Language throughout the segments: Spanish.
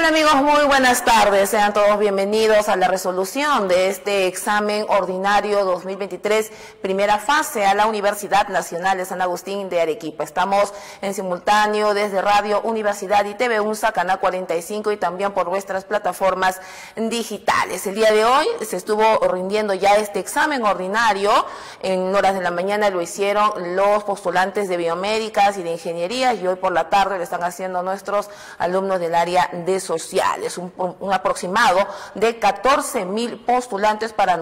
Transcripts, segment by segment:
tal, amigos? Muy buenas tardes. Sean todos bienvenidos a la resolución de este examen ordinario 2023, primera fase a la Universidad Nacional de San Agustín de Arequipa. Estamos en simultáneo desde Radio Universidad y TV UNSA, Canal 45, y también por nuestras plataformas digitales. El día de hoy se estuvo rindiendo ya este examen ordinario. En horas de la mañana lo hicieron los postulantes de biomédicas y de ingeniería, y hoy por la tarde lo están haciendo nuestros alumnos del área de sociales, un aproximado de 14.000 postulantes para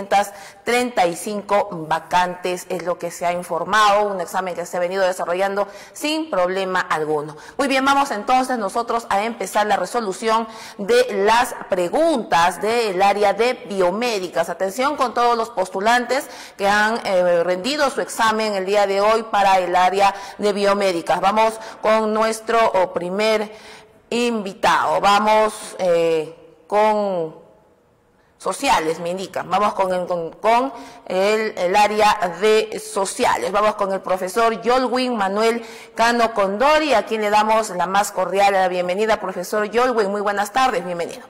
935 vacantes, es lo que se ha informado, un examen que se ha venido desarrollando sin problema alguno. Muy bien, vamos entonces nosotros a empezar la resolución de las preguntas del área de biomédicas. Atención con todos los postulantes que han rendido su examen el día de hoy para el área de biomédicas. Vamos con nuestro primer invitado. Vamos con sociales, me indican. Vamos con el área de sociales. Vamos con el profesor Yolwin Manuel Cano Condori, a quien le damos la más cordial bienvenida. Profesor Yolwin, muy buenas tardes, bienvenido.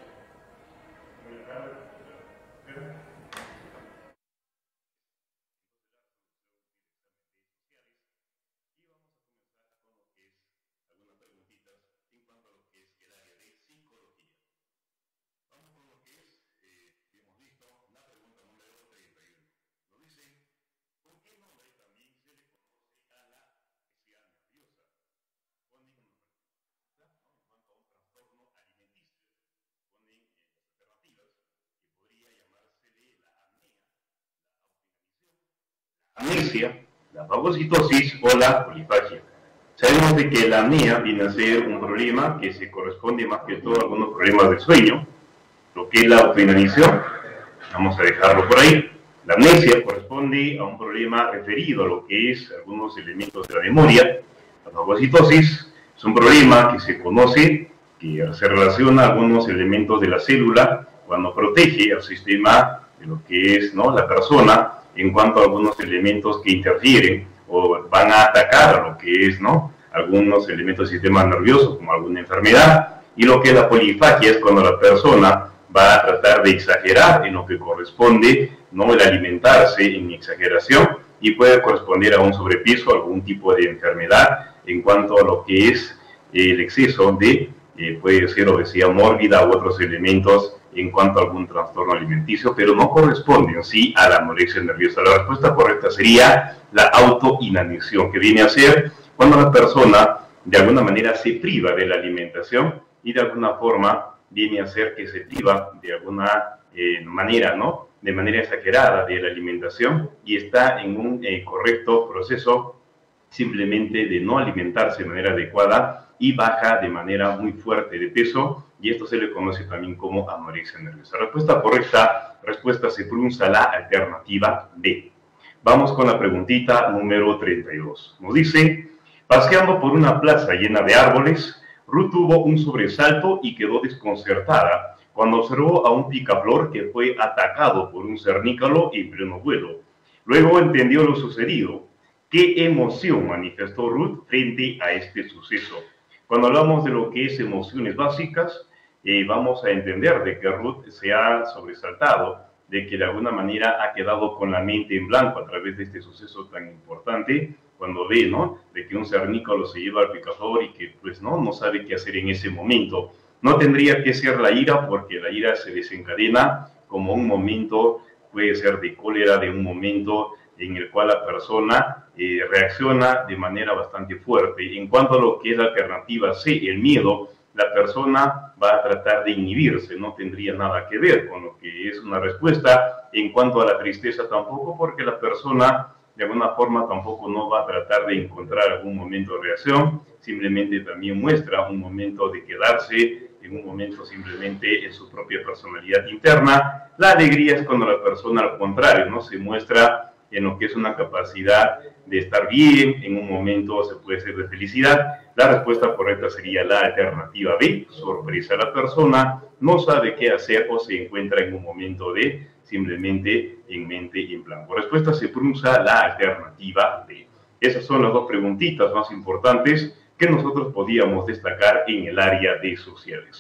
Amnesia, la fagocitosis o la polifagia. Sabemos de que la apnea viene a ser un problema que se corresponde más que todo a algunos problemas de sueño, lo que es la autoinanición. Vamos a dejarlo por ahí. La amnesia corresponde a un problema referido a lo que es algunos elementos de la memoria. La fagocitosis es un problema que se conoce, que se relaciona a algunos elementos de la célula cuando protege al sistema de lo que es, ¿no?, la persona, en cuanto a algunos elementos que interfieren o van a atacar a lo que es, ¿no?, algunos elementos del sistema nervioso, como alguna enfermedad. Y lo que es la polifagia es cuando la persona va a tratar de exagerar en lo que corresponde, ¿no?, el alimentarse en exageración, y puede corresponder a un sobrepeso, algún tipo de enfermedad en cuanto a lo que es el exceso de, puede ser obesidad mórbida u otros elementos en cuanto a algún trastorno alimenticio, pero no corresponde en sí a la anorexia nerviosa. La respuesta correcta sería la autoinanición, que viene a ser cuando la persona de alguna manera se priva de la alimentación y de alguna forma viene a ser que se priva de alguna manera, ¿no?, de manera exagerada de la alimentación, y está en un correcto proceso simplemente de no alimentarse de manera adecuada y baja de manera muy fuerte de peso, y esto se le conoce también como anorexia nerviosa. Respuesta correcta, respuesta se pronuncia la alternativa B. Vamos con la preguntita número 32. Nos dice: paseando por una plaza llena de árboles, Ruth tuvo un sobresalto y quedó desconcertada cuando observó a un picaflor que fue atacado por un cernícalo en pleno vuelo. Luego entendió lo sucedido. ¿Qué emoción manifestó Ruth frente a este suceso? Cuando hablamos de lo que es emociones básicas, vamos a entender de que Ruth se ha sobresaltado, de que de alguna manera ha quedado con la mente en blanco a través de este suceso tan importante, cuando ve, ¿no?, de que un cernícalo se lleva al picaflor y que pues no sabe qué hacer en ese momento. No tendría que ser la ira, porque la ira se desencadena como un momento, puede ser de cólera, de un momento en el cual la persona reacciona de manera bastante fuerte. En cuanto a lo que es la alternativa C, el miedo, la persona va a tratar de inhibirse, no tendría nada que ver con lo que es una respuesta. En cuanto a la tristeza tampoco, porque la persona de alguna forma tampoco no va a tratar de encontrar algún momento de reacción, simplemente también muestra un momento de quedarse, en un momento simplemente en su propia personalidad interna. La alegría es cuando la persona, al contrario, no se muestra en lo que es una capacidad de estar bien, en un momento se puede ser de felicidad. La respuesta correcta sería la alternativa B, sorpresa. La persona no sabe qué hacer o se encuentra en un momento de simplemente en mente y en blanco. Respuesta se pronuncia la alternativa B. Esas son las dos preguntitas más importantes que nosotros podíamos destacar en el área de sociales.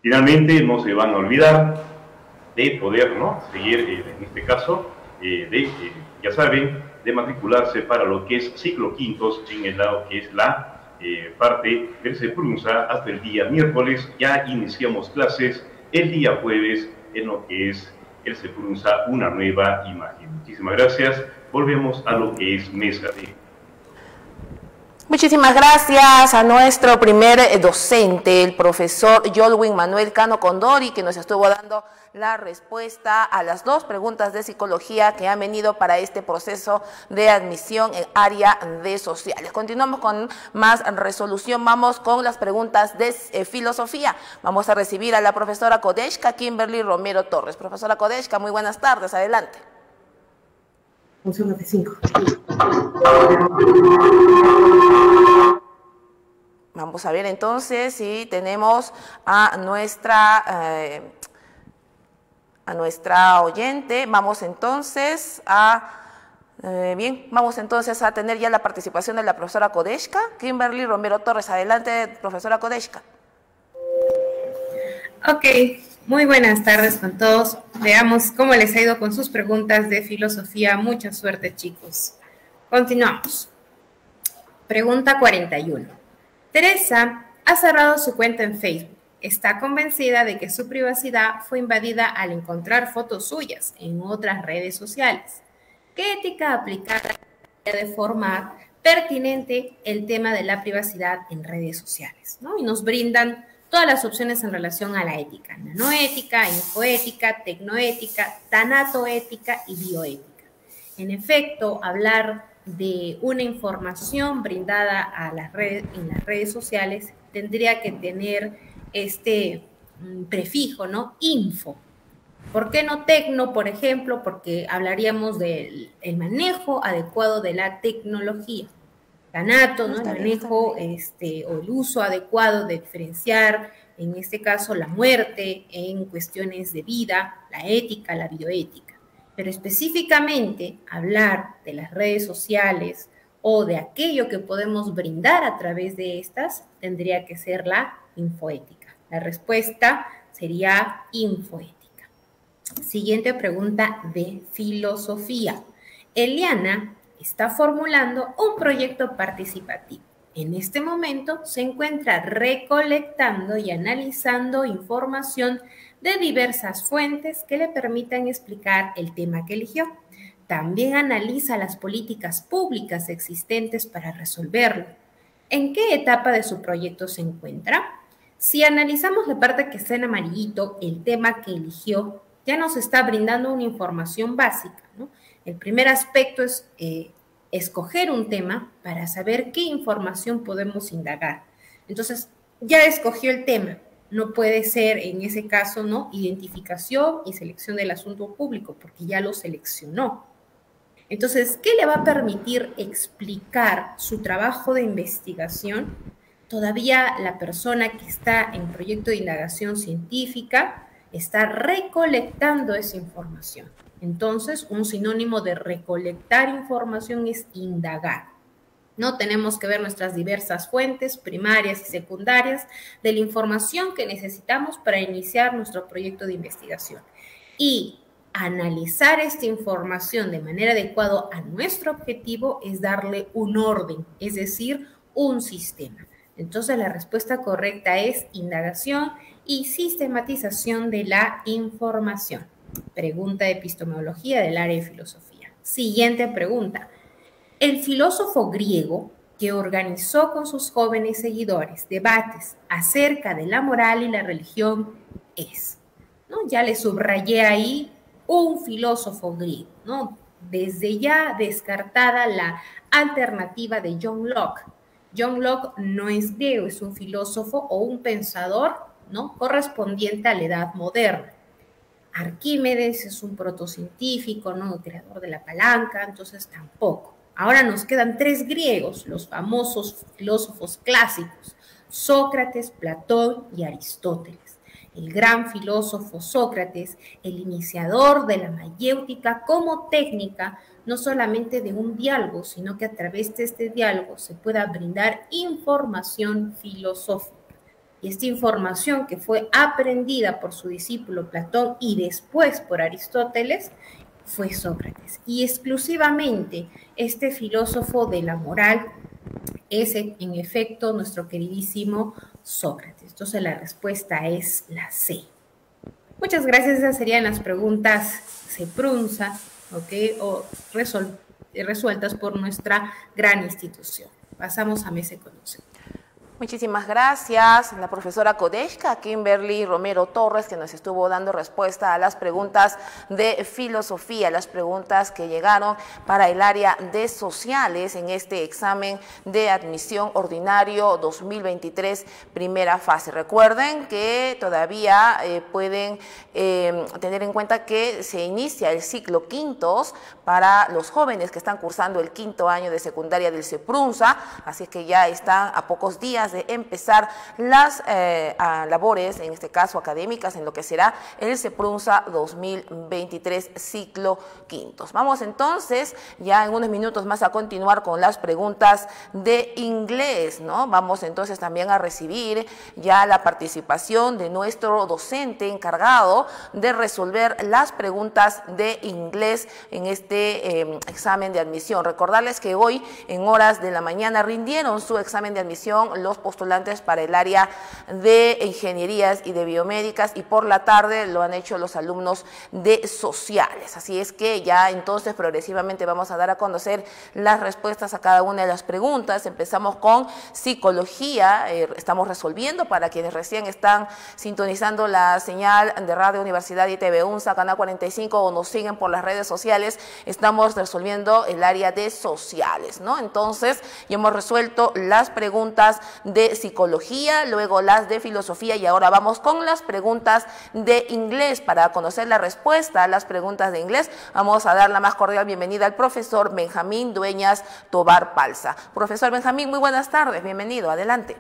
Finalmente, no se van a olvidar de poder, ¿no?, seguir, en este caso, ya saben, de matricularse para lo que es ciclo quintos en el lado que es la parte del CEPRUNZA hasta el día miércoles. Ya iniciamos clases el día jueves en lo que es el CEPRUNZA Una Nueva Imagen. Muchísimas gracias. Volvemos a lo que es mesa de... Muchísimas gracias a nuestro primer docente, el profesor Yolwin Manuel Cano Condori, que nos estuvo dando la respuesta a las dos preguntas de psicología que han venido para este proceso de admisión en área de sociales. Continuamos con más resolución. Vamos con las preguntas de filosofía. Vamos a recibir a la profesora Kodeshka Kimberly Romero Torres. Profesora Kodeshka, muy buenas tardes. Adelante. Función de 5. Vamos a ver entonces si tenemos a nuestra oyente. Vamos entonces a tener ya la participación de la profesora Kodeshka Kimberly Romero Torres. Adelante, profesora Kodeshka. Ok, muy buenas tardes con todos. Veamos cómo les ha ido con sus preguntas de filosofía. Mucha suerte, chicos. Continuamos. Pregunta 41. Teresa ha cerrado su cuenta en Facebook. Está convencida de que su privacidad fue invadida al encontrar fotos suyas en otras redes sociales. ¿Qué ética aplicar de forma pertinente el tema de la privacidad en redes sociales, ¿no? Y nos brindan todas las opciones en relación a la ética: nanoética, infoética, tecnoética, tanatoética y bioética. En efecto, hablar de una información brindada a las redes, en las redes sociales tendría que tener este prefijo, ¿no? Info. ¿Por qué no tecno, por ejemplo? Porque hablaríamos del manejo adecuado de la tecnología. Tanato, ¿no? El manejo o el uso adecuado de diferenciar, en este caso, la muerte en cuestiones de vida, la ética, la bioética. Pero específicamente hablar de las redes sociales o de aquello que podemos brindar a través de estas tendría que ser la infoética. La respuesta sería infoética. Siguiente pregunta de filosofía. Eliana está formulando un proyecto participativo. En este momento se encuentra recolectando y analizando información de diversas fuentes que le permitan explicar el tema que eligió. También analiza las políticas públicas existentes para resolverlo. ¿En qué etapa de su proyecto se encuentra? Si analizamos la parte que está en amarillito, el tema que eligió ya nos está brindando una información básica, ¿no? El primer aspecto es escoger un tema para saber qué información podemos indagar. Entonces, ya escogió el tema. No puede ser, en ese caso, ¿no?, identificación y selección del asunto público, porque ya lo seleccionó. Entonces, ¿qué le va a permitir explicar su trabajo de investigación? Todavía la persona que está en proyecto de indagación científica está recolectando esa información. Entonces, un sinónimo de recolectar información es indagar. No tenemos que ver nuestras diversas fuentes primarias y secundarias de la información que necesitamos para iniciar nuestro proyecto de investigación. Y analizar esta información de manera adecuada a nuestro objetivo es darle un orden, es decir, un sistema. Entonces, la respuesta correcta es indagación y sistematización de la información. Pregunta de epistemología del área de filosofía. Siguiente pregunta. El filósofo griego que organizó con sus jóvenes seguidores debates acerca de la moral y la religión es, ¿no? Ya le subrayé ahí un filósofo griego, ¿no? Desde ya descartada la alternativa de John Locke. John Locke no es griego, es un filósofo o un pensador, ¿no?, correspondiente a la edad moderna. Arquímedes es un protocientífico, ¿no?, creador de la palanca, entonces tampoco. Ahora nos quedan tres griegos, los famosos filósofos clásicos: Sócrates, Platón y Aristóteles. El gran filósofo Sócrates, el iniciador de la mayéutica como técnica, no solamente de un diálogo, sino que a través de este diálogo se pueda brindar información filosófica. y esta información que fue aprendida por su discípulo Platón y después por Aristóteles fue Sócrates. Y exclusivamente este filósofo de la moral es en efecto nuestro queridísimo Sócrates. Entonces la respuesta es la C. Muchas gracias, esas serían las preguntas CEPRUNZA, ¿ok? O resueltas por nuestra gran institución. Pasamos a Mesa Conocen. Muchísimas gracias, la profesora Kodeshka, Kimberly Romero Torres, que nos estuvo dando respuesta a las preguntas de filosofía, las preguntas que llegaron para el área de sociales en este examen de admisión ordinario 2023, primera fase. Recuerden que todavía pueden tener en cuenta que se inicia el ciclo quintos para los jóvenes que están cursando el quinto año de secundaria del CEPRUNZA, así que ya están a pocos días de empezar las labores, en este caso académicas, en lo que será el CEPRUNZA 2023 ciclo quintos. Vamos entonces ya en unos minutos más a continuar con las preguntas de inglés, ¿no? Vamos entonces también a recibir ya la participación de nuestro docente encargado de resolver las preguntas de inglés en este examen de admisión. Recordarles que hoy en horas de la mañana rindieron su examen de admisión los postulantes para el área de ingenierías y de biomédicas, y por la tarde lo han hecho los alumnos de sociales. Así es que ya entonces progresivamente vamos a dar a conocer las respuestas a cada una de las preguntas. Empezamos con psicología, estamos resolviendo para quienes recién están sintonizando la señal de Radio Universidad y TV UNSA, Canal 45, o nos siguen por las redes sociales, estamos resolviendo el área de sociales, ¿no? Entonces ya hemos resuelto las preguntas de psicología, luego las de filosofía, y ahora vamos con las preguntas de inglés. Para conocer la respuesta a las preguntas de inglés, vamos a dar la más cordial bienvenida al profesor Benjamín Dueñas Tobar Palza. Profesor Benjamín, muy buenas tardes, bienvenido, adelante.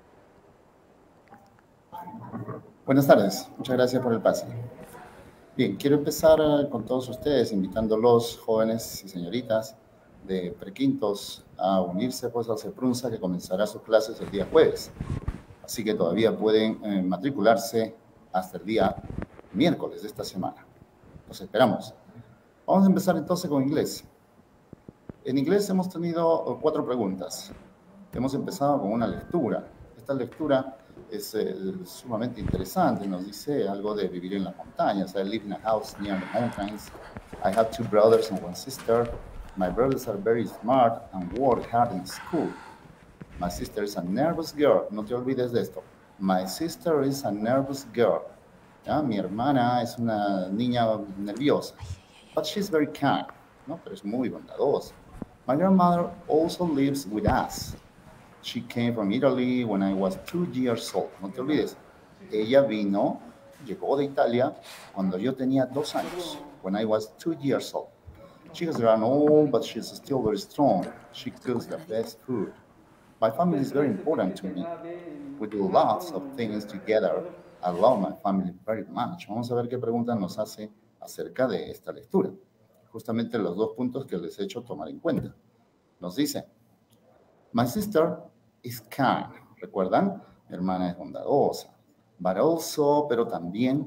Buenas tardes, muchas gracias por el pase. Bien, quiero empezar con todos ustedes, invitándolos, jóvenes y señoritas de prequintos, a unirse pues al CEPRUNZA, que comenzará sus clases el día jueves. Así que todavía pueden matricularse hasta el día miércoles de esta semana. Los esperamos. Vamos a empezar entonces con inglés. En inglés hemos tenido 4 preguntas. Hemos empezado con una lectura. Esta lectura es sumamente interesante. Nos dice algo de vivir en las montañas. I live in a house near the mountains. I have 2 brothers and 1 sister. My brothers are very smart and work hard in school. My sister is a nervous girl. No te olvides de esto. My sister is a nervous girl. ¿Ya? Mi hermana es una niña nerviosa. But she's very kind. ¿No? Pero es muy bondadosa. My grandmother also lives with us. She came from Italy when I was 2 years old. No te olvides. Ella llegó de Italia cuando yo tenía 2 años. When I was 2 years old. She has grown old, but she's still very strong. She cooks the best food. My family is very important to me. We do lots of things together. I love my family very much. Vamos a ver qué pregunta nos hace acerca de esta lectura. Justamente los 2 puntos que les he hecho tomar en cuenta. Nos dice, my sister is kind. ¿Recuerdan? Mi hermana es bondadosa. But also, pero también,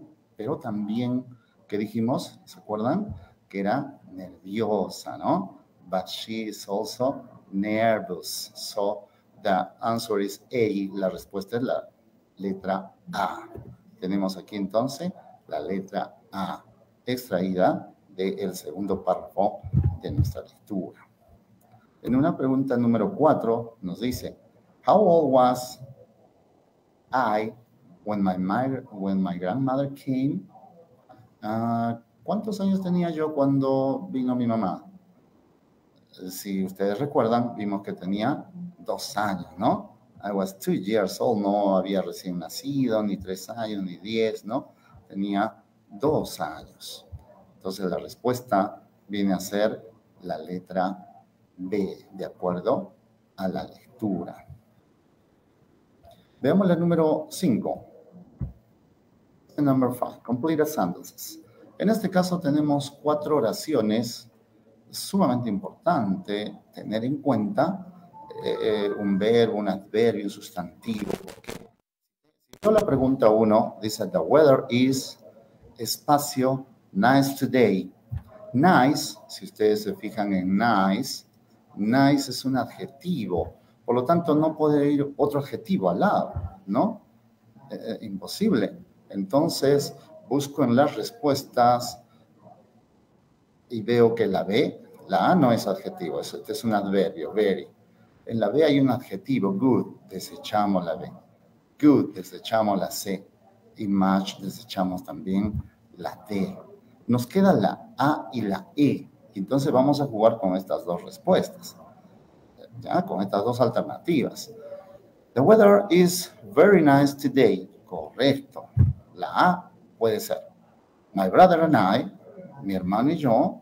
¿qué dijimos? ¿Se acuerdan? Que era nerviosa, ¿no? But she is also nervous. So the answer is A. La respuesta es la letra A. Tenemos aquí entonces la letra A, extraída del segundo párrafo de nuestra lectura. En una pregunta número 4 nos dice, how old was I when my grandmother came? ¿Cuántos años tenía yo cuando vino mi mamá? Si ustedes recuerdan, vimos que tenía 2 años, ¿no? I was 2 years old, no había recién nacido, ni 3 años, ni 10, ¿no? Tenía 2 años. Entonces la respuesta viene a ser la letra B, de acuerdo a la lectura. Veamos la número 5. Number 5, complete sentences. En este caso tenemos 4 oraciones, sumamente importante tener en cuenta un verbo, un adverbio, un sustantivo, porque si la pregunta 1 dice, the weather is, espacio, nice today. Nice, si ustedes se fijan en nice, nice es un adjetivo. Por lo tanto, no puede ir otro adjetivo al lado, ¿no? Imposible. Entonces, busco en las respuestas y veo que la B, la A no es adjetivo, este es un adverbio, very. En la B hay un adjetivo, good, desechamos la B. Good, desechamos la C. Y much, desechamos también la D. Nos queda la A y la E. Entonces vamos a jugar con estas dos respuestas, ¿ya? Con estas dos alternativas. The weather is very nice today. Correcto. La A puede ser. My brother and I, mi hermano y yo,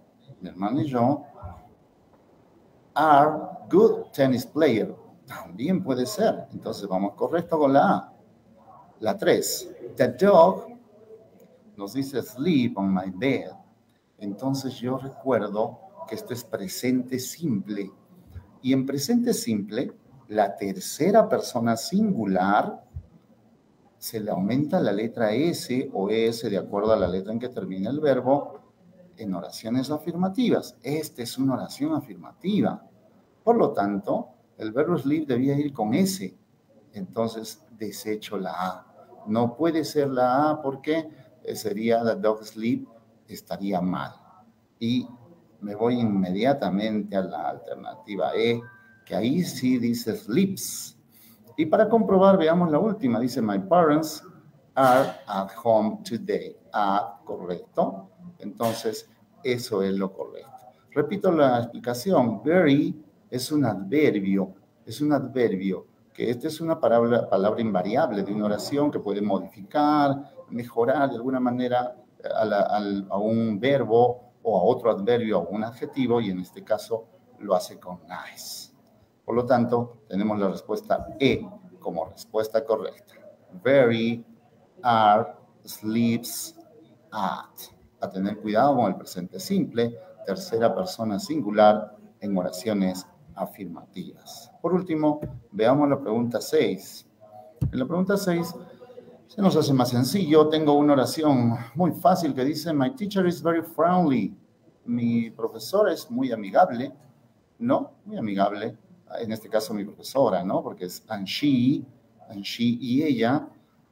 are good tennis player. También puede ser. Entonces vamos correcto con la A. La 3. The dog nos dice sleep on my bed. Entonces yo recuerdo que esto es presente simple. Y en presente simple, la tercera persona singular se le aumenta la letra S o ES de acuerdo a la letra en que termina el verbo en oraciones afirmativas. Esta es una oración afirmativa. Por lo tanto, el verbo sleep debía ir con S. Entonces, desecho la A. No puede ser la A porque sería the dog sleep, estaría mal. Y me voy inmediatamente a la alternativa E, que ahí sí dice sleeps. Y para comprobar, veamos la última. Dice, my parents are at home today. Correcto. Entonces, eso es lo correcto. Repito la explicación. Very es un adverbio. Es un adverbio, que esta es una palabra invariable de una oración que puede modificar, mejorar de alguna manera a un verbo o a otro adverbio o un adjetivo, y en este caso lo hace con nice. Por lo tanto, tenemos la respuesta E como respuesta correcta. Very, are, sleeps, at. A tener cuidado con el presente simple, tercera persona singular en oraciones afirmativas. Por último, veamos la pregunta 6. En la pregunta 6 se nos hace más sencillo. Tengo una oración muy fácil que dice, my teacher is very friendly. Mi profesor es muy amigable, ¿no? Muy amigable. En este caso mi profesora, ¿no? Porque es and she y ella.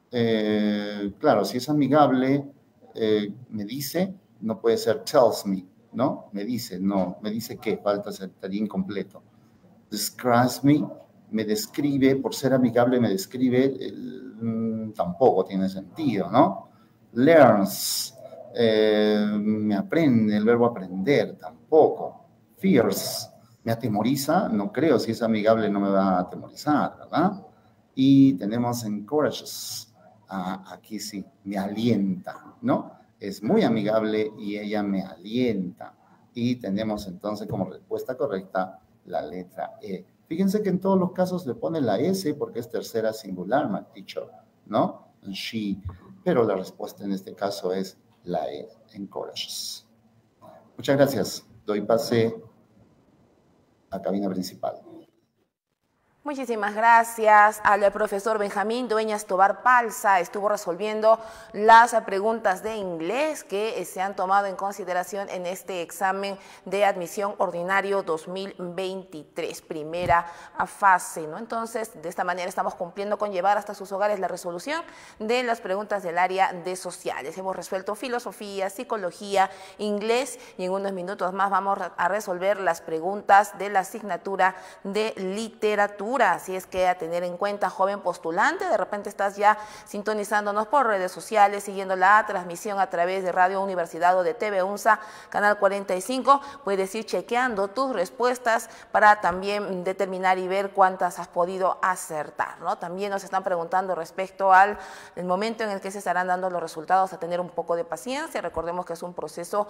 Claro, si es amigable, me dice, no puede ser tells me, ¿no? Me dice, no, me dice que falta, estaría incompleto. Describes me describe, por ser amigable me describe, tampoco tiene sentido, ¿no? Learns, me aprende, el verbo aprender, tampoco. Fears, me atemoriza, no creo, si es amigable no me va a atemorizar, ¿verdad? Y tenemos encourages, aquí sí, me alienta, ¿no? Es muy amigable y ella me alienta. Y tenemos entonces como respuesta correcta la letra E. Fíjense que en todos los casos le pone la S porque es tercera singular, my teacher, ¿no? She. Pero la respuesta en este caso es la E, encourages. Muchas gracias. Doy pase a cabina principal. Muchísimas gracias al profesor Benjamín Dueñas Tobar Palza. Estuvo resolviendo las preguntas de inglés que se han tomado en consideración en este examen de admisión ordinario 2023, primera fase, ¿no? Entonces, de esta manera estamos cumpliendo con llevar hasta sus hogares la resolución de las preguntas del área de sociales. Hemos resuelto filosofía, psicología, inglés y en unos minutos más vamos a resolver las preguntas de la asignatura de literatura. Así es que a tener en cuenta, joven postulante, de repente estás ya sintonizándonos por redes sociales, siguiendo la transmisión a través de Radio Universidad o de TV UNSA, Canal 45, puedes ir chequeando tus respuestas para también determinar y ver cuántas has podido acertar, ¿no? También nos están preguntando respecto al momento en el que se estarán dando los resultados, a tener un poco de paciencia. Recordemos que es un proceso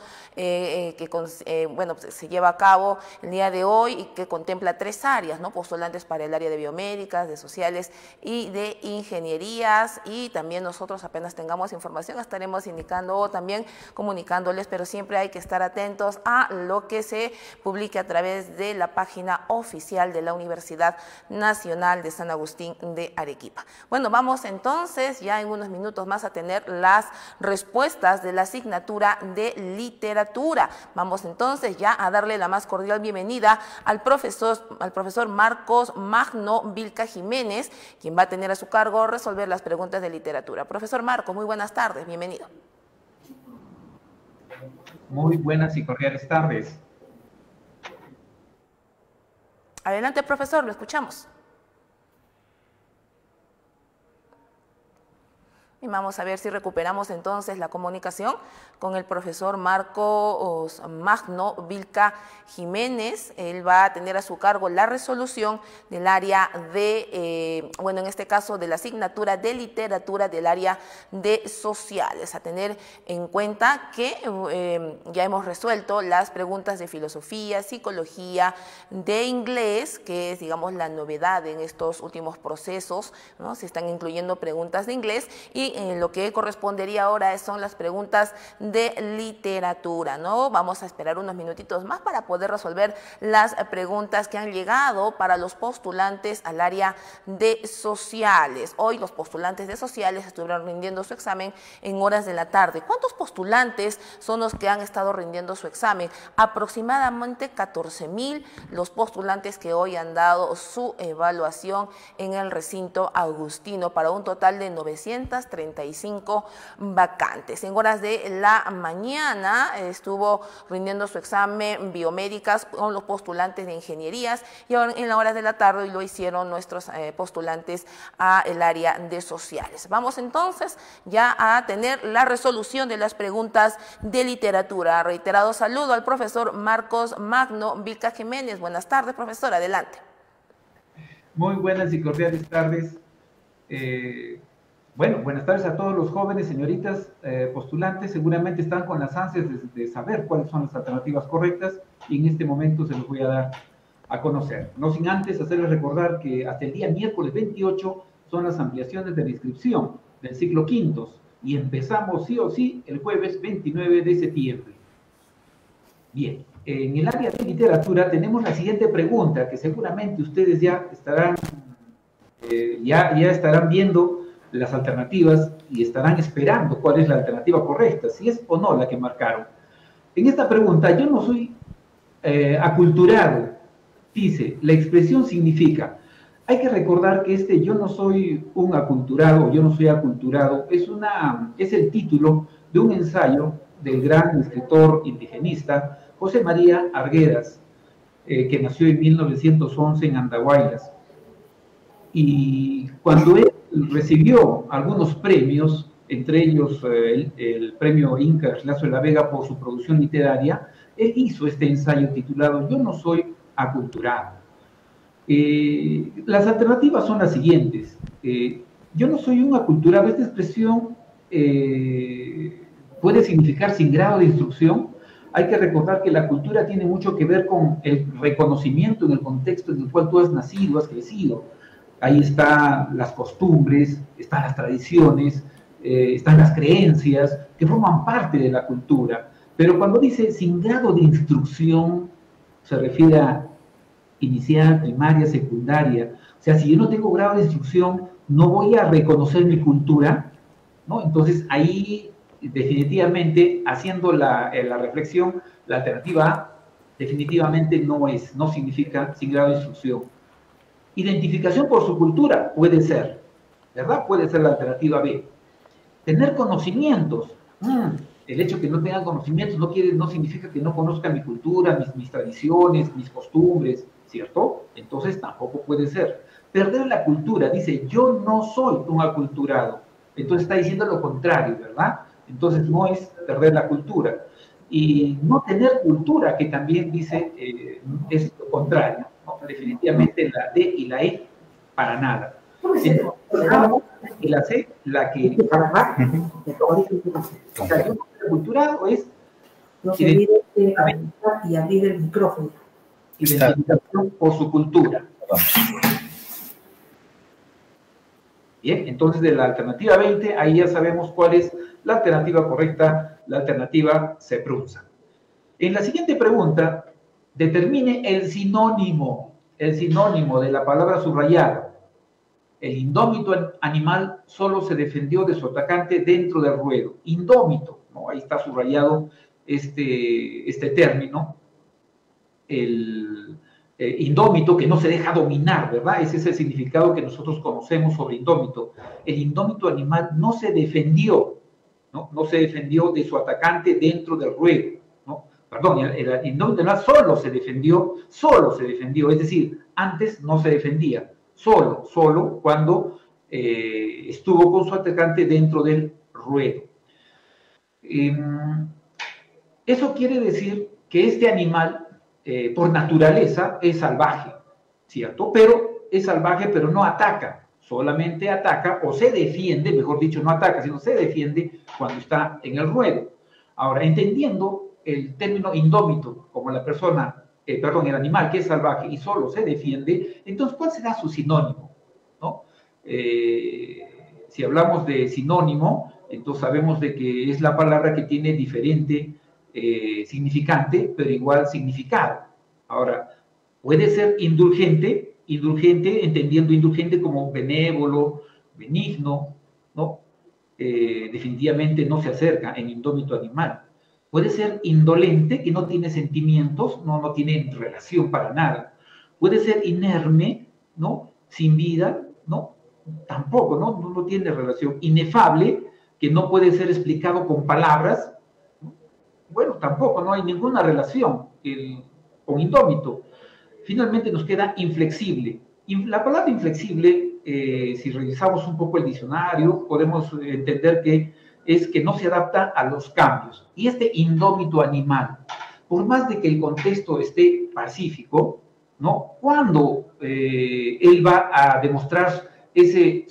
que se lleva a cabo el día de hoy y que contempla 3 áreas, ¿no? Postulantes para el del área de biomédicas, de sociales y de ingenierías, y también nosotros apenas tengamos información estaremos indicando o también comunicándoles, pero siempre hay que estar atentos a lo que se publique a través de la página oficial de la Universidad Nacional de San Agustín de Arequipa. Bueno, vamos entonces ya en unos minutos más a tener las respuestas de la asignatura de literatura. Vamos entonces ya a darle la más cordial bienvenida al profesor Marcos Magno Vilca Jiménez, quien va a tener a su cargo resolver las preguntas de literatura. Profesor Marcos, muy buenas tardes, bienvenido. Muy buenas y cordiales tardes. Adelante, profesor, lo escuchamos. Y vamos a ver si recuperamos entonces la comunicación con el profesor Marcos Magno Vilca Jiménez. Él va a tener a su cargo la resolución del área de, bueno, en este caso de la asignatura de literatura del área de sociales. A tener en cuenta que ya hemos resuelto las preguntas de filosofía, psicología, de inglés, que es, digamos, la novedad en estos últimos procesos, ¿no? Se están incluyendo preguntas de inglés y lo que correspondería ahora son las preguntas de literatura, ¿no? Vamos a esperar unos minutitos más para poder resolver las preguntas que han llegado para los postulantes al área de sociales. Hoy los postulantes de sociales estuvieron rindiendo su examen en horas de la tarde. ¿Cuántos postulantes son los que han estado rindiendo su examen? Aproximadamente 14.000 los postulantes que hoy han dado su evaluación en el recinto agustino para un total de 935 vacantes. En horas de la mañana estuvo rindiendo su examen biomédicas con los postulantes de ingenierías y ahora en las horas de la tarde lo hicieron nuestros postulantes al área de sociales. Vamos entonces ya a tener la resolución de las preguntas de literatura. Reiterado saludo al profesor Marcos Magno Vilca Jiménez. Buenas tardes, profesor, adelante. Muy buenas y cordiales tardes. Bueno, buenas tardes a todos los jóvenes, señoritas, postulantes. Seguramente están con las ansias de saber cuáles son las alternativas correctas y en este momento se los voy a dar a conocer. No sin antes hacerles recordar que hasta el día miércoles 28 son las ampliaciones de la inscripción del ciclo quintos y empezamos sí o sí el jueves 29 de septiembre. Bien, en el área de literatura tenemos la siguiente pregunta que seguramente ustedes ya estarán, ya estarán viendo las alternativas y estarán esperando cuál es la alternativa correcta, si es o no la que marcaron. En esta pregunta, yo no soy aculturado, dice, la expresión significa, hay que recordar que yo no soy un aculturado, yo no soy aculturado, es el título de un ensayo del gran escritor indigenista José María Arguedas, que nació en 1911 en Andahuaylas. Y cuando él recibió algunos premios, entre ellos el premio Inca Garcilaso de la Vega por su producción literaria, él hizo este ensayo titulado Yo no soy aculturado. Las alternativas son las siguientes. Yo no soy un aculturado. Esta expresión puede significar sin grado de instrucción. Hay que recordar que la cultura tiene mucho que ver con el reconocimiento en el contexto en el cual tú has nacido, has crecido. Ahí están las costumbres, están las tradiciones, están las creencias que forman parte de la cultura. Pero cuando dice sin grado de instrucción, se refiere a inicial, primaria, secundaria. O sea, si yo no tengo grado de instrucción, no voy a reconocer mi cultura, ¿no? Entonces, ahí definitivamente, haciendo la reflexión, la alternativa A definitivamente no significa sin grado de instrucción. Identificación por su cultura puede ser, ¿verdad? Puede ser la alternativa B. Tener conocimientos. El hecho de que no tengan conocimientos no significa que no conozca mi cultura, mis tradiciones, mis costumbres, ¿cierto? Entonces tampoco puede ser. Perder la cultura, dice, yo no soy un aculturado. Entonces está diciendo lo contrario, ¿verdad? Entonces no es perder la cultura. Y no tener cultura, que también dice, es lo contrario, ¿no? Definitivamente la D y la E, para nada. Entonces, y la C, la que... O sea, yo no soy aculturado es... No se olvide y abrir el micrófono. Identificación por su cultura. Bien, entonces de la alternativa 20, ahí ya sabemos cuál es la alternativa correcta, la alternativa se pronuncia. En la siguiente pregunta, determine el sinónimo de la palabra subrayada. El indómito animal solo se defendió de su atacante dentro del ruedo. Indómito, ¿no? Ahí está subrayado este término. El indómito que no se deja dominar, ¿verdad? Ese es el significado que nosotros conocemos sobre indómito. El indómito animal no se defendió, ¿no? No se defendió de su atacante dentro del ruedo, ¿no? Perdón, el indómito animal solo se defendió, es decir, antes no se defendía. Solo cuando estuvo con su atacante dentro del ruedo. Eso quiere decir que este animal, por naturaleza, es salvaje, ¿cierto? Pero es salvaje, pero no ataca, solamente ataca o se defiende, mejor dicho, no ataca, sino se defiende cuando está en el ruedo. Ahora, entendiendo el término indómito como la persona, el animal que es salvaje y solo se defiende, entonces, ¿cuál será su sinónimo? ¿No? Si hablamos de sinónimo, entonces sabemos de que es la palabra que tiene diferente significante, pero igual significado. Ahora, puede ser indulgente, entendiendo indulgente como benévolo, benigno, ¿no? Definitivamente no se acerca en indómito animal. Puede ser indolente, que no tiene sentimientos, no tiene relación para nada. Puede ser inerme, ¿no? Sin vida, ¿no? Tampoco, no tiene relación. Inefable, que no puede ser explicado con palabras. Bueno, tampoco, no hay ninguna relación con indómito. Finalmente nos queda inflexible. La palabra inflexible, si revisamos un poco el diccionario, podemos entender que es que no se adapta a los cambios. Y este indómito animal, por más de que el contexto esté pacífico, ¿no? Cuando él va a demostrar el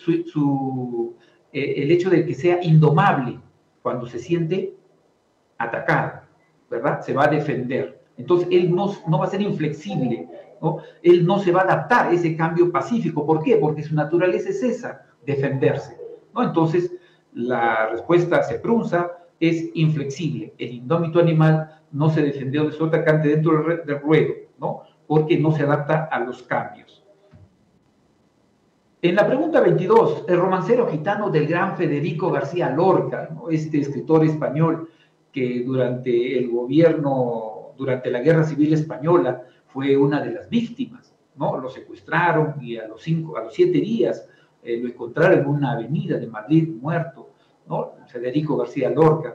hecho de que sea indomable, cuando se siente atacado, ¿verdad? Se va a defender. Entonces, él no va a ser inflexible, ¿no? Él no se va a adaptar a ese cambio pacífico. ¿Por qué? Porque su naturaleza es esa, defenderse, ¿no? Entonces, la respuesta se pronuncia, es inflexible. El indómito animal no se defendió de su atacante dentro del ruedo, ¿no? Porque no se adapta a los cambios. En la pregunta 22, el romancero gitano del gran Federico García Lorca, ¿no? Este escritor español que durante el gobierno, durante la Guerra Civil Española, fue una de las víctimas, ¿no? Lo secuestraron y a los 7 días lo encontraron en una avenida de Madrid muerto, ¿no? Federico García Lorca.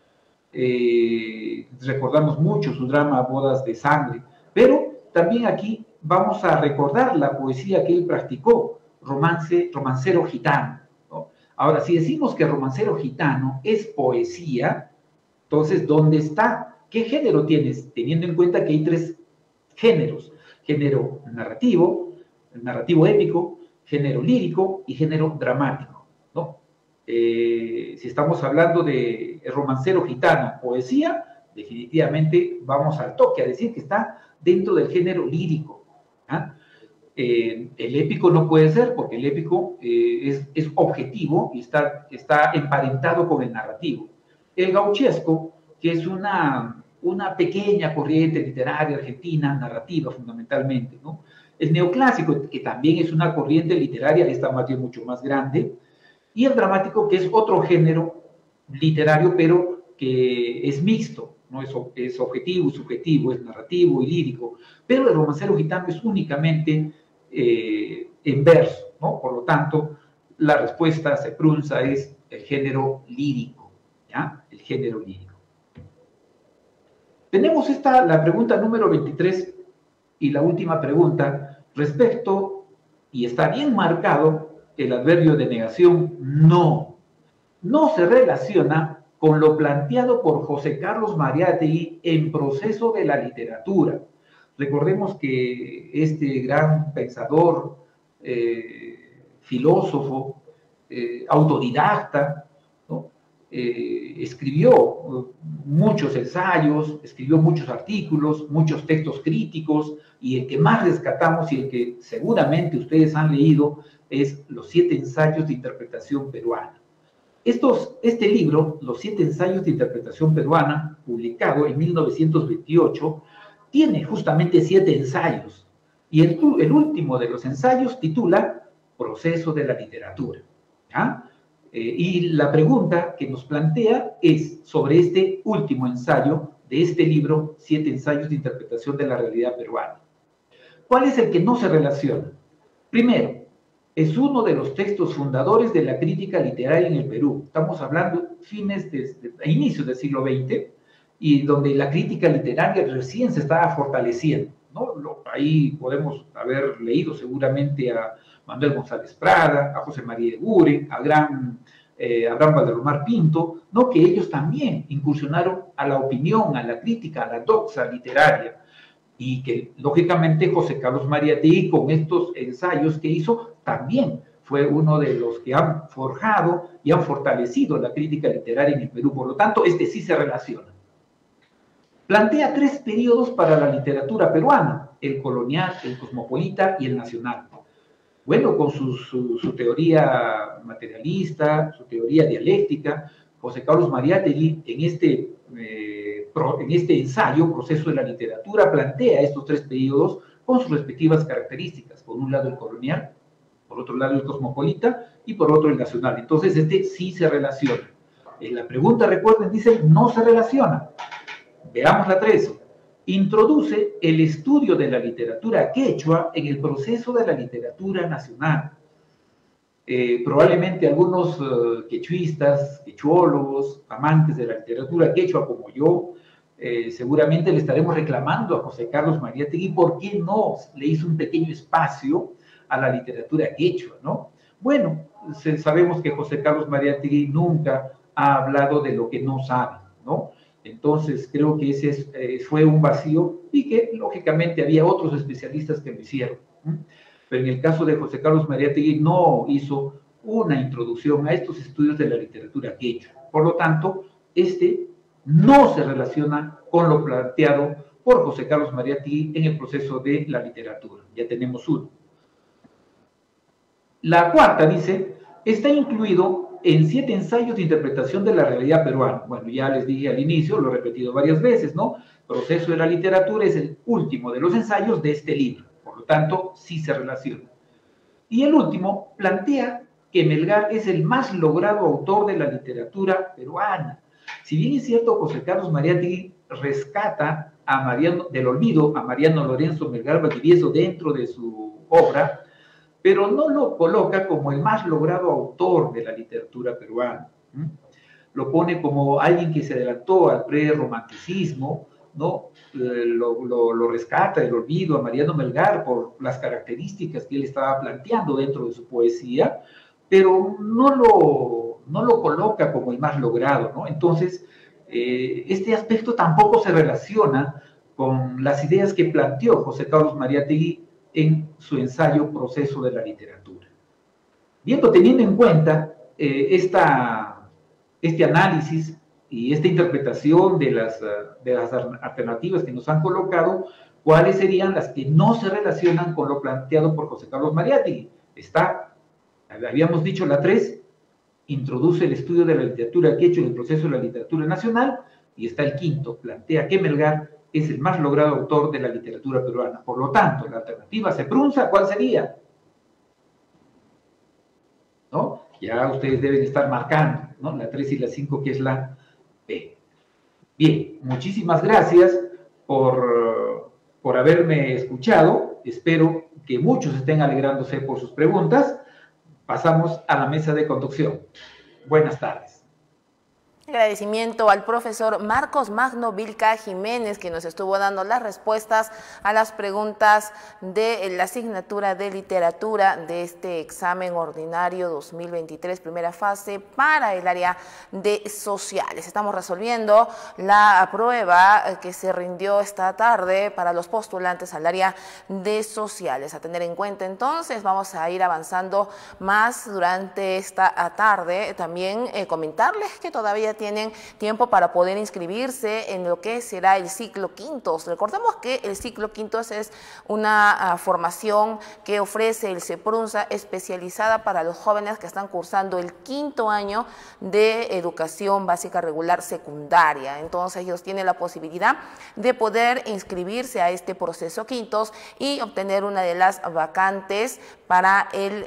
Recordamos mucho su drama Bodas de Sangre, pero también aquí vamos a recordar la poesía que él practicó, romancero gitano, ¿no? Ahora, si decimos que romancero gitano es poesía, entonces, ¿dónde está? ¿Qué género tienes? Teniendo en cuenta que hay 3 géneros: género narrativo épico, género lírico y género dramático, ¿no? Si estamos hablando de romancero gitano, poesía, definitivamente vamos al toque a decir que está dentro del género lírico, ¿ah? El épico no puede ser, porque el épico es objetivo y está emparentado con el narrativo. El gauchesco, que es una pequeña corriente literaria argentina, narrativa fundamentalmente, ¿no? El neoclásico, que también es una corriente literaria, esta más bien mucho más grande, y el dramático, que es otro género literario, pero que es mixto, ¿no? Es objetivo y subjetivo, es narrativo y lírico, pero el romancero gitano es únicamente en verso, ¿no? Por lo tanto, la respuesta se pronuncia es el género lírico, ¿ya? El género lírico. Tenemos la pregunta número 23 y la última pregunta respecto, y está bien marcado, el adverbio de negación no. No se relaciona con lo planteado por José Carlos Mariátegui en Proceso de la Literatura. Recordemos que este gran pensador, filósofo, autodidacta, ¿no? escribió muchos ensayos, escribió muchos artículos, muchos textos críticos, y el que más rescatamos y el que seguramente ustedes han leído es Los 7 ensayos de interpretación peruana. Este libro, Los 7 ensayos de interpretación peruana, publicado en 1928, tiene justamente 7 ensayos, y el último de los ensayos titula Proceso de la literatura. ¿Ya? Y la pregunta que nos plantea es sobre este último ensayo de este libro, 7 ensayos de interpretación de la realidad peruana. ¿Cuál es el que no se relaciona? Primero, es uno de los textos fundadores de la crítica literaria en el Perú. Estamos hablando inicios del siglo XX, y donde la crítica literaria recién se estaba fortaleciendo, ¿no? Ahí podemos haber leído seguramente a Manuel González Prada, a José María Eguren, a Abraham Valdelomar Pinto, ¿no? Que ellos también incursionaron a la opinión, a la crítica, a la doxa literaria, y que lógicamente José Carlos Mariátegui, con estos ensayos que hizo, también fue uno de los que han forjado y han fortalecido la crítica literaria en el Perú. Por lo tanto, este sí se relaciona. Plantea 3 periodos para la literatura peruana: el colonial, el cosmopolita y el nacional. Bueno, con su teoría materialista, su teoría dialéctica, José Carlos Mariátegui en este ensayo, Proceso de la literatura, plantea estos 3 periodos con sus respectivas características. Por un lado el colonial, por otro lado el cosmopolita y por otro el nacional. Entonces este sí se relaciona. En la pregunta, recuerden, dice no se relaciona. Veamos la 3. Introduce el estudio de la literatura quechua en el proceso de la literatura nacional. Probablemente algunos quechuistas, quechuólogos, amantes de la literatura quechua como yo, seguramente le estaremos reclamando a José Carlos Mariátegui por qué no le hizo un pequeño espacio a la literatura quechua, ¿no? Bueno, sabemos que José Carlos Mariátegui nunca ha hablado de lo que no sabe, ¿no? Entonces creo que ese fue un vacío y que lógicamente había otros especialistas que lo hicieron. Pero en el caso de José Carlos Mariátegui no hizo una introducción a estos estudios de la literatura quechua. Por lo tanto, este no se relaciona con lo planteado por José Carlos Mariátegui en el proceso de la literatura. Ya tenemos uno. La 4 dice, está incluido en 7 ensayos de interpretación de la realidad peruana. Bueno, ya les dije al inicio, lo he repetido varias veces, ¿no? Proceso de la literatura es el último de los ensayos de este libro. Por lo tanto, sí se relaciona. Y el último plantea que Melgar es el más logrado autor de la literatura peruana. Si bien es cierto, José Carlos Mariátegui rescata del olvido a Mariano Lorenzo Melgar Valdivieso dentro de su obra, pero no lo coloca como el más logrado autor de la literatura peruana. Lo pone como alguien que se adelantó al prerromanticismo, ¿no? Lo rescata del olvido a Mariano Melgar por las características que él estaba planteando dentro de su poesía, pero no lo coloca como el más logrado, ¿no? Entonces, este aspecto tampoco se relaciona con las ideas que planteó José Carlos Mariátegui en su ensayo Proceso de la literatura. Teniendo en cuenta este análisis y esta interpretación de las alternativas que nos han colocado, ¿cuáles serían las que no se relacionan con lo planteado por José Carlos Mariátegui? Habíamos dicho la 3, introduce el estudio de la literatura quechua en el proceso de la literatura nacional, y está el 5, plantea que Melgar es el más logrado autor de la literatura peruana. Por lo tanto, la alternativa Seprunza, ¿cuál sería? ¿No? Ya ustedes deben estar marcando, ¿no? La 3 y la 5, que es la B. Bien, muchísimas gracias por haberme escuchado. Espero que muchos estén alegrándose por sus preguntas. Pasamos a la mesa de conducción. Buenas tardes. Agradecimiento al profesor Marcos Magno Vilca Jiménez, que nos estuvo dando las respuestas a las preguntas de la asignatura de literatura de este examen ordinario 2023, primera fase, para el área de sociales. Estamos resolviendo la prueba que se rindió esta tarde para los postulantes al área de sociales. A tener en cuenta entonces, vamos a ir avanzando más durante esta tarde. También comentarles que todavía tienen tiempo para poder inscribirse en lo que será el ciclo quintos. Recordemos que el ciclo quintos es una formación que ofrece el CEPRUNZA especializada para los jóvenes que están cursando el quinto año de educación básica regular secundaria. Entonces ellos tienen la posibilidad de poder inscribirse a este proceso quintos y obtener una de las vacantes para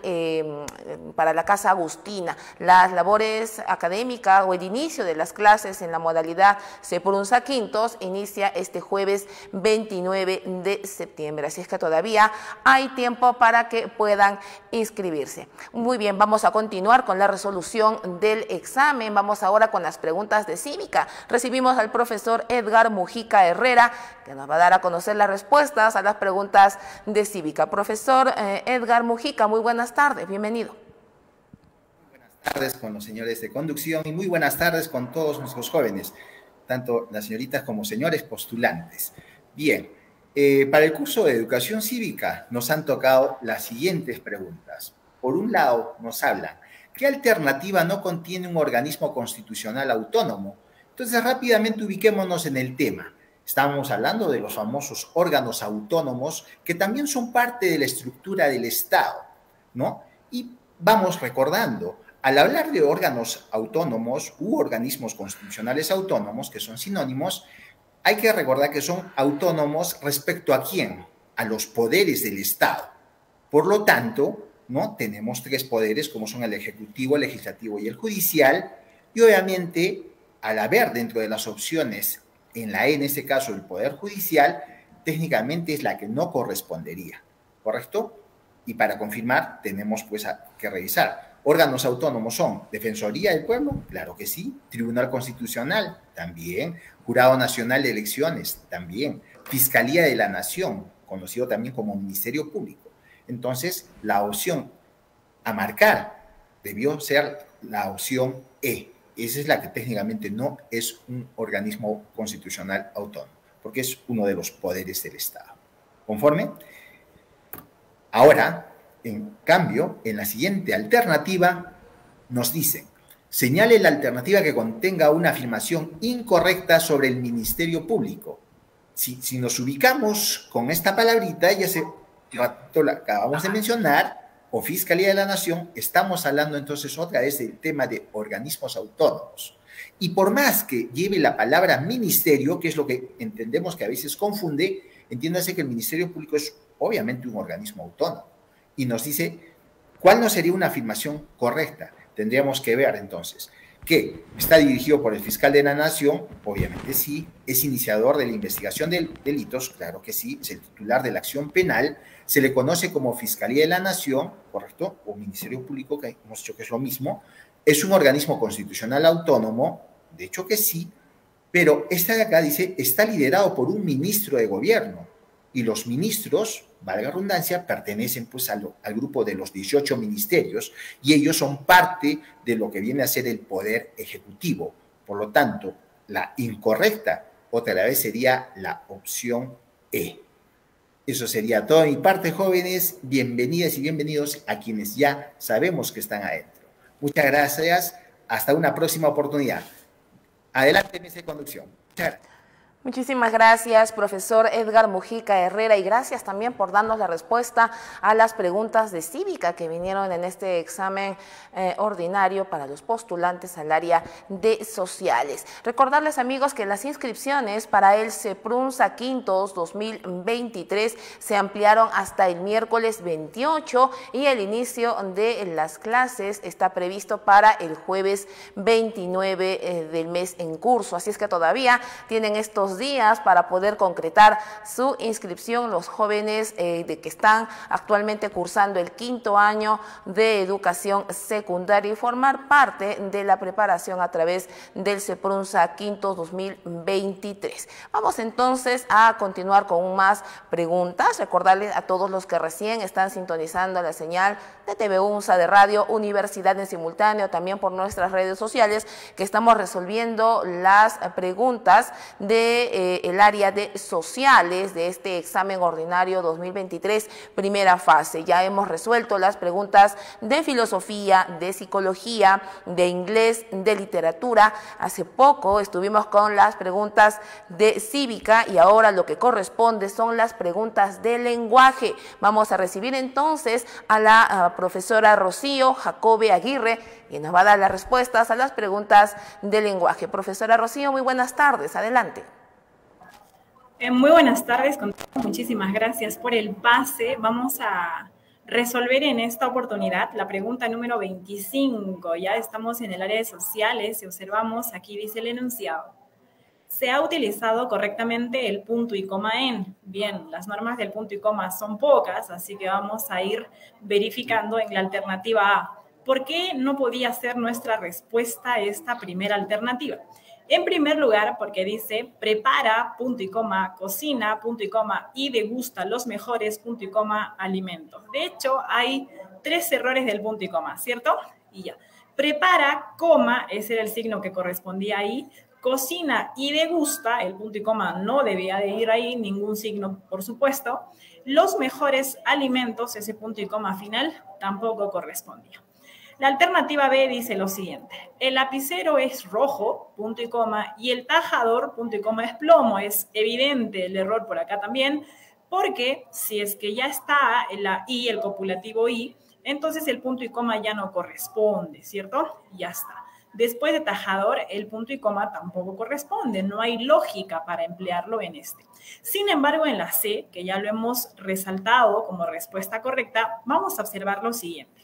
la Casa Agustina. Las labores académicas o el inicio de las clases en la modalidad CEPRUNZA Quintos inicia este jueves 29 de septiembre. Así es que todavía hay tiempo para que puedan inscribirse. Muy bien, vamos a continuar con la resolución del examen. Vamos ahora con las preguntas de cívica. Recibimos al profesor Edgar Mujica Herrera, que nos va a dar a conocer las respuestas a las preguntas de cívica. Profesor Edgar Mujica, muy buenas tardes, bienvenido. Tardes con los señores de conducción y muy buenas tardes con todos nuestros jóvenes, tanto las señoritas como señores postulantes. Bien, para el curso de educación cívica nos han tocado las siguientes preguntas. Por un lado, nos hablan, ¿qué alternativa no contiene un organismo constitucional autónomo? Entonces, rápidamente ubiquémonos en el tema. Estamos hablando de los famosos órganos autónomos que también son parte de la estructura del Estado, ¿no? Y vamos recordando, al hablar de órganos autónomos u organismos constitucionales autónomos, que son sinónimos, hay que recordar que son autónomos respecto a quién, a los poderes del Estado. Por lo tanto, ¿no? Tenemos tres poderes como son el Ejecutivo, el Legislativo y el Judicial, y obviamente al haber dentro de las opciones en la E, en este caso el Poder Judicial, técnicamente es la que no correspondería, ¿correcto? Y para confirmar tenemos pues que revisar. ¿Órganos autónomos son Defensoría del Pueblo? Claro que sí. Tribunal Constitucional, también. Jurado Nacional de Elecciones, también. Fiscalía de la Nación, conocido también como Ministerio Público. Entonces, la opción a marcar debió ser la opción E. Esa es la que técnicamente no es un organismo constitucional autónomo, porque es uno de los poderes del Estado. ¿Conforme? Ahora, en cambio, en la siguiente alternativa nos dicen, señale la alternativa que contenga una afirmación incorrecta sobre el Ministerio Público. Si nos ubicamos con esta palabrita, ya se la acabamos de mencionar, o Fiscalía de la Nación, estamos hablando entonces otra vez del tema de organismos autónomos. Y por más que lleve la palabra ministerio, que es lo que entendemos que a veces confunde, entiéndase que el Ministerio Público es obviamente un organismo autónomo. Y nos dice, ¿cuál no sería una afirmación correcta? Tendríamos que ver entonces, que está dirigido por el fiscal de la Nación, obviamente sí, es iniciador de la investigación de delitos, claro que sí, es el titular de la acción penal, se le conoce como Fiscalía de la Nación, ¿correcto? O Ministerio Público, que hemos dicho que es lo mismo, es un organismo constitucional autónomo, de hecho que sí, pero esta de acá dice, está liderado por un ministro de gobierno, y los ministros, valga la redundancia, pertenecen pues al grupo de los 18 ministerios y ellos son parte de lo que viene a ser el poder ejecutivo. Por lo tanto, la incorrecta otra vez sería la opción E. Eso sería todo de mi parte, jóvenes. Bienvenidas y bienvenidos a quienes ya sabemos que están adentro. Muchas gracias. Hasta una próxima oportunidad. Adelante, mesa de conducción. Muchas gracias. Muchísimas gracias, profesor Edgar Mujica Herrera, y gracias también por darnos la respuesta a las preguntas de cívica que vinieron en este examen ordinario para los postulantes al área de sociales. Recordarles, amigos, que las inscripciones para el CEPRUNZA Quintos 2023 se ampliaron hasta el miércoles 28 y el inicio de las clases está previsto para el jueves 29 del mes en curso. Así es que todavía tienen estos estos días para poder concretar su inscripción los jóvenes de que están actualmente cursando el 5º año de educación secundaria y formar parte de la preparación a través del CEPRUNSA Quinto 2023. Vamos entonces a continuar con más preguntas. Recordarles a todos los que recién están sintonizando la señal de TV UNSA, de Radio Universidad en simultáneo, también por nuestras redes sociales, que estamos resolviendo las preguntas del área de sociales de este examen ordinario 2023, primera fase. Ya hemos resuelto las preguntas de filosofía, de psicología, de inglés, de literatura. Hace poco estuvimos con las preguntas de cívica y ahora lo que corresponde son las preguntas de lenguaje. Vamos a recibir entonces a la profesora Rocío Jacobe Aguirre, que nos va a dar las respuestas a las preguntas de lenguaje. Profesora Rocío, muy buenas tardes. Adelante. Muy buenas tardes. Muchísimas gracias por el pase. Vamos a resolver en esta oportunidad la pregunta número 25. Ya estamos en el área de sociales y observamos, aquí dice el enunciado: ¿se ha utilizado correctamente el punto y coma en? Bien, las normas del punto y coma son pocas, así que vamos a ir verificando en la alternativa A. ¿Por qué no podía ser nuestra respuesta a esta primera alternativa? En primer lugar, porque dice prepara, punto y coma, cocina, punto y coma, y degusta los mejores, punto y coma, alimentos. De hecho, hay 3 errores del punto y coma, ¿cierto? Y ya. Prepara, coma, ese era el signo que correspondía ahí. Cocina y degusta, el punto y coma no debía de ir ahí, ningún signo, por supuesto. Los mejores alimentos, ese punto y coma final, tampoco correspondía. La alternativa B dice lo siguiente: el lapicero es rojo, punto y coma, y el tajador, punto y coma, es plomo. Es evidente el error por acá también, porque si es que ya está la I, el copulativo I, entonces el punto y coma ya no corresponde, ¿cierto? Ya está. Después de tajador, el punto y coma tampoco corresponde, no hay lógica para emplearlo en este. Sin embargo, en la C, que ya lo hemos resaltado como respuesta correcta, vamos a observar lo siguiente.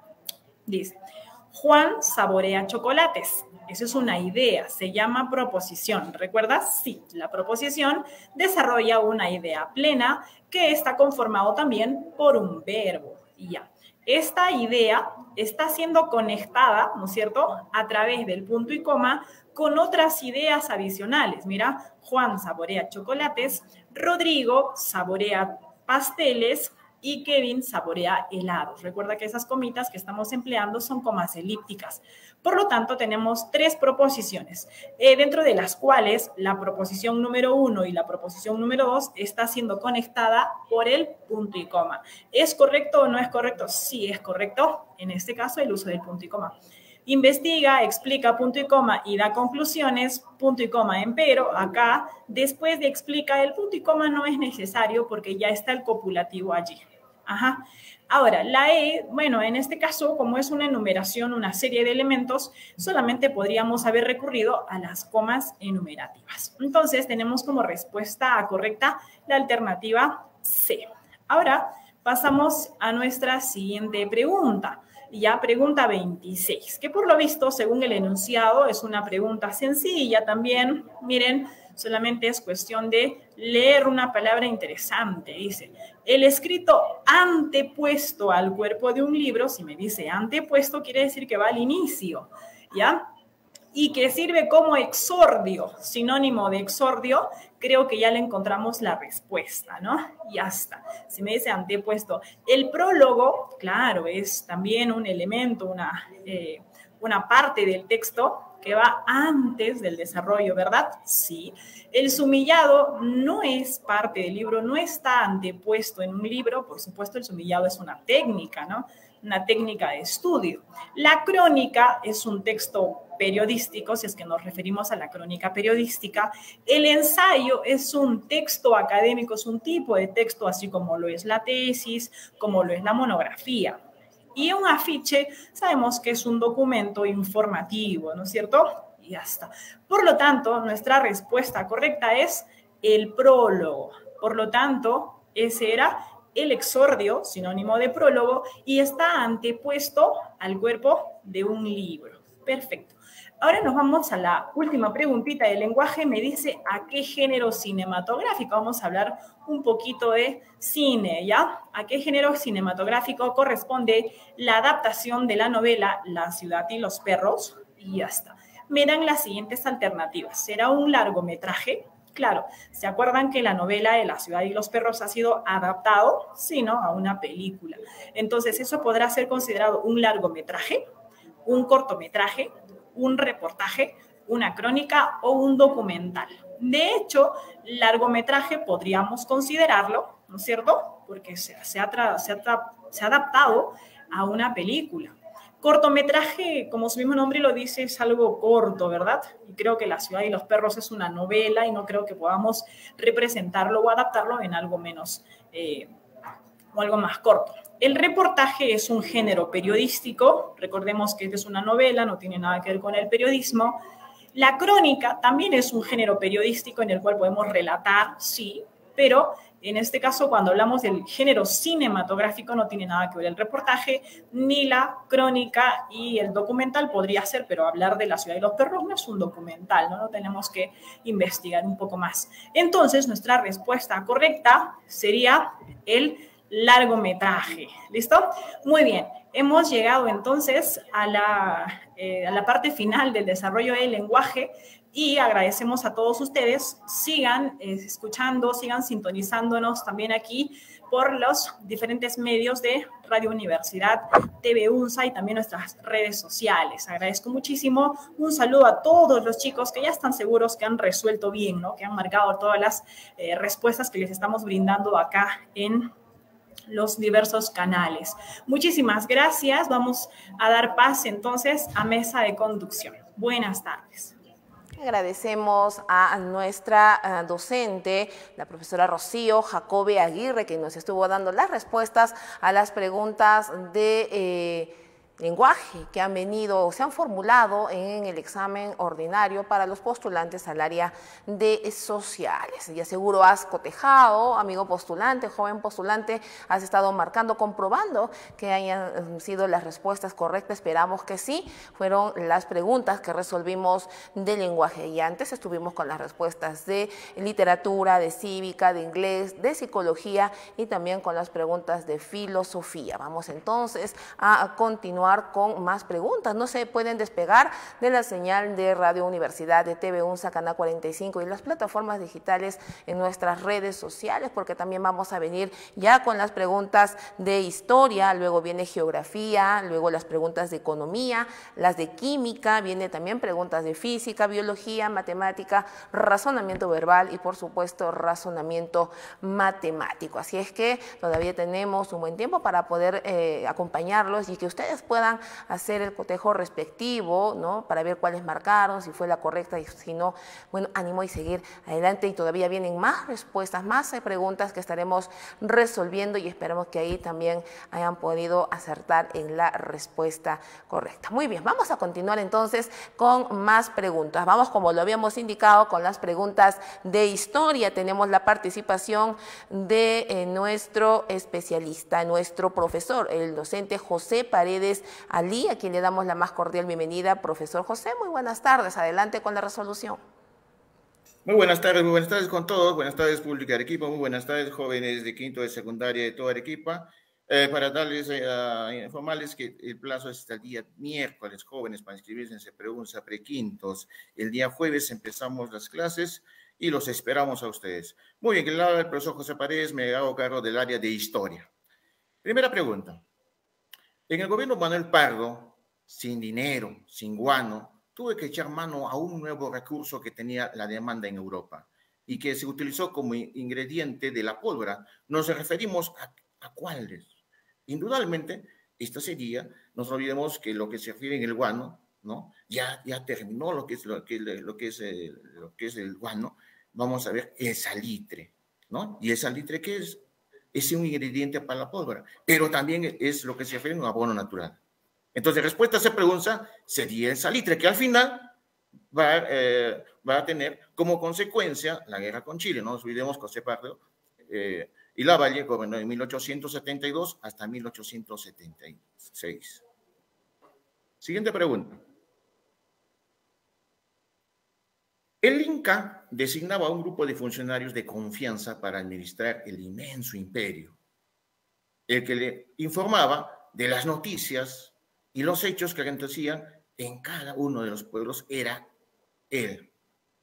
Dice, Juan saborea chocolates. Eso es una idea, se llama proposición. ¿Recuerdas? Sí, la proposición desarrolla una idea plena que está conformado también por un verbo. Y ya. Esta idea está siendo conectada, ¿no es cierto?, a través del punto y coma con otras ideas adicionales. Mira, Juan saborea chocolates, Rodrigo saborea pasteles y Kevin saborea helados. Recuerda que esas comitas que estamos empleando son comas elípticas. Por lo tanto, tenemos 3 proposiciones, dentro de las cuales la proposición número 1 y la proposición número 2 está siendo conectada por el punto y coma. ¿Es correcto o no es correcto? Sí, es correcto. En este caso, el uso del punto y coma. Investiga, explica, punto y coma, y da conclusiones, punto y coma, empero acá, después de explica, el punto y coma no es necesario porque ya está el copulativo allí. Ajá. Ahora, la E, bueno, en este caso, como es una enumeración, una serie de elementos, solamente podríamos haber recurrido a las comas enumerativas. Entonces, tenemos como respuesta correcta la alternativa C. Ahora, pasamos a nuestra siguiente pregunta. Ya, pregunta 26, que por lo visto, según el enunciado, es una pregunta sencilla también. Miren, solamente es cuestión de leer una palabra interesante. Dice, el escrito antepuesto al cuerpo de un libro, si me dice antepuesto, quiere decir que va al inicio, ¿ya? Y que sirve como exordio, sinónimo de exordio, creo que ya le encontramos la respuesta, ¿no? Ya está. Si me dice antepuesto, el prólogo, claro, es también un elemento, una parte del texto que va antes del desarrollo, ¿verdad? Sí. El sumillado no es parte del libro, no está antepuesto en un libro. Por supuesto, el sumillado es una técnica, ¿no? Una técnica de estudio. La crónica es un texto periodístico, si es que nos referimos a la crónica periodística. El ensayo es un texto académico, es un tipo de texto, así como lo es la tesis, como lo es la monografía. Y un afiche, sabemos que es un documento informativo, ¿no es cierto? Y ya está. Por lo tanto, nuestra respuesta correcta es el prólogo. Por lo tanto, ese era el exordio, sinónimo de prólogo, y está antepuesto al cuerpo de un libro. Perfecto. Ahora nos vamos a la última preguntita del lenguaje. Me dice, ¿a qué género cinematográfico? Vamos a hablar un poquito de cine, ¿ya? ¿A qué género cinematográfico corresponde la adaptación de la novela La ciudad y los perros? Y ya está. Me dan las siguientes alternativas. ¿Será un largometraje? Claro, ¿se acuerdan que la novela de La ciudad y los perros ha sido adaptado? Sí, ¿no? A una película. Entonces, ¿eso podrá ser considerado un largometraje, un cortometraje, un reportaje, una crónica o un documental? De hecho, largometraje podríamos considerarlo, ¿no es cierto? Porque se ha adaptado a una película. Cortometraje, como su mismo nombre lo dice, es algo corto, ¿verdad? Y creo que La ciudad y los perros es una novela y no creo que podamos representarlo o adaptarlo en algo menos o algo más corto. El reportaje es un género periodístico, recordemos que es una novela, no tiene nada que ver con el periodismo. La crónica también es un género periodístico en el cual podemos relatar, sí, pero en este caso, cuando hablamos del género cinematográfico, no tiene nada que ver el reportaje, ni la crónica y el documental podría ser, pero hablar de La ciudad y los perros no es un documental, ¿no? No tenemos que investigar un poco más. Entonces, nuestra respuesta correcta sería el largometraje. ¿Listo? Muy bien. Hemos llegado entonces a la parte final del desarrollo del lenguaje y agradecemos a todos ustedes. Sigan escuchando, sigan sintonizándonos también aquí por los diferentes medios de Radio Universidad, TV UNSA y también nuestras redes sociales. Agradezco muchísimo. Un saludo a todos los chicos que ya están seguros que han resuelto bien, ¿no? Que han marcado todas las respuestas que les estamos brindando acá en los diversos canales. Muchísimas gracias. Vamos a dar pase entonces a mesa de conducción. Buenas tardes. Agradecemos a nuestra docente, la profesora Rocío Jacobe Aguirre, que nos estuvo dando las respuestas a las preguntas de lenguaje que han venido o se han formulado en el examen ordinario para los postulantes al área de sociales. Ya seguro has cotejado, amigo postulante, joven postulante, has estado marcando, comprobando que hayan sido las respuestas correctas. Esperamos que sí, fueron las preguntas que resolvimos de lenguaje. Y antes estuvimos con las respuestas de literatura, de cívica, de inglés, de psicología y también con las preguntas de filosofía. Vamos entonces a continuar con más preguntas. No se pueden despegar de la señal de Radio Universidad, de TV UNSA, Canal 45 y las plataformas digitales en nuestras redes sociales, porque también vamos a venir ya con las preguntas de historia, luego viene geografía, luego las preguntas de economía, las de química, viene también preguntas de física, biología, matemática, razonamiento verbal y por supuesto razonamiento matemático. Así es que todavía tenemos un buen tiempo para poder acompañarlos y que ustedes puedan hacer el cotejo respectivo, ¿no? Para ver cuáles marcaron, si fue la correcta y si no, bueno, ánimo y seguir adelante. Y todavía vienen más respuestas, más preguntas que estaremos resolviendo y esperamos que ahí también hayan podido acertar en la respuesta correcta. Muy bien, vamos a continuar entonces con más preguntas. Vamos, como lo habíamos indicado, con las preguntas de historia. Tenemos la participación de nuestro especialista, nuestro profesor, el docente José Paredes Ali, a quien le damos la más cordial bienvenida. Profesor José, muy buenas tardes. Adelante con la resolución. Muy buenas tardes con todos. Buenas tardes, pública de Arequipa. Muy buenas tardes, jóvenes de quinto de secundaria de toda Arequipa. Para darles, informarles que el plazo es hasta el día miércoles, jóvenes, para inscribirse en CEPREUNSA prequintos. El día jueves empezamos las clases y los esperamos a ustedes. Muy bien, que le habla el profesor José Paredes, me hago cargo del área de historia. Primera pregunta. En el gobierno Manuel Pardo, sin dinero, sin guano, tuve que echar mano a un nuevo recurso que tenía la demanda en Europa y que se utilizó como ingrediente de la pólvora. Nos referimos a cuáles. Indudablemente, esta sería, no nos olvidemos que lo que se refiere en el guano, ¿no? Ya terminó lo que es el guano. Vamos a ver el salitre, ¿no? ¿Y el salitre qué es? Es un ingrediente para la pólvora, pero también es lo que se refiere a un abono natural. Entonces, respuesta a esa pregunta sería el salitre, que al final va a tener como consecuencia la guerra con Chile. No nos olvidemos que José Pardo y Lavalle gobernó de 1872 hasta 1876. Siguiente pregunta. El Inca designaba a un grupo de funcionarios de confianza para administrar el inmenso imperio. El que le informaba de las noticias y los hechos que acontecían en cada uno de los pueblos era él.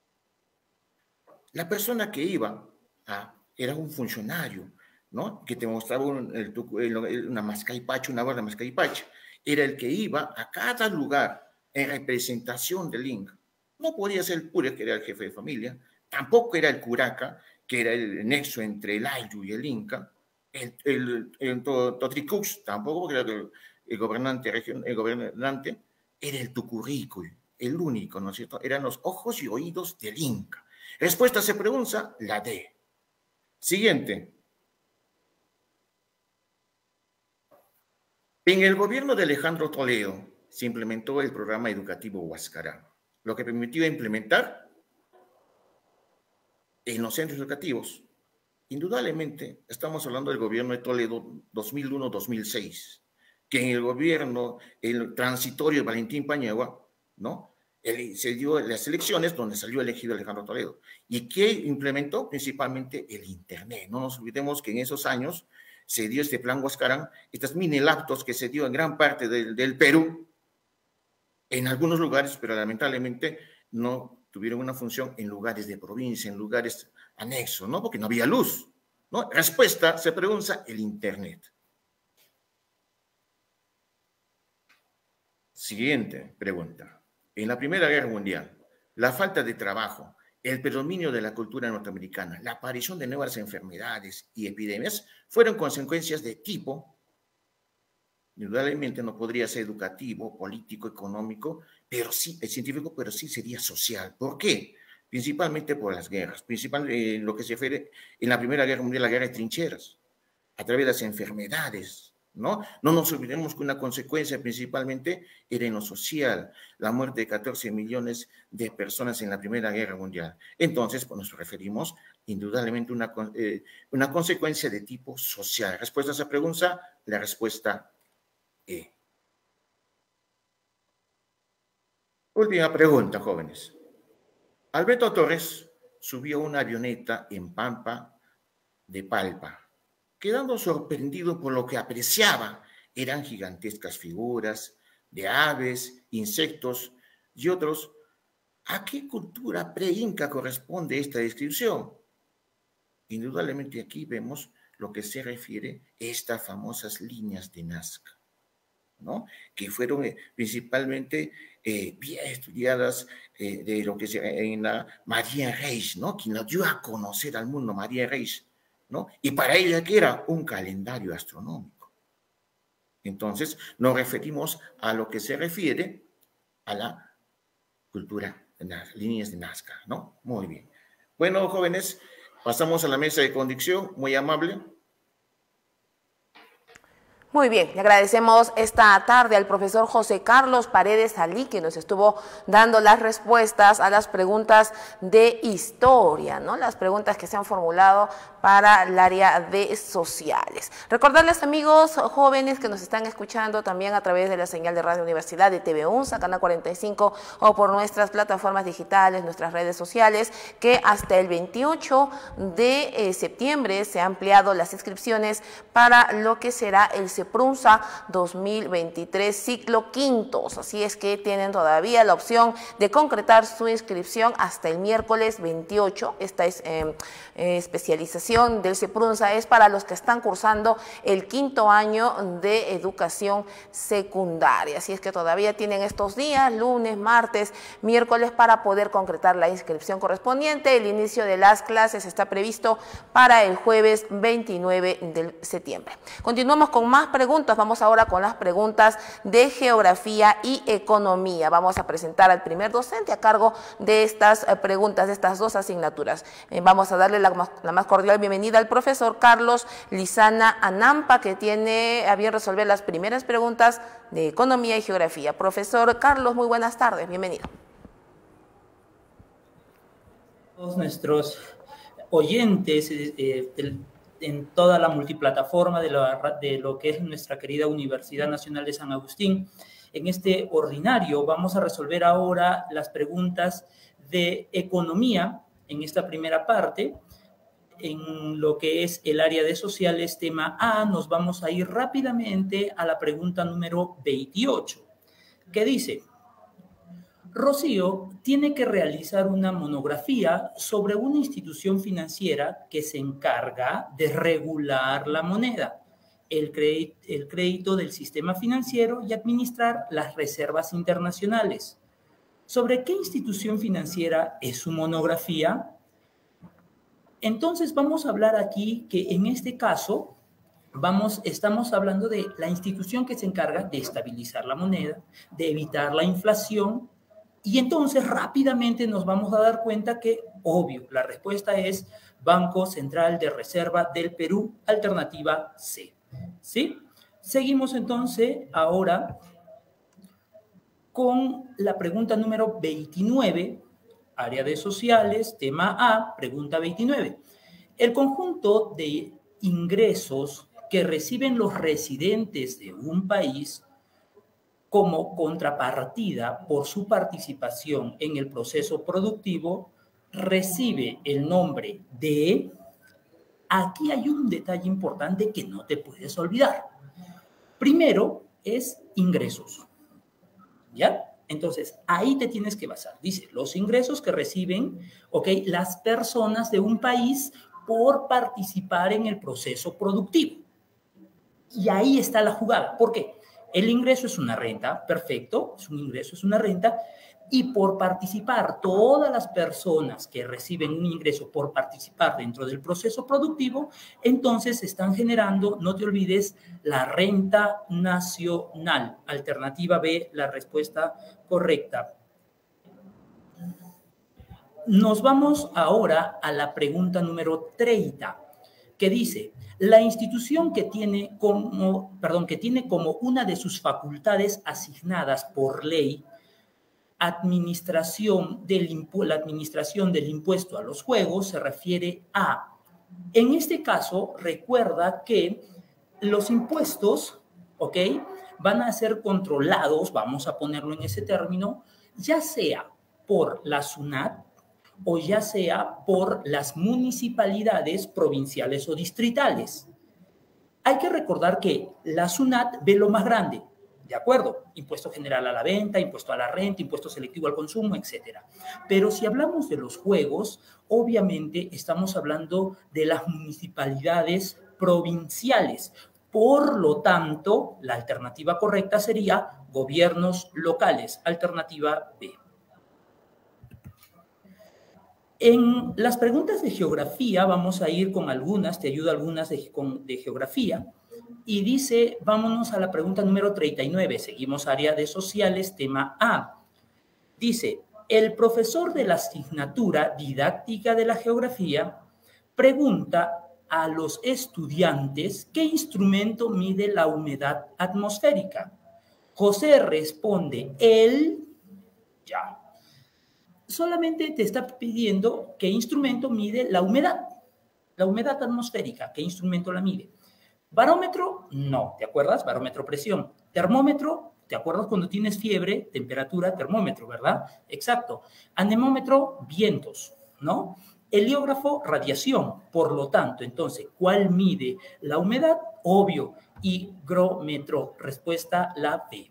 La persona que iba era un funcionario, ¿no? Que te mostraba una mascaipacha, una barra de mascaipacha. Era el que iba a cada lugar en representación del Inca. No podía ser el Pure, que era el jefe de familia, tampoco era el Curaca, que era el nexo entre el Ayllu y el Inca, el Totricux, tampoco, porque era el gobernante, era el Tucurricuy, el único, ¿no es cierto? Eran los ojos y oídos del Inca. Respuesta se pregunta, la D. Siguiente. En el gobierno de Alejandro Toledo se implementó el programa educativo Huascarán, lo que permitió implementar en los centros educativos. Indudablemente, estamos hablando del gobierno de Toledo 2001-2006, que en el gobierno, el transitorio de Valentín Paniagua, ¿no? Se dio las elecciones donde salió elegido Alejandro Toledo. ¿Y qué implementó? Principalmente el Internet. No nos olvidemos que en esos años se dio este plan Huascarán, estas mini laptops que se dio en gran parte del Perú, en algunos lugares, pero lamentablemente no tuvieron una función en lugares de provincia, en lugares anexos, ¿no? Porque no había luz, ¿no? Respuesta, se pregunta, el Internet. Siguiente pregunta. En la Primera Guerra Mundial, la falta de trabajo, el predominio de la cultura norteamericana, la aparición de nuevas enfermedades y epidemias fueron consecuencias de tipo, indudablemente no podría ser educativo, político, económico, pero sí, científico, pero sí sería social. ¿Por qué? Principalmente por las guerras, principalmente en lo que se refiere en la Primera Guerra Mundial, la guerra de trincheras, a través de las enfermedades, ¿no? No nos olvidemos que una consecuencia principalmente era en lo social, la muerte de 14 millones de personas en la Primera Guerra Mundial. Entonces, pues nos referimos indudablemente a una consecuencia de tipo social. Respuesta a esa pregunta, la respuesta E. Última pregunta, jóvenes. Alberto Torres subió una avioneta en Pampa de Palpa, quedando sorprendido por lo que apreciaba. Eran gigantescas figuras de aves, insectos y otros. ¿A qué cultura pre-inca corresponde esta descripción? Indudablemente aquí vemos lo que se refiere a estas famosas líneas de Nazca, ¿no? Que fueron principalmente bien estudiadas de lo que se en la María Reis, ¿no? Quien nos dio a conocer al mundo, María Reis, ¿no? Y para ella que era un calendario astronómico. Entonces nos referimos a lo que se refiere a la cultura de las líneas de Nazca, ¿no? Muy bien. Bueno, jóvenes, pasamos a la mesa de conducción, muy amable. Muy bien, le agradecemos esta tarde al profesor José Carlos Paredes Alí, que nos estuvo dando las respuestas a las preguntas de historia, ¿no? Las preguntas que se han formulado para el área de sociales. Recordarles, amigos jóvenes que nos están escuchando también a través de la señal de Radio Universidad de TV UNSA, Canal 45, o por nuestras plataformas digitales, nuestras redes sociales, que hasta el 28 de septiembre se han ampliado las inscripciones para lo que será el CEPRUNSA 2023 ciclo quintos, así es que tienen todavía la opción de concretar su inscripción hasta el miércoles 28. Esta es especialización del CEPRUNSA, es para los que están cursando el quinto año de educación secundaria, así es que todavía tienen estos días, lunes, martes, miércoles, para poder concretar la inscripción correspondiente. El inicio de las clases está previsto para el jueves 29 de septiembre. Continuamos con más preguntas. Vamos ahora con las preguntas de geografía y economía. Vamos a presentar al primer docente a cargo de estas preguntas, de estas dos asignaturas. Vamos a darle la más cordial bienvenida al profesor Carlos Lizana Anampa, que tiene a bien resolver las primeras preguntas de economía y geografía. Profesor Carlos, muy buenas tardes, bienvenido. Todos nuestros oyentes en toda la multiplataforma de lo que es nuestra querida Universidad Nacional de San Agustín. En este ordinario vamos a resolver ahora las preguntas de economía en esta primera parte. En lo que es el área de sociales, tema A, nos vamos a ir rápidamente a la pregunta número 28, que dice: Rocío tiene que realizar una monografía sobre una institución financiera que se encarga de regular la moneda, el crédito del sistema financiero y administrar las reservas internacionales. ¿Sobre qué institución financiera es su monografía? Entonces vamos a hablar aquí que en este caso estamos hablando de la institución que se encarga de estabilizar la moneda, de evitar la inflación, y entonces rápidamente nos vamos a dar cuenta que, obvio, la respuesta es Banco Central de Reserva del Perú, alternativa C. ¿Sí? Seguimos entonces ahora con la pregunta número 29, área de sociales, tema A, pregunta 29. El conjunto de ingresos que reciben los residentes de un país como contrapartida por su participación en el proceso productivo recibe el nombre de... Aquí hay un detalle importante que no te puedes olvidar. Primero es ingresos, ¿ya? Entonces, ahí te tienes que basar. Dice, los ingresos que reciben, ¿ok?, las personas de un país por participar en el proceso productivo. Y ahí está la jugada. ¿Por qué? El ingreso es una renta, perfecto, es un ingreso, es una renta, y por participar, todas las personas que reciben un ingreso por participar dentro del proceso productivo, entonces están generando, no te olvides, la renta nacional. Alternativa B, la respuesta correcta. Nos vamos ahora a la pregunta número 30, que dice: la institución que tiene como una de sus facultades asignadas por ley la administración del impuesto a los juegos se refiere a... En este caso, recuerda que los impuestos, ¿ok?, van a ser controlados, vamos a ponerlo en ese término, ya sea por la SUNAT o ya sea por las municipalidades provinciales o distritales. Hay que recordar que la SUNAT ve lo más grande, ¿de acuerdo? Impuesto general a la venta, impuesto a la renta, impuesto selectivo al consumo, etc. Pero si hablamos de los juegos, obviamente estamos hablando de las municipalidades provinciales. Por lo tanto, la alternativa correcta sería gobiernos locales, alternativa B. En las preguntas de geografía vamos a ir con algunas, te ayuda algunas de geografía. Y dice, vámonos a la pregunta número 39, seguimos área de sociales, tema A. Dice, el profesor de la asignatura didáctica de la geografía pregunta a los estudiantes qué instrumento mide la humedad atmosférica. José responde, ya. Solamente te está pidiendo qué instrumento mide la humedad atmosférica, qué instrumento la mide. Barómetro, no, ¿te acuerdas? Barómetro, presión. Termómetro, ¿te acuerdas cuando tienes fiebre, temperatura, termómetro, ¿verdad? Exacto. Anemómetro, vientos, ¿no? Heliógrafo, radiación. Por lo tanto, entonces, ¿cuál mide la humedad? Obvio. Higrómetro, respuesta la B.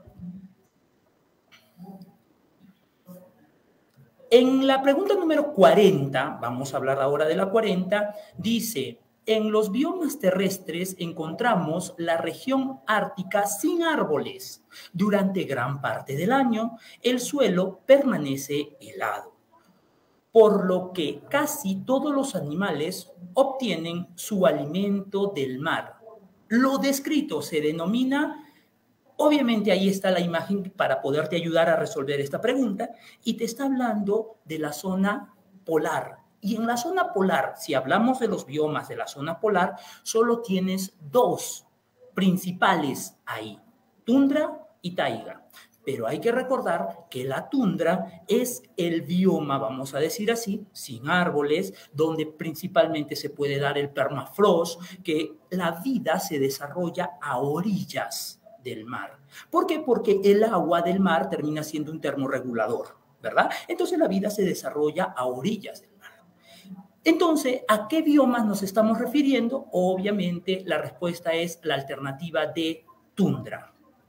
En la pregunta número 40, vamos a hablar ahora de la 40, dice... En los biomas terrestres encontramos la región ártica sin árboles. Durante gran parte del año, el suelo permanece helado, por lo que casi todos los animales obtienen su alimento del mar. Lo descrito se denomina, obviamente ahí está la imagen para poderte ayudar a resolver esta pregunta, y te está hablando de la zona polar. Y en la zona polar, si hablamos de los biomas de la zona polar, solo tienes dos principales ahí, tundra y taiga. Pero hay que recordar que la tundra es el bioma, vamos a decir así, sin árboles, donde principalmente se puede dar el permafrost, que la vida se desarrolla a orillas del mar. ¿Por qué? Porque el agua del mar termina siendo un termorregulador. ¿verdad? Entonces la vida se desarrolla a orillas del mar. Entonces, ¿a qué biomas nos estamos refiriendo? Obviamente, la respuesta es la alternativa de tundra.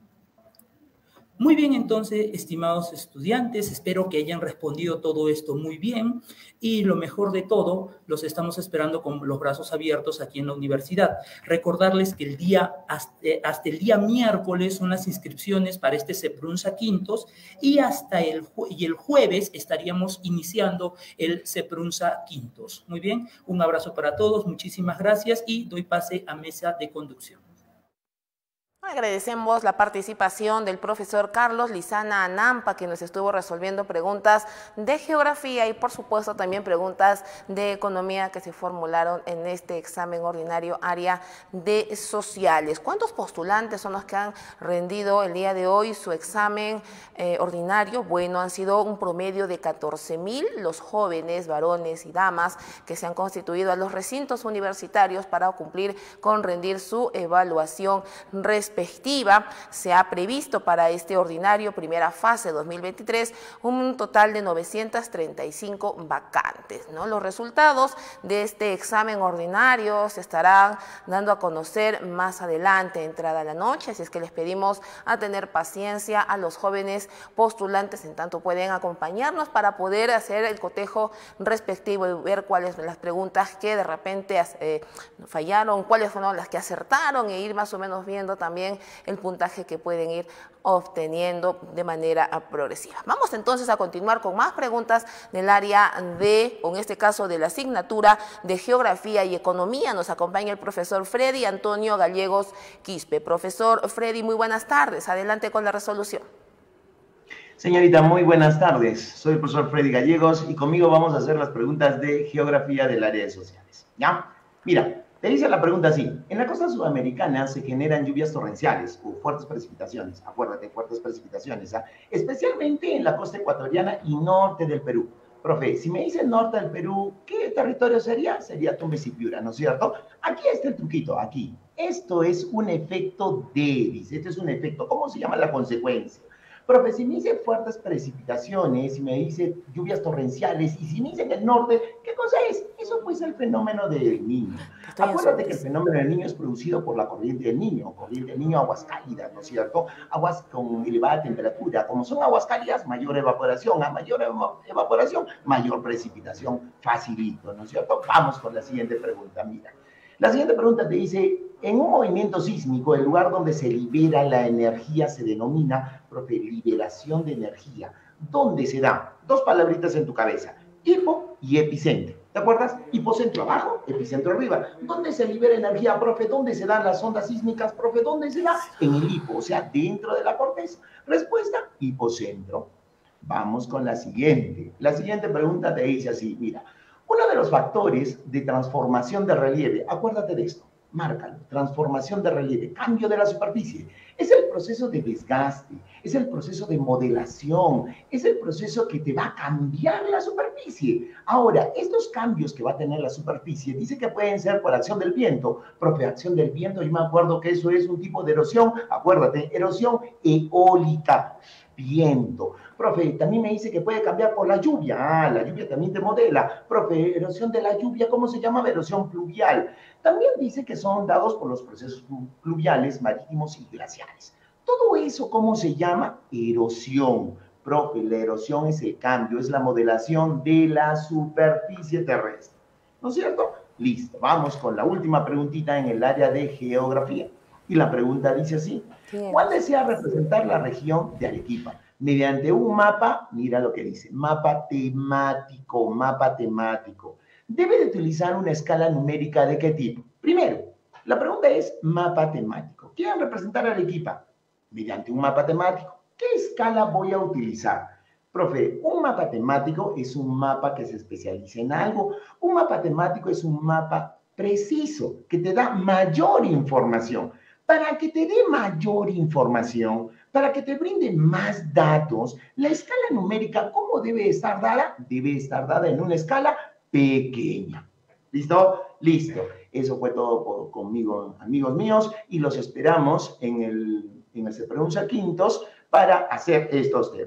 Muy bien, entonces, estimados estudiantes, espero que hayan respondido todo esto muy bien y lo mejor de todo, los estamos esperando con los brazos abiertos aquí en la universidad. Recordarles que hasta el día miércoles son las inscripciones para este CEPRUNSA Quintos y el jueves estaríamos iniciando el CEPRUNSA Quintos. Muy bien, un abrazo para todos, muchísimas gracias y doy pase a mesa de conducción. Agradecemos la participación del profesor Carlos Lizana Anampa, que nos estuvo resolviendo preguntas de geografía y por supuesto también preguntas de economía que se formularon en este examen ordinario área de sociales. ¿Cuántos postulantes son los que han rendido el día de hoy su examen ordinario? Bueno, han sido un promedio de 14.000 los jóvenes, varones y damas que se han constituido a los recintos universitarios para cumplir con rendir su evaluación respectiva. Se ha previsto para este ordinario primera fase 2023 un total de 935 vacantes, ¿no? Los resultados de este examen ordinario se estarán dando a conocer más adelante, entrada la noche, así es que les pedimos a tener paciencia a los jóvenes postulantes, en tanto pueden acompañarnos para poder hacer el cotejo respectivo y ver cuáles son las preguntas que de repente fallaron, cuáles fueron las que acertaron e ir más o menos viendo también el puntaje que pueden ir obteniendo de manera progresiva. Vamos entonces a continuar con más preguntas del área de, o en este caso de la asignatura de Geografía y Economía. Nos acompaña el profesor Freddy Antonio Gallegos Quispe. Profesor Freddy, muy buenas tardes. Adelante con la resolución. Señorita, muy buenas tardes. Soy el profesor Freddy Gallegos y conmigo vamos a hacer las preguntas de Geografía del área de sociales. ¿Ya? Mira. Te dice la pregunta así: en la costa sudamericana se generan lluvias torrenciales o fuertes precipitaciones, acuérdate, fuertes precipitaciones, especialmente en la costa ecuatoriana y norte del Perú. Profe, si me dice norte del Perú, ¿qué territorio sería? Sería Tumbes y Piura, ¿no es cierto? Aquí está el truquito, aquí. Esto es un efecto Davis, este es un efecto, ¿cómo se llama la consecuencia? Profe, si me dice fuertes precipitaciones, si me dice lluvias torrenciales, y si me dice en el norte, ¿qué cosa es? Eso pues es el fenómeno del Niño. Acuérdate que el fenómeno del Niño es producido por la corriente del Niño, aguas cálidas, ¿no es cierto? Aguas con elevada temperatura. Como son aguas cálidas, mayor evaporación. A mayor evaporación, mayor precipitación. Facilito, ¿no es cierto? Vamos con la siguiente pregunta, mira. La siguiente pregunta te dice: en un movimiento sísmico, el lugar donde se libera la energía se denomina, profe, liberación de energía. ¿Dónde se da? Dos palabritas en tu cabeza: hipo y epicentro. ¿Te acuerdas? Hipocentro abajo, epicentro arriba. ¿Dónde se libera energía, profe? ¿Dónde se dan las ondas sísmicas, profe? ¿Dónde se da? En el hipo, o sea, dentro de la corteza. Respuesta: hipocentro. Vamos con la siguiente. La siguiente pregunta te dice así, mira. Uno de los factores de transformación de relieve, acuérdate de esto, márcalo, transformación de relieve, cambio de la superficie, es el proceso de desgaste, es el proceso de modelación, es el proceso que te va a cambiar la superficie. Ahora, estos cambios que va a tener la superficie, dice que pueden ser por acción del viento. Profe, acción del viento, yo me acuerdo que eso es un tipo de erosión, acuérdate, erosión eólica. Viento. Profe, también me dice que puede cambiar por la lluvia. Ah, la lluvia también te modela. Profe, erosión de la lluvia, ¿cómo se llama? Erosión pluvial. También dice que son dados por los procesos pluviales, marítimos y glaciares. Todo eso, ¿cómo se llama? Erosión. Profe, la erosión es el cambio, es la modelación de la superficie terrestre. ¿No es cierto? Listo, vamos con la última preguntita en el área de geografía. Y la pregunta dice así: ¿cuál desea representar la región de Arequipa? Mediante un mapa, mira lo que dice, mapa temático. Debe de utilizar una escala numérica ¿de qué tipo? Primero, la pregunta es mapa temático. ¿Quieren representar a Arequipa? Mediante un mapa temático. ¿Qué escala voy a utilizar? Profe, un mapa temático es un mapa que se especializa en algo. Un mapa temático es un mapa preciso, que te da mayor información. Para que te dé mayor información, para que te brinde más datos, la escala numérica, ¿cómo debe estar dada? Debe estar dada en una escala pequeña. ¿Listo? Listo. Eso fue todo conmigo, amigos míos, y los esperamos en el CEPRUNSA Quintos para hacer estos temas.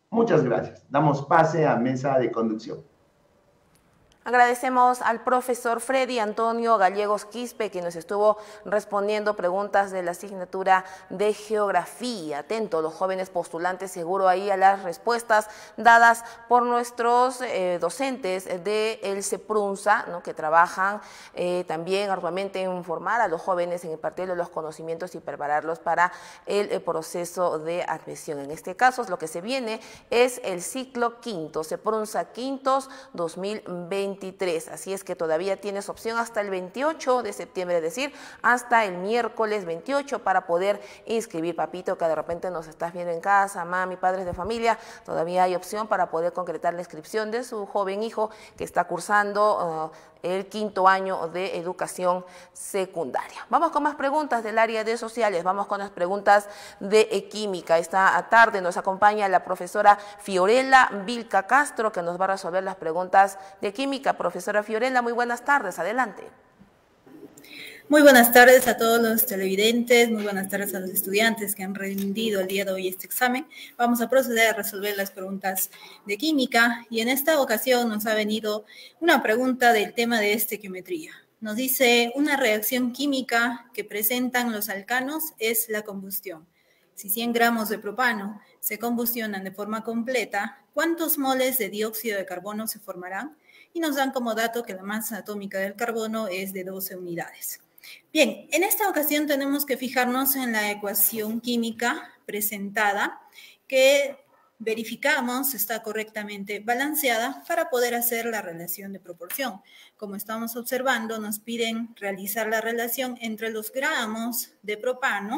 Muchas gracias. Damos pase a mesa de conducción. Agradecemos al profesor Freddy Antonio Gallegos Quispe, que nos estuvo respondiendo preguntas de la asignatura de Geografía. Atento los jóvenes postulantes, seguro ahí a las respuestas dadas por nuestros docentes del CEPRUNSA, ¿no?, que trabajan también arduamente en formar a los jóvenes, en impartirles los conocimientos y prepararlos para el proceso de admisión. En este caso, lo que se viene es el ciclo quinto, CEPRUNSA Quintos 2020. Así es que todavía tienes opción hasta el 28 de septiembre, es decir, hasta el miércoles 28 para poder inscribir. Papito, que de repente nos estás viendo en casa, mami, padres de familia, todavía hay opción para poder concretar la inscripción de su joven hijo que está cursando el quinto año de educación secundaria. Vamos con más preguntas del área de sociales, vamos con las preguntas de química. Esta tarde nos acompaña la profesora Fiorella Vilca Castro, que nos va a resolver las preguntas de química. Profesora Fiorella, muy buenas tardes, adelante. Muy buenas tardes a todos los televidentes, muy buenas tardes a los estudiantes que han rendido el día de hoy este examen. Vamos a proceder a resolver las preguntas de química y en esta ocasión nos ha venido una pregunta del tema de estequiometría. Nos dice, una reacción química que presentan los alcanos es la combustión. Si 100 gramos de propano se combustionan de forma completa, ¿cuántos moles de dióxido de carbono se formarán? Y nos dan como dato que la masa atómica del carbono es de 12 unidades. Bien, en esta ocasión tenemos que fijarnos en la ecuación química presentada que verificamos está correctamente balanceada para poder hacer la relación de proporción. Como estamos observando, nos piden realizar la relación entre los gramos de propano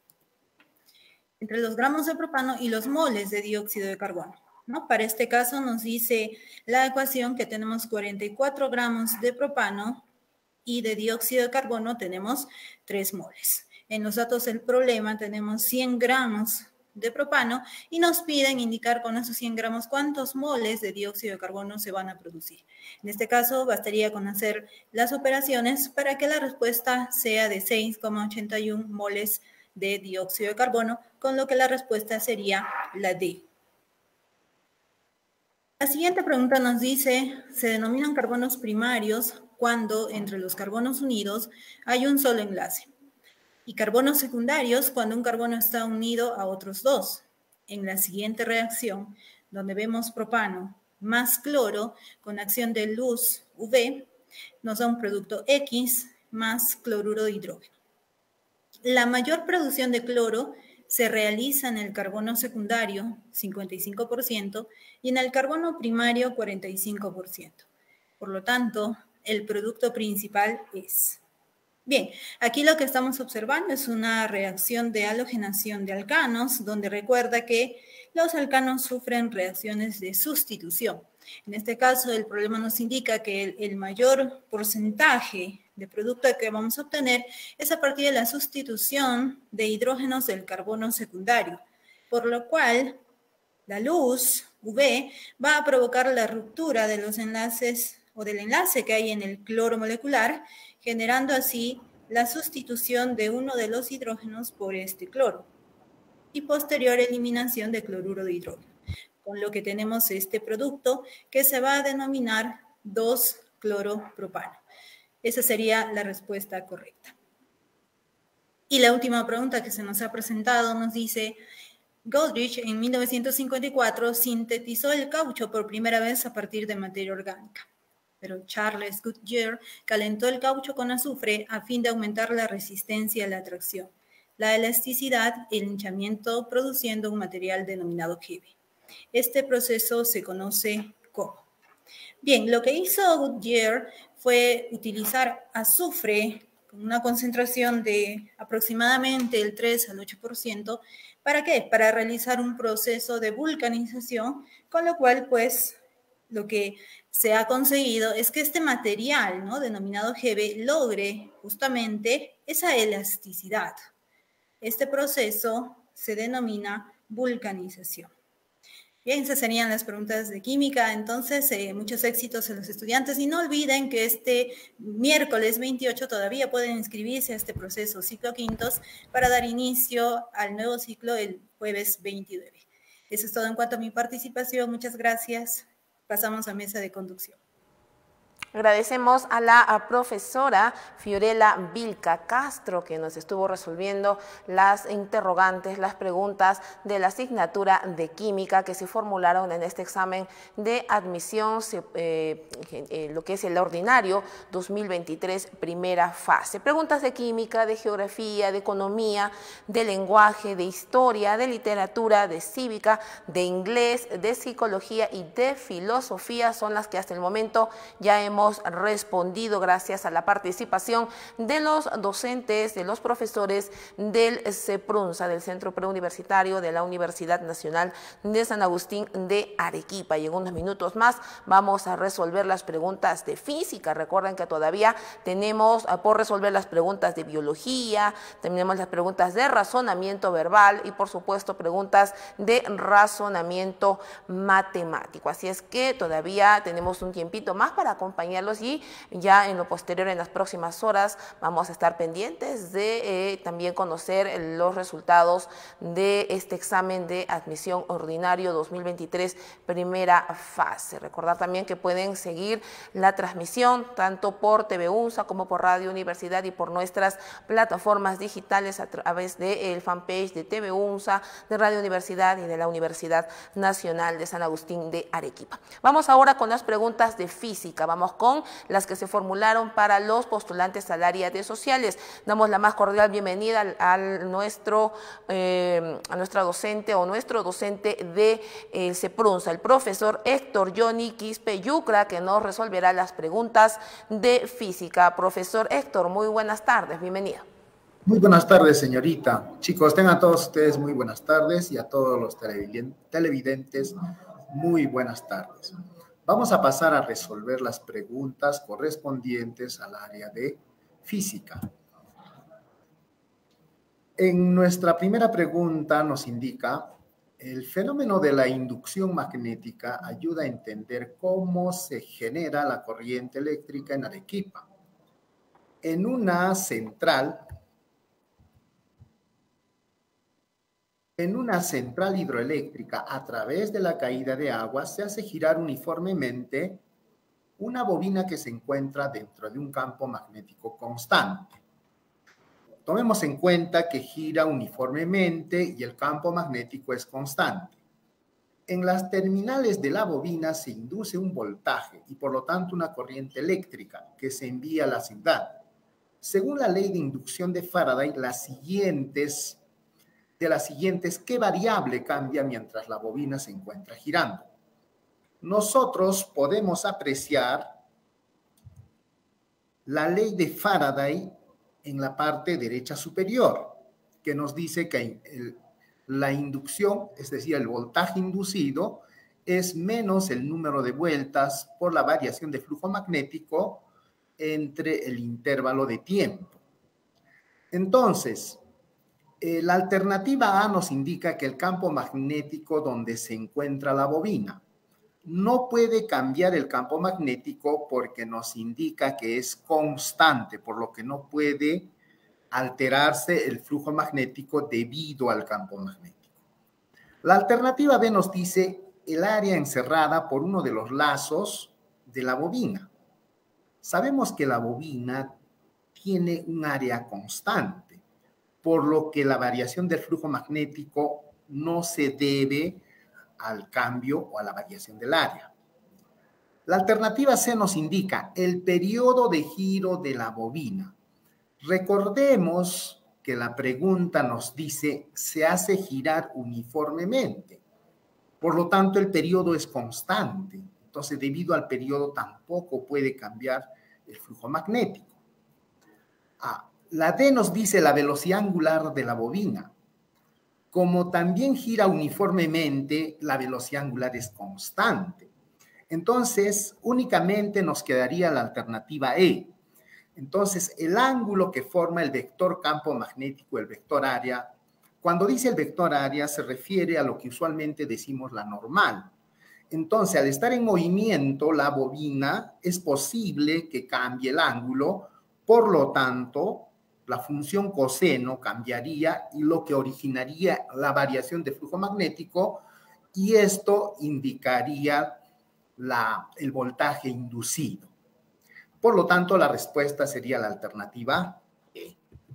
y los moles de dióxido de carbono, ¿no? Para este caso nos dice la ecuación que tenemos 44 gramos de propano y de dióxido de carbono tenemos 3 moles. En los datos del problema tenemos 100 gramos de propano y nos piden indicar con esos 100 gramos cuántos moles de dióxido de carbono se van a producir. En este caso bastaría con hacer las operaciones para que la respuesta sea de 6,81 moles de dióxido de carbono, con lo que la respuesta sería la D. La siguiente pregunta nos dice, se denominan carbonos primarios cuando entre los carbonos unidos hay un solo enlace, y carbonos secundarios cuando un carbono está unido a otros dos. En la siguiente reacción, donde vemos propano más cloro con acción de luz UV, nos da un producto X más cloruro de hidrógeno. La mayor producción de cloro se realiza en el carbono secundario, 55%, y en el carbono primario, 45%. Por lo tanto, el producto principal es. Bien, aquí lo que estamos observando es una reacción de halogenación de alcanos, donde recuerda que los alcanos sufren reacciones de sustitución. En este caso, el problema nos indica que el mayor porcentaje de producto que vamos a obtener es a partir de la sustitución de hidrógenos del carbono secundario, por lo cual la luz UV va a provocar la ruptura de los enlaces o del enlace que hay en el cloro molecular, generando así la sustitución de uno de los hidrógenos por este cloro y posterior eliminación de cloruro de hidrógeno, con lo que tenemos este producto que se va a denominar 2-cloropropano. Esa sería la respuesta correcta. Y la última pregunta que se nos ha presentado nos dice, Goldrich en 1954 sintetizó el caucho por primera vez a partir de materia orgánica, pero Charles Goodyear calentó el caucho con azufre a fin de aumentar la resistencia a la tracción, la elasticidad y el hinchamiento, produciendo un material denominado heavy. Este proceso se conoce como. Bien, lo que hizo Goodyear fue utilizar azufre con una concentración de aproximadamente el 3 al 8%. ¿Para qué? Para realizar un proceso de vulcanización, con lo cual, pues, lo que se ha conseguido es que este material, ¿no?, denominado Gb, logre justamente esa elasticidad. Este proceso se denomina vulcanización. Bien, esas serían las preguntas de química. Entonces, muchos éxitos a los estudiantes y no olviden que este miércoles 28 todavía pueden inscribirse a este proceso ciclo quintos para dar inicio al nuevo ciclo el jueves 29. Eso es todo en cuanto a mi participación. Muchas gracias. Pasamos a mesa de conducción. Agradecemos a la profesora Fiorella Vilca Castro, que nos estuvo resolviendo las interrogantes, las preguntas de la asignatura de química que se formularon en este examen de admisión, lo que es el ordinario 2023, primera fase. Preguntas de química, de geografía, de economía, de lenguaje, de historia, de literatura, de cívica, de inglés, de psicología y de filosofía son las que hasta el momento ya hemos respondido gracias a la participación de los docentes, de los profesores del CEPRUNSA, del Centro Preuniversitario de la Universidad Nacional de San Agustín de Arequipa. Y en unos minutos más vamos a resolver las preguntas de física. Recuerden que todavía tenemos por resolver las preguntas de biología, tenemos las preguntas de razonamiento verbal y por supuesto preguntas de razonamiento matemático. Así es que todavía tenemos un tiempito más para acompañarlos y ya en lo posterior, en las próximas horas, vamos a estar pendientes de también conocer los resultados de este examen de admisión ordinario 2023, primera fase. Recordar también que pueden seguir la transmisión tanto por TV UNSA como por Radio Universidad y por nuestras plataformas digitales a través del fanpage de TV UNSA, de Radio Universidad y de la Universidad Nacional de San Agustín de Arequipa. Vamos ahora con las preguntas de física. Vamos con las que se formularon para los postulantes al área de sociales. Damos la más cordial bienvenida a nuestra docente o nuestro docente de CEPRUNSA, el profesor Héctor Johnny Quispe Yucra, que nos resolverá las preguntas de física. Profesor Héctor, muy buenas tardes, bienvenido. Muy buenas tardes, señorita. Chicos, tengan todos ustedes muy buenas tardes y a todos los televidentes, muy buenas tardes. Vamos a pasar a resolver las preguntas correspondientes al área de física. En nuestra primera pregunta nos indica: el fenómeno de la inducción magnética ayuda a entender cómo se genera la corriente eléctrica en Arequipa. En una central hidroeléctrica, a través de la caída de agua, se hace girar uniformemente una bobina que se encuentra dentro de un campo magnético constante. Tomemos en cuenta que gira uniformemente y el campo magnético es constante. En las terminales de la bobina se induce un voltaje y por lo tanto una corriente eléctrica que se envía a la ciudad. Según la ley de inducción de Faraday, ¿qué variable cambia mientras la bobina se encuentra girando? Nosotros podemos apreciar la ley de Faraday en la parte derecha superior, que nos dice que la inducción, es decir, el voltaje inducido, es menos el número de vueltas por la variación de flujo magnético entre el intervalo de tiempo. Entonces, la alternativa A nos indica que el campo magnético donde se encuentra la bobina no puede cambiar el campo magnético porque nos indica que es constante, por lo que no puede alterarse el flujo magnético debido al campo magnético. La alternativa B nos dice el área encerrada por uno de los lazos de la bobina. Sabemos que la bobina tiene un área constante, por lo que la variación del flujo magnético no se debe al cambio o a la variación del área. La alternativa C nos indica el periodo de giro de la bobina. Recordemos que la pregunta nos dice se hace girar uniformemente, por lo tanto el periodo es constante, entonces debido al periodo tampoco puede cambiar el flujo magnético. La D nos dice la velocidad angular de la bobina. Como también gira uniformemente, la velocidad angular es constante. Entonces, únicamente nos quedaría la alternativa E. Entonces, el ángulo que forma el vector campo magnético, el vector área, cuando dice el vector área se refiere a lo que usualmente decimos la normal. Entonces, al estar en movimiento, la bobina es posible que cambie el ángulo, por lo tanto, la función coseno cambiaría y lo que originaría la variación de flujo magnético y esto indicaría el voltaje inducido. Por lo tanto, la respuesta sería la alternativa E.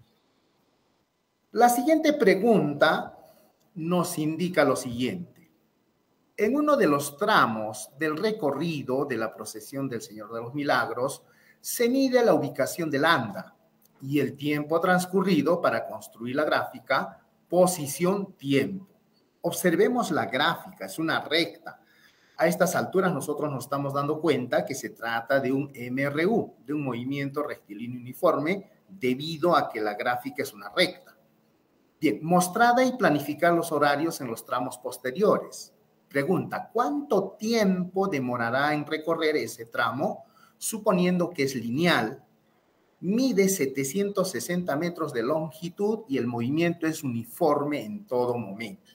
La siguiente pregunta nos indica lo siguiente. En uno de los tramos del recorrido de la procesión del Señor de los Milagros, se mide la ubicación del anda y el tiempo transcurrido para construir la gráfica posición-tiempo. Observemos la gráfica, es una recta. A estas alturas nosotros nos estamos dando cuenta que se trata de un MRU, de un movimiento rectilíneo uniforme, debido a que la gráfica es una recta. Bien, mostrada y planificar los horarios en los tramos posteriores. Pregunta, ¿cuánto tiempo demorará en recorrer ese tramo, suponiendo que es lineal? Mide 760 metros de longitud y el movimiento es uniforme en todo momento.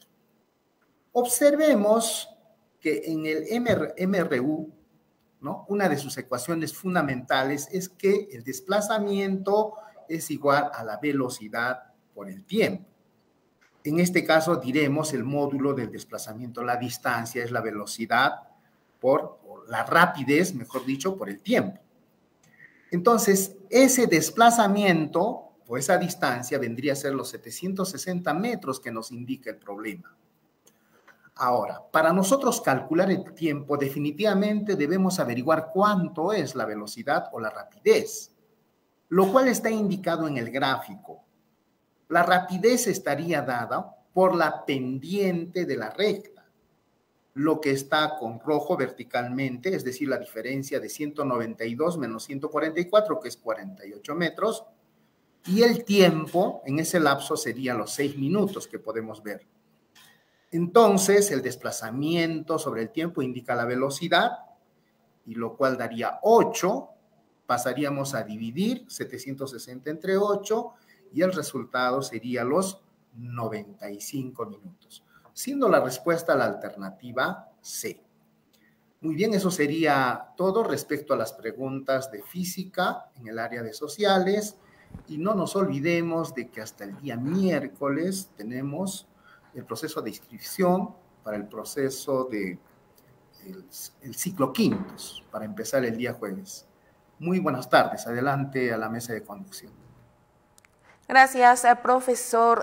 Observemos que en el MRU, ¿no?, una de sus ecuaciones fundamentales es que el desplazamiento es igual a la velocidad por el tiempo. En este caso diremos el módulo del desplazamiento, la distancia es la velocidad por la rapidez, mejor dicho, por el tiempo. Entonces, ese desplazamiento o esa distancia vendría a ser los 760 metros que nos indica el problema. Ahora, para nosotros calcular el tiempo, definitivamente debemos averiguar cuánto es la velocidad o la rapidez, lo cual está indicado en el gráfico. La rapidez estaría dada por la pendiente de la recta, lo que está con rojo verticalmente, es decir, la diferencia de 192 menos 144, que es 48 metros, y el tiempo en ese lapso sería los 6 minutos que podemos ver. Entonces, el desplazamiento sobre el tiempo indica la velocidad, y lo cual daría 8, pasaríamos a dividir 760 entre 8, y el resultado sería los 95 minutos, siendo la respuesta la alternativa C. Muy bien, eso sería todo respecto a las preguntas de física en el área de sociales, y no nos olvidemos de que hasta el día miércoles tenemos el proceso de inscripción para el proceso de el ciclo quintos, para empezar el día jueves. Muy buenas tardes, adelante a la mesa de conducción. Gracias, profesor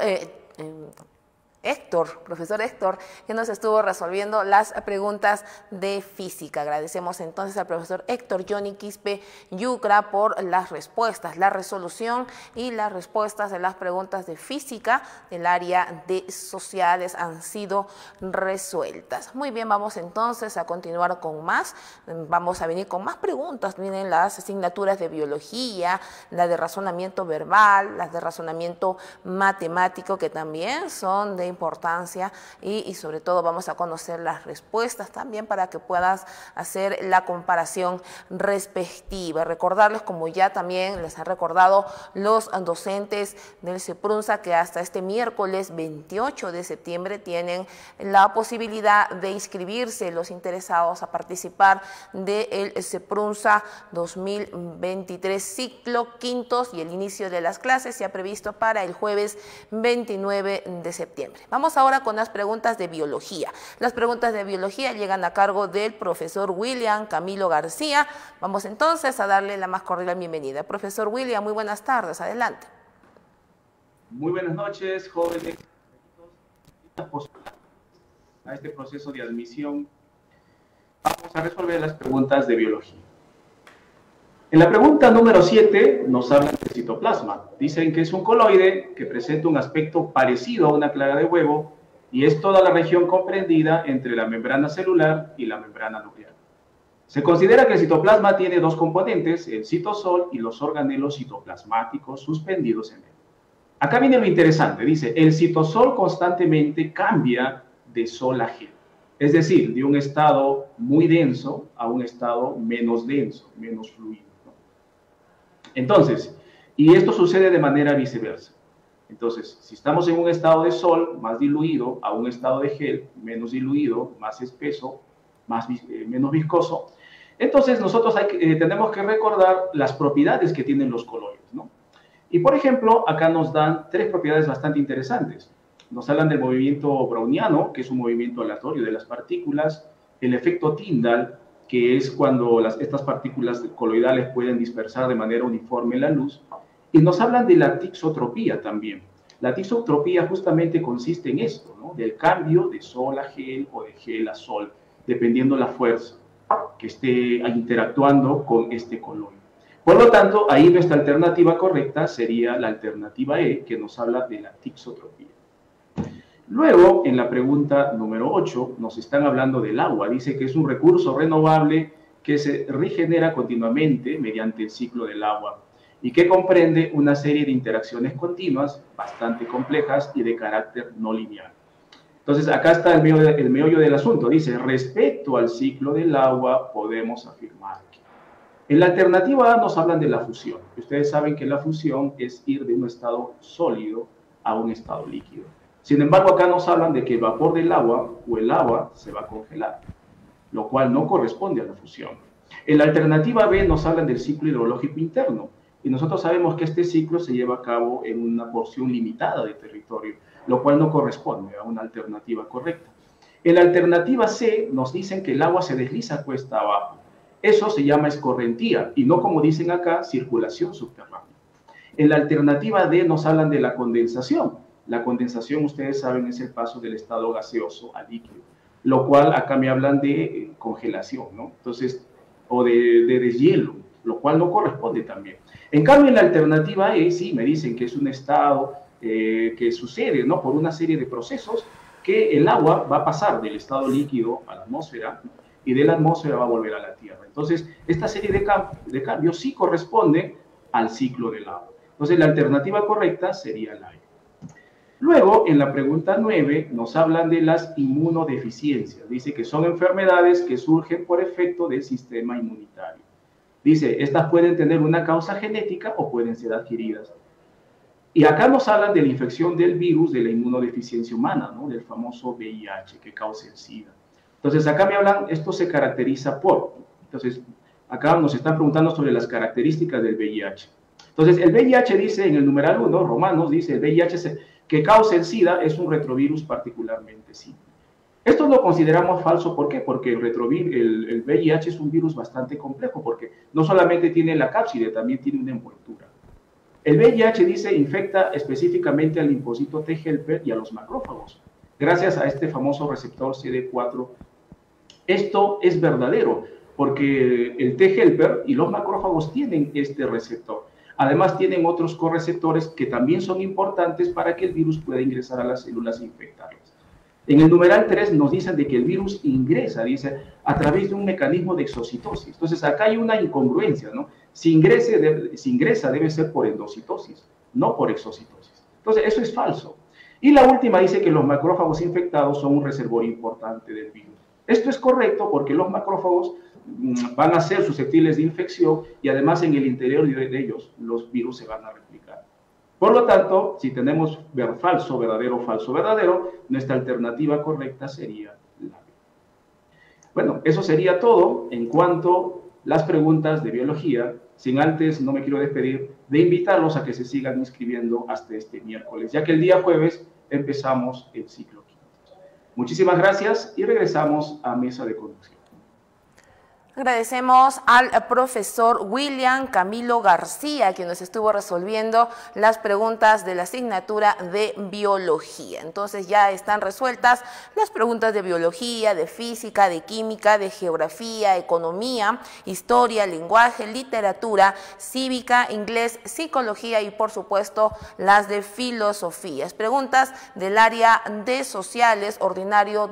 Héctor, que nos estuvo resolviendo las preguntas de física. Agradecemos entonces al profesor Héctor Johnny Quispe Yucra por las respuestas, la resolución y las respuestas de las preguntas de física del área de sociales han sido resueltas. Muy bien, vamos entonces a continuar con más. Vamos a venir con más preguntas. Vienen las asignaturas de biología, la de razonamiento verbal, las de razonamiento matemático, que también son de importancia y sobre todo vamos a conocer las respuestas también para que puedas hacer la comparación respectiva. Recordarles, como ya también les han recordado los docentes del CEPRUNZA, que hasta este miércoles 28 de septiembre tienen la posibilidad de inscribirse los interesados a participar del CEPRUNZA 2023 ciclo quintos, y el inicio de las clases se ha previsto para el jueves 29 de septiembre. Vamos ahora con las preguntas de biología. Las preguntas de biología llegan a cargo del profesor William Camilo García. Vamos entonces a darle la más cordial bienvenida. Profesor William, muy buenas tardes, adelante. Muy buenas noches, jóvenes. A este proceso de admisión vamos a resolver las preguntas de biología. En la pregunta número 7 nos hablan del citoplasma. Dicen que es un coloide que presenta un aspecto parecido a una clara de huevo y es toda la región comprendida entre la membrana celular y la membrana nuclear. Se considera que el citoplasma tiene dos componentes, el citosol y los organelos citoplasmáticos suspendidos en él. Acá viene lo interesante, dice, el citosol constantemente cambia de sol a gel, es decir, de un estado muy denso a un estado menos denso, menos fluido. Entonces, y esto sucede de manera viceversa. Entonces, si estamos en un estado de sol más diluido a un estado de gel menos diluido, más espeso, menos viscoso, entonces nosotros tenemos que recordar las propiedades que tienen los coloides, ¿no? Y por ejemplo, acá nos dan tres propiedades bastante interesantes. Nos hablan del movimiento browniano, que es un movimiento aleatorio de las partículas, el efecto Tyndall, que es cuando estas partículas coloidales pueden dispersar de manera uniforme la luz, y nos hablan de la tixotropía también. La tixotropía justamente consiste en esto, ¿no? Del cambio de sol a gel o de gel a sol, dependiendo la fuerza que esté interactuando con este coloide. Por lo tanto, ahí nuestra alternativa correcta sería la alternativa E, que nos habla de la tixotropía. Luego, en la pregunta número 8, nos están hablando del agua. Dice que es un recurso renovable que se regenera continuamente mediante el ciclo del agua y que comprende una serie de interacciones continuas, bastante complejas y de carácter no lineal. Entonces, acá está el meollo del asunto. Dice, respecto al ciclo del agua, podemos afirmar que... En la alternativa A nos hablan de la fusión. Ustedes saben que la fusión es ir de un estado sólido a un estado líquido. Sin embargo, acá nos hablan de que el vapor del agua o el agua se va a congelar, lo cual no corresponde a la fusión. En la alternativa B nos hablan del ciclo hidrológico interno, y nosotros sabemos que este ciclo se lleva a cabo en una porción limitada de territorio, lo cual no corresponde a una alternativa correcta. En la alternativa C nos dicen que el agua se desliza cuesta abajo. Eso se llama escorrentía, y no como dicen acá, circulación subterránea. En la alternativa D nos hablan de la condensación. La condensación, ustedes saben, es el paso del estado gaseoso a líquido, lo cual acá me hablan de congelación, ¿no? Entonces, o de deshielo, lo cual no corresponde también. En cambio, en la alternativa E, sí, me dicen que es un estado que sucede, ¿no? Por una serie de procesos que el agua va a pasar del estado líquido a la atmósfera y de la atmósfera va a volver a la Tierra. Entonces, esta serie de cambios sí corresponde al ciclo del agua. Entonces, la alternativa correcta sería la E. Luego, en la pregunta 9, nos hablan de las inmunodeficiencias. Dice que son enfermedades que surgen por efecto del sistema inmunitario. Dice, estas pueden tener una causa genética o pueden ser adquiridas. Y acá nos hablan de la infección del virus de la inmunodeficiencia humana, ¿no? Del famoso VIH que causa el SIDA. Entonces, acá me hablan, esto se caracteriza por. Entonces, acá nos están preguntando sobre las características del VIH. Entonces, el VIH dice en el numeral 1, Romanos, dice, el VIH que causa el SIDA es un retrovirus particularmente simple. Esto lo consideramos falso, ¿por qué? Porque el VIH es un virus bastante complejo, porque no solamente tiene la cápside, también tiene una envoltura. El VIH, dice, infecta específicamente al linfocito T helper y a los macrófagos, gracias a este famoso receptor CD4. Esto es verdadero, porque el T helper y los macrófagos tienen este receptor. Además, tienen otros correceptores que también son importantes para que el virus pueda ingresar a las células e infectarlas. En el numeral 3 nos dicen de que el virus ingresa, dice, a través de un mecanismo de exocitosis. Entonces, acá hay una incongruencia, ¿no? Si ingresa debe ser por endocitosis, no por exocitosis. Entonces, eso es falso. Y la última dice que los macrófagos infectados son un reservorio importante del virus. Esto es correcto porque los macrófagos van a ser susceptibles de infección y además en el interior de ellos los virus se van a replicar. Por lo tanto, si tenemos falso, verdadero, nuestra alternativa correcta sería la B. Bueno, eso sería todo en cuanto a las preguntas de biología. Sin antes, no me quiero despedir de invitarlos a que se sigan inscribiendo hasta este miércoles, ya que el día jueves empezamos el ciclo quinto. Muchísimas gracias y regresamos a mesa de conducción. Agradecemos al profesor William Camilo García, quien nos estuvo resolviendo las preguntas de la asignatura de biología. Entonces ya están resueltas las preguntas de biología, de física, de química, de geografía, economía, historia, lenguaje, literatura, cívica, inglés, psicología y por supuesto las de filosofía. Preguntas del área de sociales, ordinario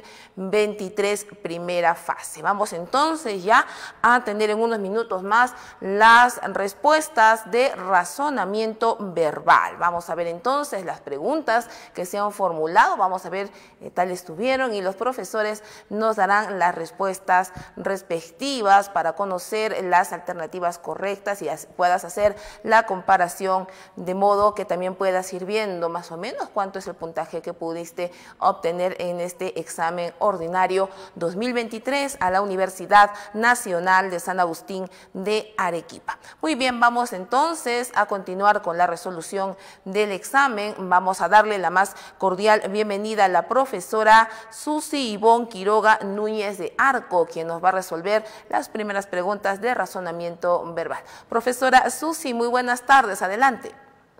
2023, primera fase. Vamos entonces ya a tener en unos minutos más las respuestas de razonamiento verbal. Vamos a ver entonces las preguntas que se han formulado, vamos a ver qué tal estuvieron y los profesores nos darán las respuestas respectivas para conocer las alternativas correctas y puedas hacer la comparación de modo que también puedas ir viendo más o menos cuánto es el puntaje que pudiste obtener en este examen ordinario 2023 a la Universidad Nacional de San Agustín de Arequipa. Muy bien, vamos entonces a continuar con la resolución del examen. Vamos a darle la más cordial bienvenida a la profesora Susi Ivonne Quiroga Núñez de Arco, quien nos va a resolver las primeras preguntas de razonamiento verbal. Profesora Susi, muy buenas tardes, adelante.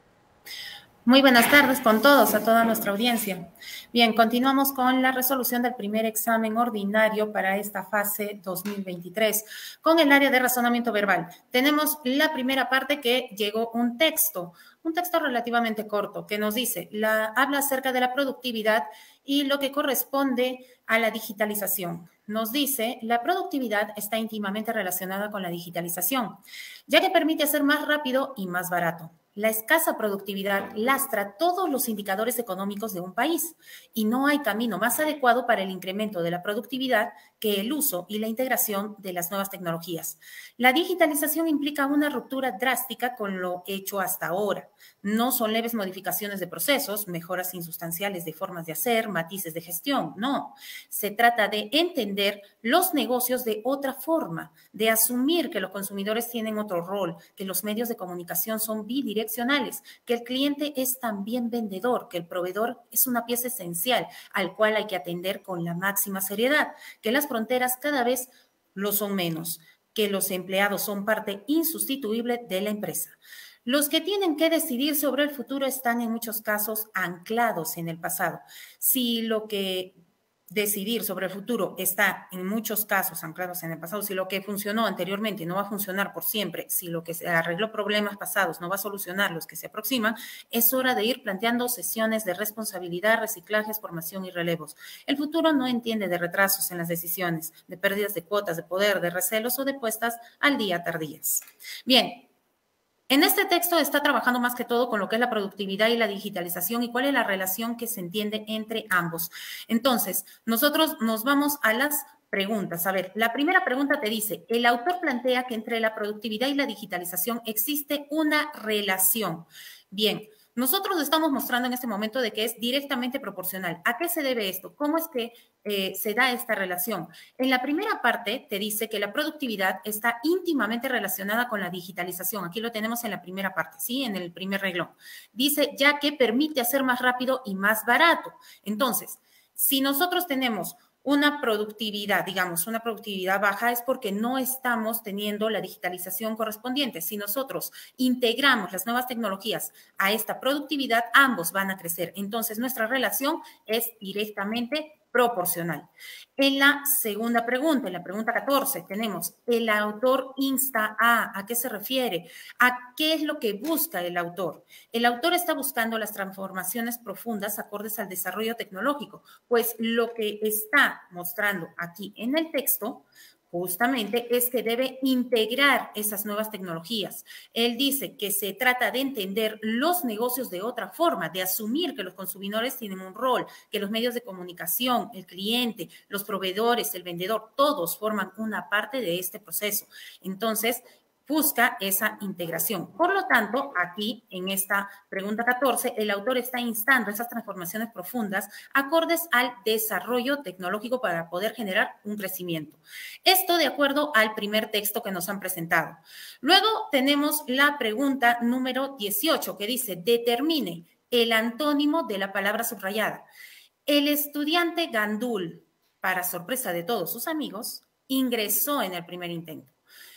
Muy buenas tardes con todos, a toda nuestra audiencia. Bien, continuamos con la resolución del primer examen ordinario para esta fase 2023 con el área de razonamiento verbal. Tenemos la primera parte que llegó un texto relativamente corto que nos dice, habla acerca de la productividad y lo que corresponde a la digitalización. Nos dice, la productividad está íntimamente relacionada con la digitalización, ya que permite hacer más rápido y más barato. La escasa productividad lastra todos los indicadores económicos de un país y no hay camino más adecuado para el incremento de la productividad que el uso y la integración de las nuevas tecnologías. La digitalización implica una ruptura drástica con lo hecho hasta ahora. No son leves modificaciones de procesos, mejoras insustanciales de formas de hacer, matices de gestión, no. Se trata de entender los negocios de otra forma, de asumir que los consumidores tienen otro rol, que los medios de comunicación son bidireccionales, que el cliente es también vendedor, que el proveedor es una pieza esencial al cual hay que atender con la máxima seriedad, que las fronteras cada vez lo son menos, que los empleados son parte insustituible de la empresa. Los que tienen que decidir sobre el futuro están en muchos casos anclados en el pasado. Si lo que decidir sobre el futuro está en muchos casos anclados en el pasado, si lo que funcionó anteriormente no va a funcionar por siempre, si lo que se arregló problemas pasados no va a solucionar los que se aproximan, es hora de ir planteando sesiones de responsabilidad, reciclajes, formación y relevos. El futuro no entiende de retrasos en las decisiones, de pérdidas de cuotas de poder, de recelos o de puestas al día tardías. Bien. En este texto está trabajando más que todo con lo que es la productividad y la digitalización y cuál es la relación que se entiende entre ambos. Entonces, nosotros nos vamos a las preguntas. A ver, la primera pregunta te dice, el autor plantea que entre la productividad y la digitalización existe una relación. Bien. Nosotros estamos mostrando en este momento de que es directamente proporcional. ¿A qué se debe esto? ¿Cómo es que se da esta relación? En la primera parte te dice que la productividad está íntimamente relacionada con la digitalización. Aquí lo tenemos en la primera parte, ¿sí? En el primer renglón. Dice, ya que permite hacer más rápido y más barato. Entonces, si nosotros tenemos una productividad, digamos, una productividad baja es porque no estamos teniendo la digitalización correspondiente. Si nosotros integramos las nuevas tecnologías a esta productividad, ambos van a crecer. Entonces, nuestra relación es directamente proporcional. En la segunda pregunta, en la pregunta 14, tenemos el autor insta ¿a qué se refiere? ¿A qué es lo que busca el autor? El autor está buscando las transformaciones profundas acordes al desarrollo tecnológico, pues lo que está mostrando aquí en el texto justamente es que debe integrar esas nuevas tecnologías. Él dice que se trata de entender los negocios de otra forma, de asumir que los consumidores tienen un rol, que los medios de comunicación, el cliente, los proveedores, el vendedor, todos forman una parte de este proceso. Entonces, busca esa integración. Por lo tanto, aquí en esta pregunta 14, el autor está instando esas transformaciones profundas acordes al desarrollo tecnológico para poder generar un crecimiento. Esto de acuerdo al primer texto que nos han presentado. Luego tenemos la pregunta número 18 que dice, determine el antónimo de la palabra subrayada. El estudiante Gandul, para sorpresa de todos sus amigos, ingresó en el primer intento.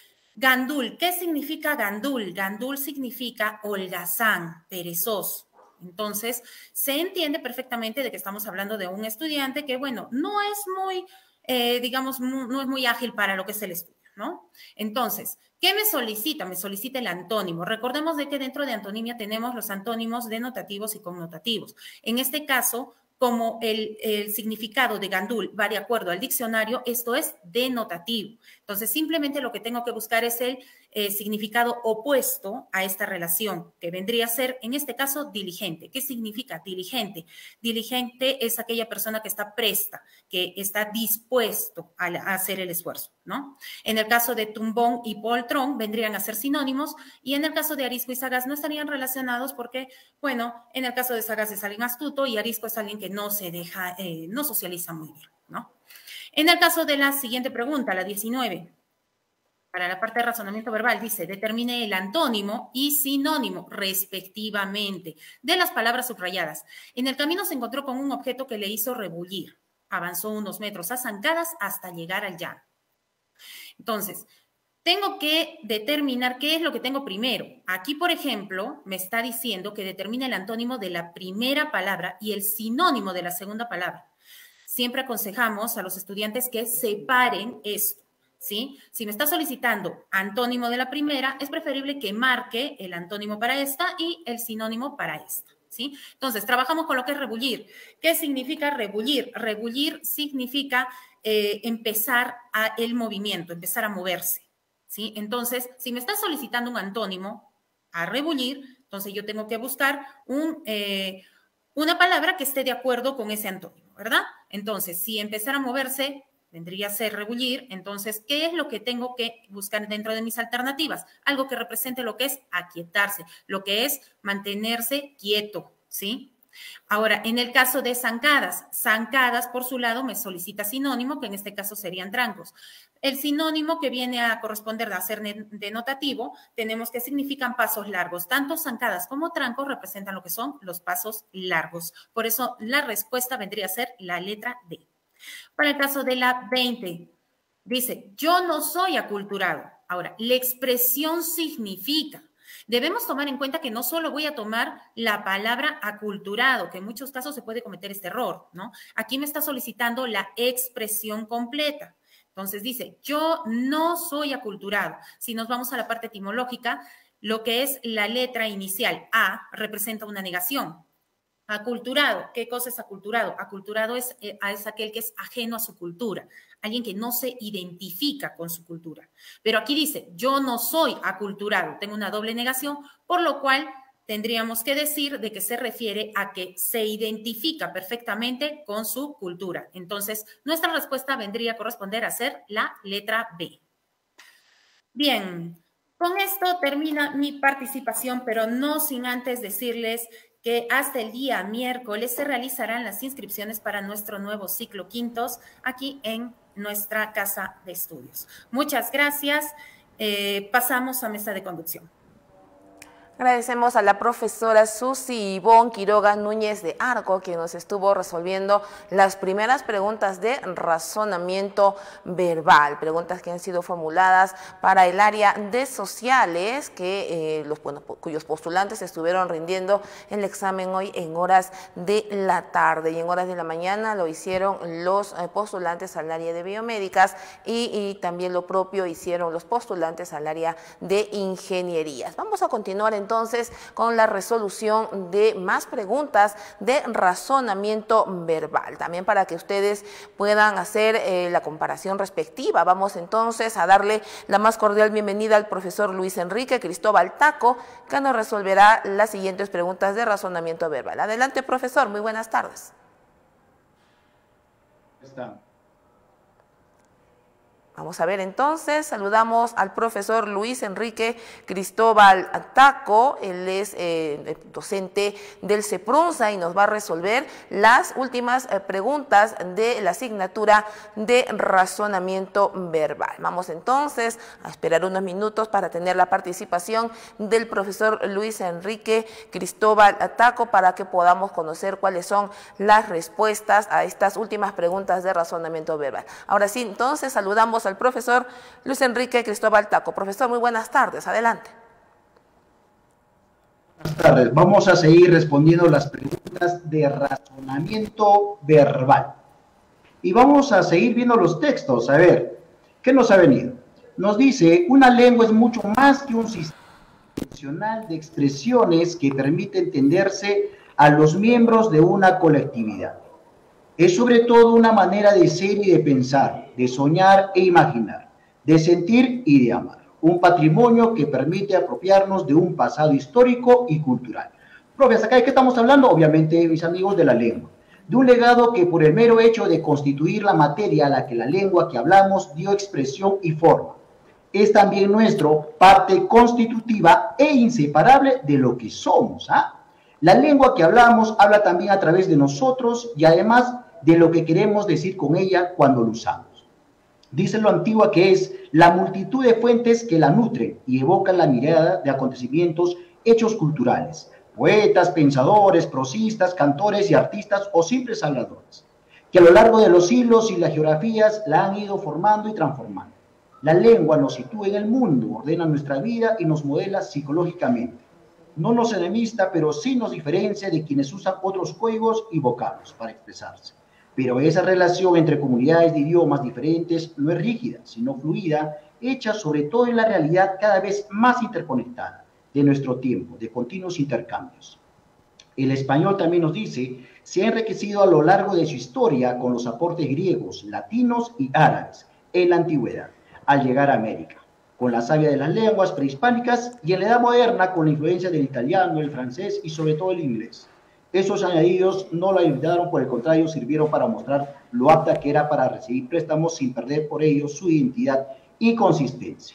Gandul, ¿qué significa Gandul? Gandul significa holgazán, perezoso. Entonces, se entiende perfectamente de que estamos hablando de un estudiante que, bueno, no es muy, digamos, no es muy ágil para lo que es el estudio, ¿no? Entonces, ¿qué me solicita? Me solicita el antónimo. Recordemos de que dentro de antonimia tenemos los antónimos denotativos y connotativos. En este caso, como el significado de Gandul va de acuerdo al diccionario, esto es denotativo. Entonces, simplemente lo que tengo que buscar es el significado opuesto a esta relación, que vendría a ser, en este caso, diligente. ¿Qué significa diligente? Diligente es aquella persona que está presta, que está dispuesto a hacer el esfuerzo, ¿no? En el caso de tumbón y poltrón vendrían a ser sinónimos, y en el caso de arisco y sagaz no estarían relacionados porque, bueno, en el caso de sagaz es alguien astuto y arisco es alguien que no se deja, no socializa muy bien, ¿no? En el caso de la siguiente pregunta, la 19, para la parte de razonamiento verbal, dice, determine el antónimo y sinónimo, respectivamente, de las palabras subrayadas. En el camino se encontró con un objeto que le hizo rebullir. Avanzó unos metros a zancadas hasta llegar al llano. Entonces, tengo que determinar qué es lo que tengo primero. Aquí, por ejemplo, me está diciendo que determine el antónimo de la primera palabra y el sinónimo de la segunda palabra. Siempre aconsejamos a los estudiantes que separen esto, ¿sí? Si me está solicitando antónimo de la primera, es preferible que marque el antónimo para esta y el sinónimo para esta, ¿sí? Entonces, trabajamos con lo que es rebullir. ¿Qué significa rebullir? Rebullir significa empezar el movimiento, empezar a moverse, ¿sí? Entonces, si me está solicitando un antónimo a rebullir, entonces yo tengo que buscar una palabra que esté de acuerdo con ese antónimo, ¿verdad? Entonces, si empezar a moverse vendría a ser rebullir, entonces, ¿qué es lo que tengo que buscar dentro de mis alternativas? Algo que represente lo que es aquietarse, lo que es mantenerse quieto, ¿sí? Ahora, en el caso de zancadas, zancadas por su lado me solicita sinónimo, que en este caso serían trancos. El sinónimo que viene a corresponder a ser denotativo, tenemos que significan pasos largos. Tanto zancadas como trancos representan lo que son los pasos largos. Por eso la respuesta vendría a ser la letra D. Para el caso de la 20, dice, yo no soy aculturado. Ahora, la expresión significa. Debemos tomar en cuenta que no solo voy a tomar la palabra aculturado, que en muchos casos se puede cometer este error, ¿no? Aquí me está solicitando la expresión completa. Entonces dice, yo no soy aculturado. Si nos vamos a la parte etimológica, lo que es la letra inicial, A, representa una negación. Aculturado, ¿qué cosa es aculturado? Aculturado es aquel que es ajeno a su cultura, alguien que no se identifica con su cultura. Pero aquí dice, yo no soy aculturado, tengo una doble negación, por lo cual tendríamos que decir de que se refiere a que se identifica perfectamente con su cultura. Entonces, nuestra respuesta vendría a corresponder a ser la letra B. Bien, con esto termina mi participación, pero no sin antes decirles que hasta el día miércoles se realizarán las inscripciones para nuestro nuevo ciclo quintos aquí en nuestra casa de estudios. Muchas gracias. Pasamos a mesa de conducción. Agradecemos a la profesora Susi Ivonne Quiroga Núñez de Arco, que nos estuvo resolviendo las primeras preguntas de razonamiento verbal, preguntas que han sido formuladas para el área de sociales, que cuyos postulantes estuvieron rindiendo el examen hoy en horas de la tarde, y en horas de la mañana lo hicieron los postulantes al área de biomédicas y también lo propio hicieron los postulantes al área de ingenierías. Vamos a continuar entonces con la resolución de más preguntas de razonamiento verbal, también para que ustedes puedan hacer la comparación respectiva. Vamos entonces a darle la más cordial bienvenida al profesor Luis Enrique Cristóbal Taco, que nos resolverá las siguientes preguntas de razonamiento verbal. Adelante, profesor, muy buenas tardes. Vamos a ver entonces, saludamos al profesor Luis Enrique Cristóbal Taco, él es docente del CEPRUNZA y nos va a resolver las últimas preguntas de la asignatura de razonamiento verbal. Vamos entonces a esperar unos minutos para tener la participación del profesor Luis Enrique Cristóbal Taco para que podamos conocer cuáles son las respuestas a estas últimas preguntas de razonamiento verbal. Ahora sí, entonces saludamos al profesor Luis Enrique Cristóbal Taco. Profesor, muy buenas tardes. Adelante. Buenas tardes. Vamos a seguir respondiendo las preguntas de razonamiento verbal. Y vamos a seguir viendo los textos. A ver, ¿qué nos ha venido? Nos dice, una lengua es mucho más que un sistema funcional de expresiones que permite entenderse a los miembros de una colectividad. Es sobre todo una manera de ser y de pensar, de soñar e imaginar, de sentir y de amar. Un patrimonio que permite apropiarnos de un pasado histórico y cultural. Profes, ¿acá de qué estamos hablando? Obviamente, mis amigos, de la lengua. De un legado que por el mero hecho de constituir la materia a la que la lengua que hablamos dio expresión y forma. Es también nuestro parte constitutiva e inseparable de lo que somos. La lengua que hablamos habla también a través de nosotros y además de lo que queremos decir con ella cuando lo usamos. Dice lo antigua que es la multitud de fuentes que la nutren y evocan la mirada de acontecimientos, hechos culturales, poetas, pensadores, prosistas, cantores y artistas o simples habladores, que a lo largo de los siglos y las geografías la han ido formando y transformando. La lengua nos sitúa en el mundo, ordena nuestra vida y nos modela psicológicamente. No nos enemista, pero sí nos diferencia de quienes usan otros códigos y vocablos para expresarse. Pero esa relación entre comunidades de idiomas diferentes no es rígida, sino fluida, hecha sobre todo en la realidad cada vez más interconectada de nuestro tiempo, de continuos intercambios. El español también nos dice, se ha enriquecido a lo largo de su historia con los aportes griegos, latinos y árabes en la antigüedad, al llegar a América, con la savia de las lenguas prehispánicas y en la edad moderna con la influencia del italiano, el francés y sobre todo el inglés. Esos añadidos no la ayudaron, por el contrario, sirvieron para mostrar lo apta que era para recibir préstamos sin perder por ello su identidad y consistencia.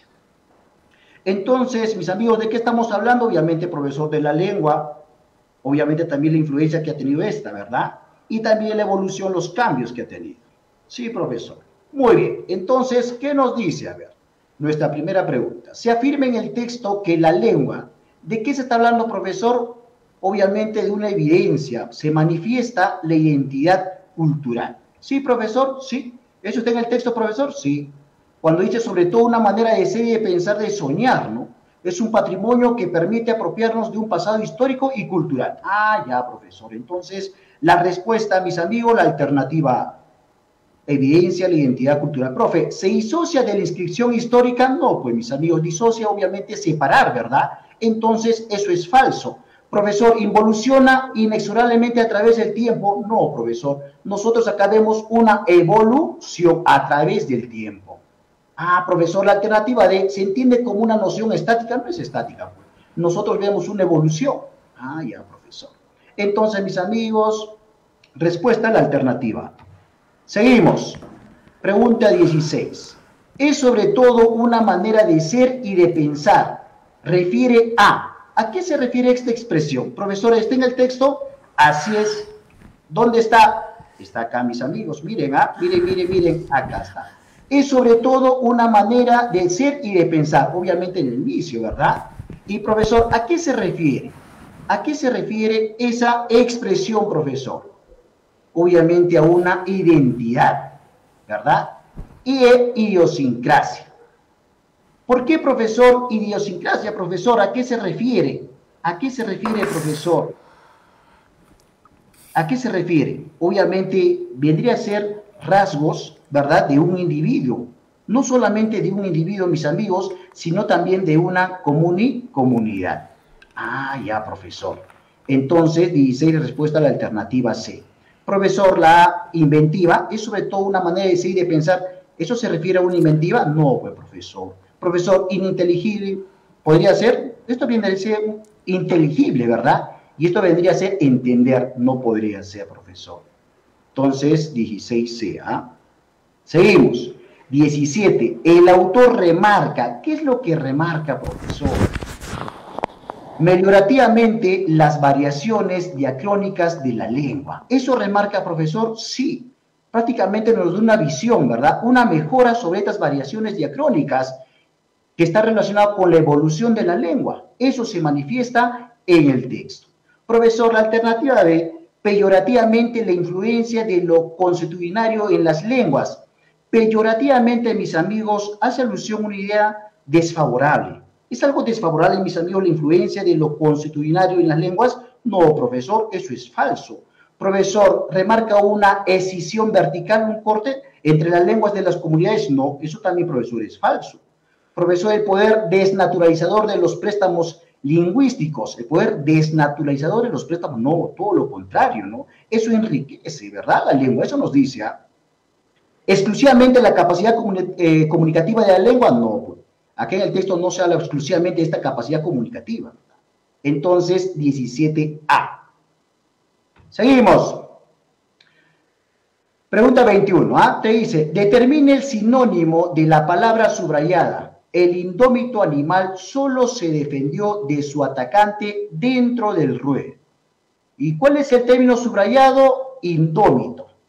Entonces, mis amigos, ¿de qué estamos hablando? Obviamente, profesor, de la lengua, obviamente también la influencia que ha tenido esta, ¿verdad? Y también la evolución, los cambios que ha tenido. Sí, profesor. Muy bien. Entonces, ¿qué nos dice? A ver, nuestra primera pregunta. Se afirma en el texto que la lengua, ¿de qué se está hablando, profesor? Obviamente de una evidencia, se manifiesta la identidad cultural. ¿Sí, profesor? Sí. ¿Eso está en el texto, profesor? Sí. Cuando dice sobre todo una manera de ser y de pensar, de soñar, ¿no? Es un patrimonio que permite apropiarnos de un pasado histórico y cultural. Ah, ya, profesor. Entonces, la respuesta, mis amigos, la alternativa A. Evidencia la identidad cultural. Profe, ¿se disocia de la inscripción histórica? No, pues, mis amigos, disocia obviamente separar, ¿verdad? Entonces, eso es falso. Profesor, ¿involuciona inexorablemente a través del tiempo? No, profesor. Nosotros acá vemos una evolución a través del tiempo. Ah, profesor, la alternativa D se entiende como una noción estática. No es estática, pues. Nosotros vemos una evolución. Ah, ya, profesor. Entonces, mis amigos, respuesta a la alternativa. Seguimos. Pregunta 16. Es sobre todo una manera de ser y de pensar. Refiere a... ¿A qué se refiere esta expresión? Profesor, ¿está en el texto? Así es. ¿Dónde está? Está acá, mis amigos. Miren, miren, acá está. Es sobre todo una manera de ser y de pensar. Obviamente en el inicio, ¿verdad? Y, profesor, ¿a qué se refiere? ¿A qué se refiere esa expresión, profesor? Obviamente a una identidad, ¿verdad? Y idiosincrasia. ¿Por qué, profesor, idiosincrasia, profesor? ¿A qué se refiere? ¿A qué se refiere, profesor? ¿A qué se refiere? Obviamente vendría a ser rasgos, ¿verdad?, de un individuo. No solamente de un individuo, mis amigos, sino también de una comunidad. Ah, ya, profesor. Entonces, 16, respuesta a la alternativa C. Profesor, la inventiva es sobre todo una manera de ser y de pensar. ¿Eso se refiere a una inventiva? No, pues, profesor. Profesor, ininteligible, ¿podría ser? Esto vendría a ser inteligible, ¿verdad? Y esto vendría a ser entender, no podría ser, profesor. Entonces, 16C, ¿ah? Seguimos. 17. El autor remarca. ¿Qué es lo que remarca, profesor? Meliorativamente las variaciones diacrónicas de la lengua. ¿Eso remarca, profesor? Sí. Prácticamente nos da una visión, ¿verdad? Una mejora sobre estas variaciones diacrónicas que está relacionado con la evolución de la lengua. Eso se manifiesta en el texto. Profesor, la alternativa B, peyorativamente la influencia de lo consuetudinario en las lenguas. Peyorativamente, mis amigos, hace alusión a una idea desfavorable. ¿Es algo desfavorable, mis amigos, la influencia de lo consuetudinario en las lenguas? No, profesor, eso es falso. Profesor, ¿remarca una escisión vertical, un corte entre las lenguas de las comunidades? No, eso también, profesor, es falso. Profesor, el poder desnaturalizador de los préstamos lingüísticos, el poder desnaturalizador de los préstamos, no, todo lo contrario, ¿no? Eso enriquece, ¿verdad? La lengua, eso nos dice, ¿ah? Exclusivamente la capacidad comunicativa de la lengua, no. Aquí en el texto no se habla exclusivamente de esta capacidad comunicativa. Entonces, 17A. Seguimos. Pregunta 21, ¿ah? Te dice, determine el sinónimo de la palabra subrayada. El indómito animal solo se defendió de su atacante dentro del ruedo. ¿Y cuál es el término subrayado? Indómito.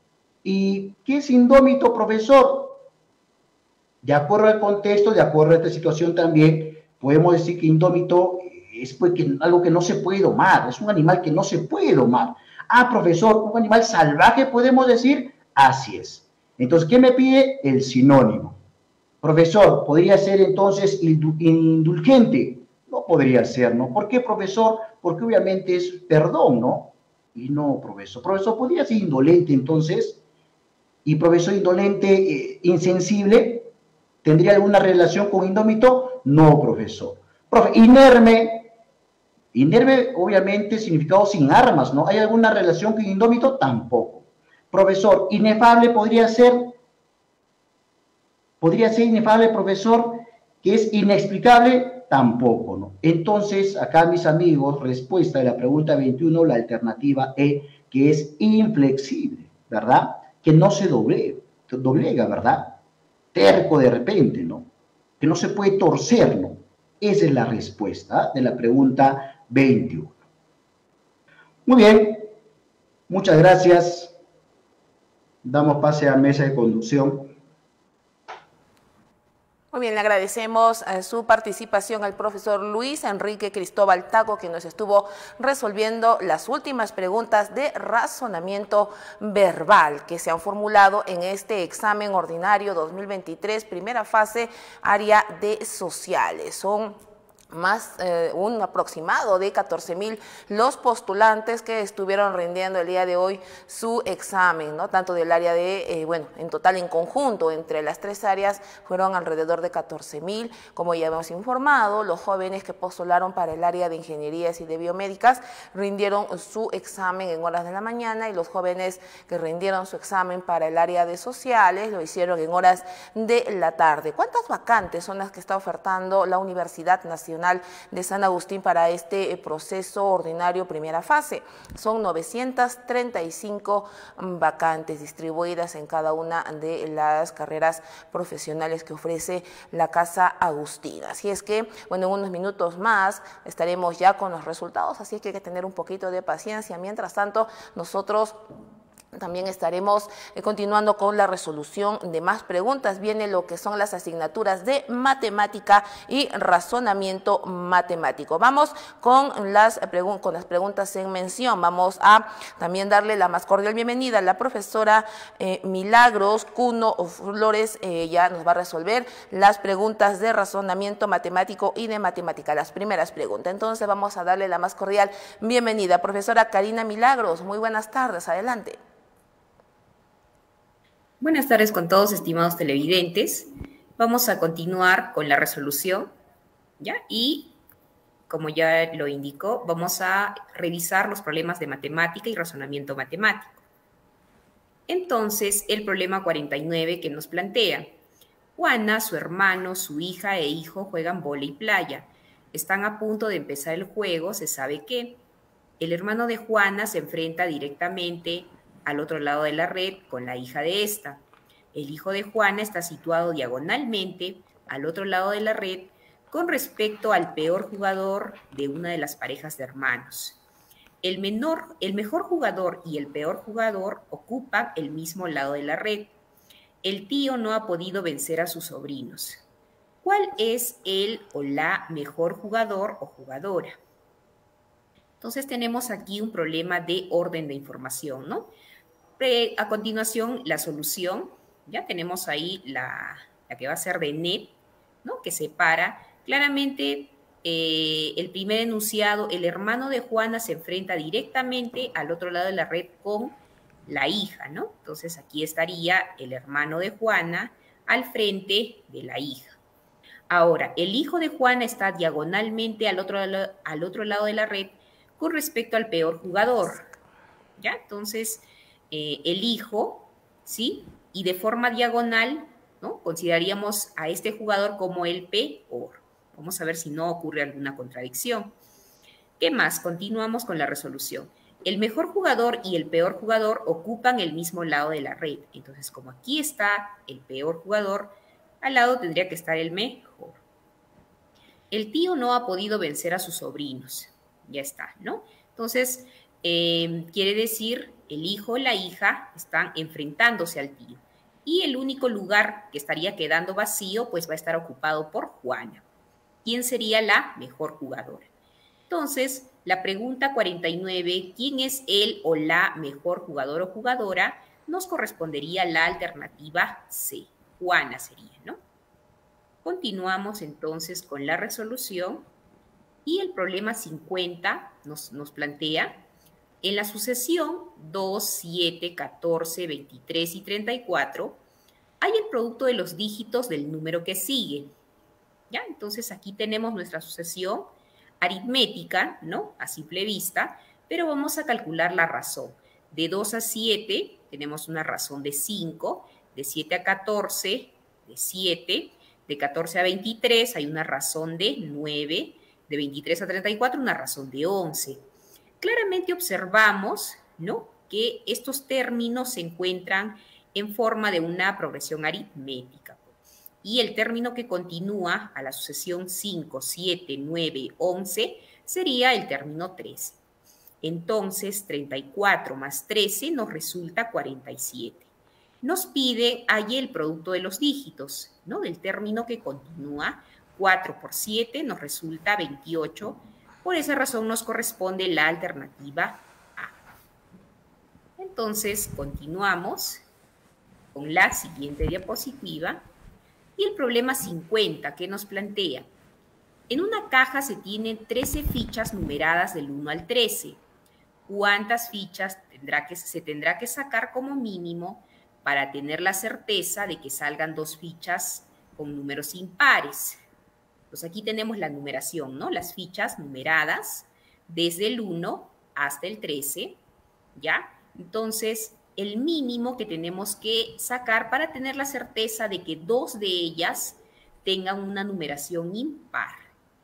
¿Y qué es indómito, profesor? De acuerdo al contexto, de acuerdo a esta situación también, podemos decir que indómito es pues algo que no se puede domar, es un animal que no se puede domar. Ah, profesor, un animal salvaje podemos decir, así es. Entonces, ¿qué me pide? El sinónimo. Profesor, ¿podría ser entonces indulgente? No podría ser, ¿no? ¿Por qué, profesor? Porque obviamente es perdón, ¿no? Y no, profesor. Profesor, ¿podría ser indolente entonces? Y profesor, indolente, insensible, ¿tendría alguna relación con indómito? No, profesor. Profe, inerme, obviamente, significado sin armas, ¿no? ¿Hay alguna relación con indómito? Tampoco. Profesor, inefable podría ser inefable, profesor, que es inexplicable, tampoco, ¿no? Entonces, acá, mis amigos, respuesta de la pregunta 21, la alternativa E, que es inflexible, ¿verdad? Que no se doblega, ¿verdad? Terco de repente, ¿no? Que no se puede torcer, ¿no? Esa es la respuesta de la pregunta 21. Muy bien, muchas gracias. Damos pase a mesa de conducción. Muy bien, le agradecemos su participación al profesor Luis Enrique Cristóbal Taco, que nos estuvo resolviendo las últimas preguntas de razonamiento verbal que se han formulado en este examen ordinario 2023, primera fase, área de sociales. Son un aproximado de 14.000 los postulantes que estuvieron rindiendo el día de hoy su examen, ¿no? Tanto del área de, en total en conjunto, entre las tres áreas fueron alrededor de 14.000, como ya hemos informado, los jóvenes que postularon para el área de ingenierías y de biomédicas rindieron su examen en horas de la mañana y los jóvenes que rindieron su examen para el área de sociales lo hicieron en horas de la tarde. ¿Cuántas vacantes son las que está ofertando la Universidad Nacional de San Agustín para este proceso ordinario primera fase? Son 935 vacantes distribuidas en cada una de las carreras profesionales que ofrece la Casa Agustina. Así es que, en unos minutos más estaremos ya con los resultados, así que hay que tener un poquito de paciencia. Mientras tanto, nosotros también estaremos continuando con la resolución de más preguntas. Viene lo que son las asignaturas de matemática y razonamiento matemático. Vamos con las preguntas en mención. Vamos a también darle la más cordial bienvenida a la profesora Milagros Cuno Flores. Ya nos va a resolver las preguntas de razonamiento matemático y de matemática, las primeras preguntas. Entonces vamos a darle la más cordial bienvenida. Profesora Karina Milagros, muy buenas tardes, adelante. Buenas tardes con todos, estimados televidentes. Vamos a continuar con la resolución, ¿ya? Y, como ya lo indicó, vamos a revisar los problemas de matemática y razonamiento matemático. Entonces, el problema 49 que nos plantea: Juana, su hermano, su hija e hijo juegan vóley playa. Están a punto de empezar el juego, se sabe que el hermano de Juana se enfrenta directamente al otro lado de la red con la hija de esta. El hijo de Juana está situado diagonalmente al otro lado de la red con respecto al peor jugador de una de las parejas de hermanos. El mejor jugador y el peor jugador ocupan el mismo lado de la red. El tío no ha podido vencer a sus sobrinos. ¿Cuál es el o la mejor jugador o jugadora? Entonces tenemos aquí un problema de orden de información, ¿no? A continuación, la solución. Ya tenemos ahí la que va a ser de NEP, ¿no? Que separa claramente el primer enunciado. El hermano de Juana se enfrenta directamente al otro lado de la red con la hija, ¿no? Entonces aquí estaría el hermano de Juana al frente de la hija. Ahora, el hijo de Juana está diagonalmente al otro lado de la red con respecto al peor jugador, ¿ya? Entonces, el hijo, ¿sí? Y de forma diagonal, ¿no? Consideraríamos a este jugador como el peor. Vamos a ver si no ocurre alguna contradicción. ¿Qué más? Continuamos con la resolución. El mejor jugador y el peor jugador ocupan el mismo lado de la red. Entonces, como aquí está el peor jugador, al lado tendría que estar el mejor. El tío no ha podido vencer a sus sobrinos. Ya está, ¿no? Entonces, quiere decir el hijo o la hija están enfrentándose al tío. Y el único lugar que estaría quedando vacío, pues va a estar ocupado por Juana. ¿Quién sería la mejor jugadora? Entonces, la pregunta 49, ¿quién es el o la mejor jugador o jugadora? Nos correspondería la alternativa C. Juana sería, ¿no? Continuamos entonces con la resolución y el problema 50 nos plantea en la sucesión 2, 7, 14, 23 y 34 hay el producto de los dígitos del número que sigue. ¿Ya? Entonces aquí tenemos nuestra sucesión aritmética, ¿no? A simple vista, pero vamos a calcular la razón. De 2 a 7 tenemos una razón de 5, de 7 a 14 de 7, de 14 a 23 hay una razón de 9, de 23 a 34 una razón de 11. Claramente observamos, ¿no?, que estos términos se encuentran en forma de una progresión aritmética. Y el término que continúa a la sucesión 5, 7, 9, 11 sería el término 13. Entonces, 34 más 13 nos resulta 47. Nos pide allí el producto de los dígitos, ¿no?, del término que continúa. 4 por 7 nos resulta 28. Por esa razón nos corresponde la alternativa A. Entonces, continuamos con la siguiente diapositiva. Y el problema 50 que nos plantea. En una caja se tienen 13 fichas numeradas del 1 al 13. ¿Cuántas fichas se tendrá que sacar como mínimo para tener la certeza de que salgan 2 fichas con números impares? Pues aquí tenemos la numeración, ¿no? Las fichas numeradas desde el 1 hasta el 13, ¿ya? Entonces, el mínimo que tenemos que sacar para tener la certeza de que 2 de ellas tengan una numeración impar.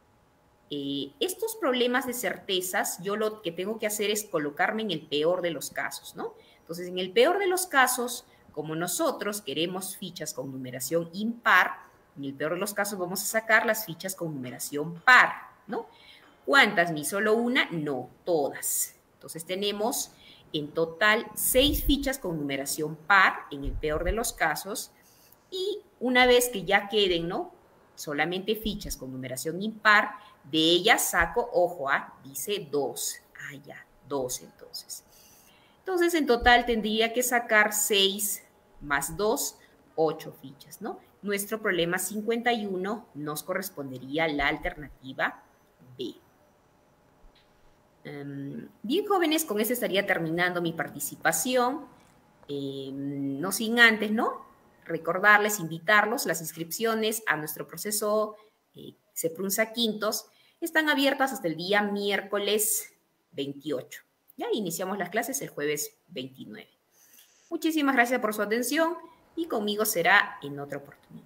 Estos problemas de certezas, yo lo que tengo que hacer es colocarme en el peor de los casos, ¿no? Entonces, en el peor de los casos, como nosotros queremos fichas con numeración impar, en el peor de los casos vamos a sacar las fichas con numeración par, ¿no? ¿Cuántas? ¿Ni solo una? No, todas. Entonces tenemos en total 6 fichas con numeración par en el peor de los casos y una vez que ya queden, ¿no?, solamente fichas con numeración impar, de ellas saco, ojo, dice 2. Ya, 2 entonces. Entonces en total tendría que sacar 6 más 2, 8 fichas, ¿no? Nuestro problema 51 nos correspondería la alternativa B. Bien, jóvenes, con esto estaría terminando mi participación. No sin antes, ¿no?, recordarles, invitarlos, las inscripciones a nuestro proceso CEPRUNZA Quintos están abiertas hasta el día miércoles 28. Ya iniciamos las clases el jueves 29. Muchísimas gracias por su atención. Y conmigo será en otra oportunidad.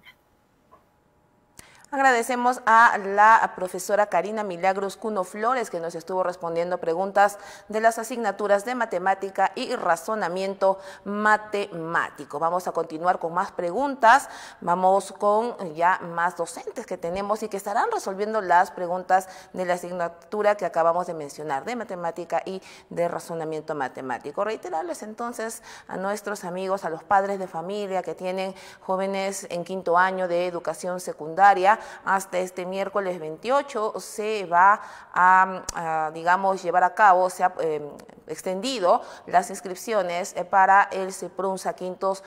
Agradecemos a la profesora Karina Milagros Cuno Flores, que nos estuvo respondiendo preguntas de las asignaturas de matemática y razonamiento matemático. Vamos a continuar con más preguntas. Vamos con ya más docentes que tenemos y que estarán resolviendo las preguntas de la asignatura que acabamos de mencionar, de matemática y de razonamiento matemático. Reiterarles entonces a nuestros amigos, a los padres de familia que tienen jóvenes en 5º año de educación secundaria, hasta este miércoles 28 se va a digamos, llevar a cabo, se ha extendido las inscripciones para el CEPRUNZA Quintos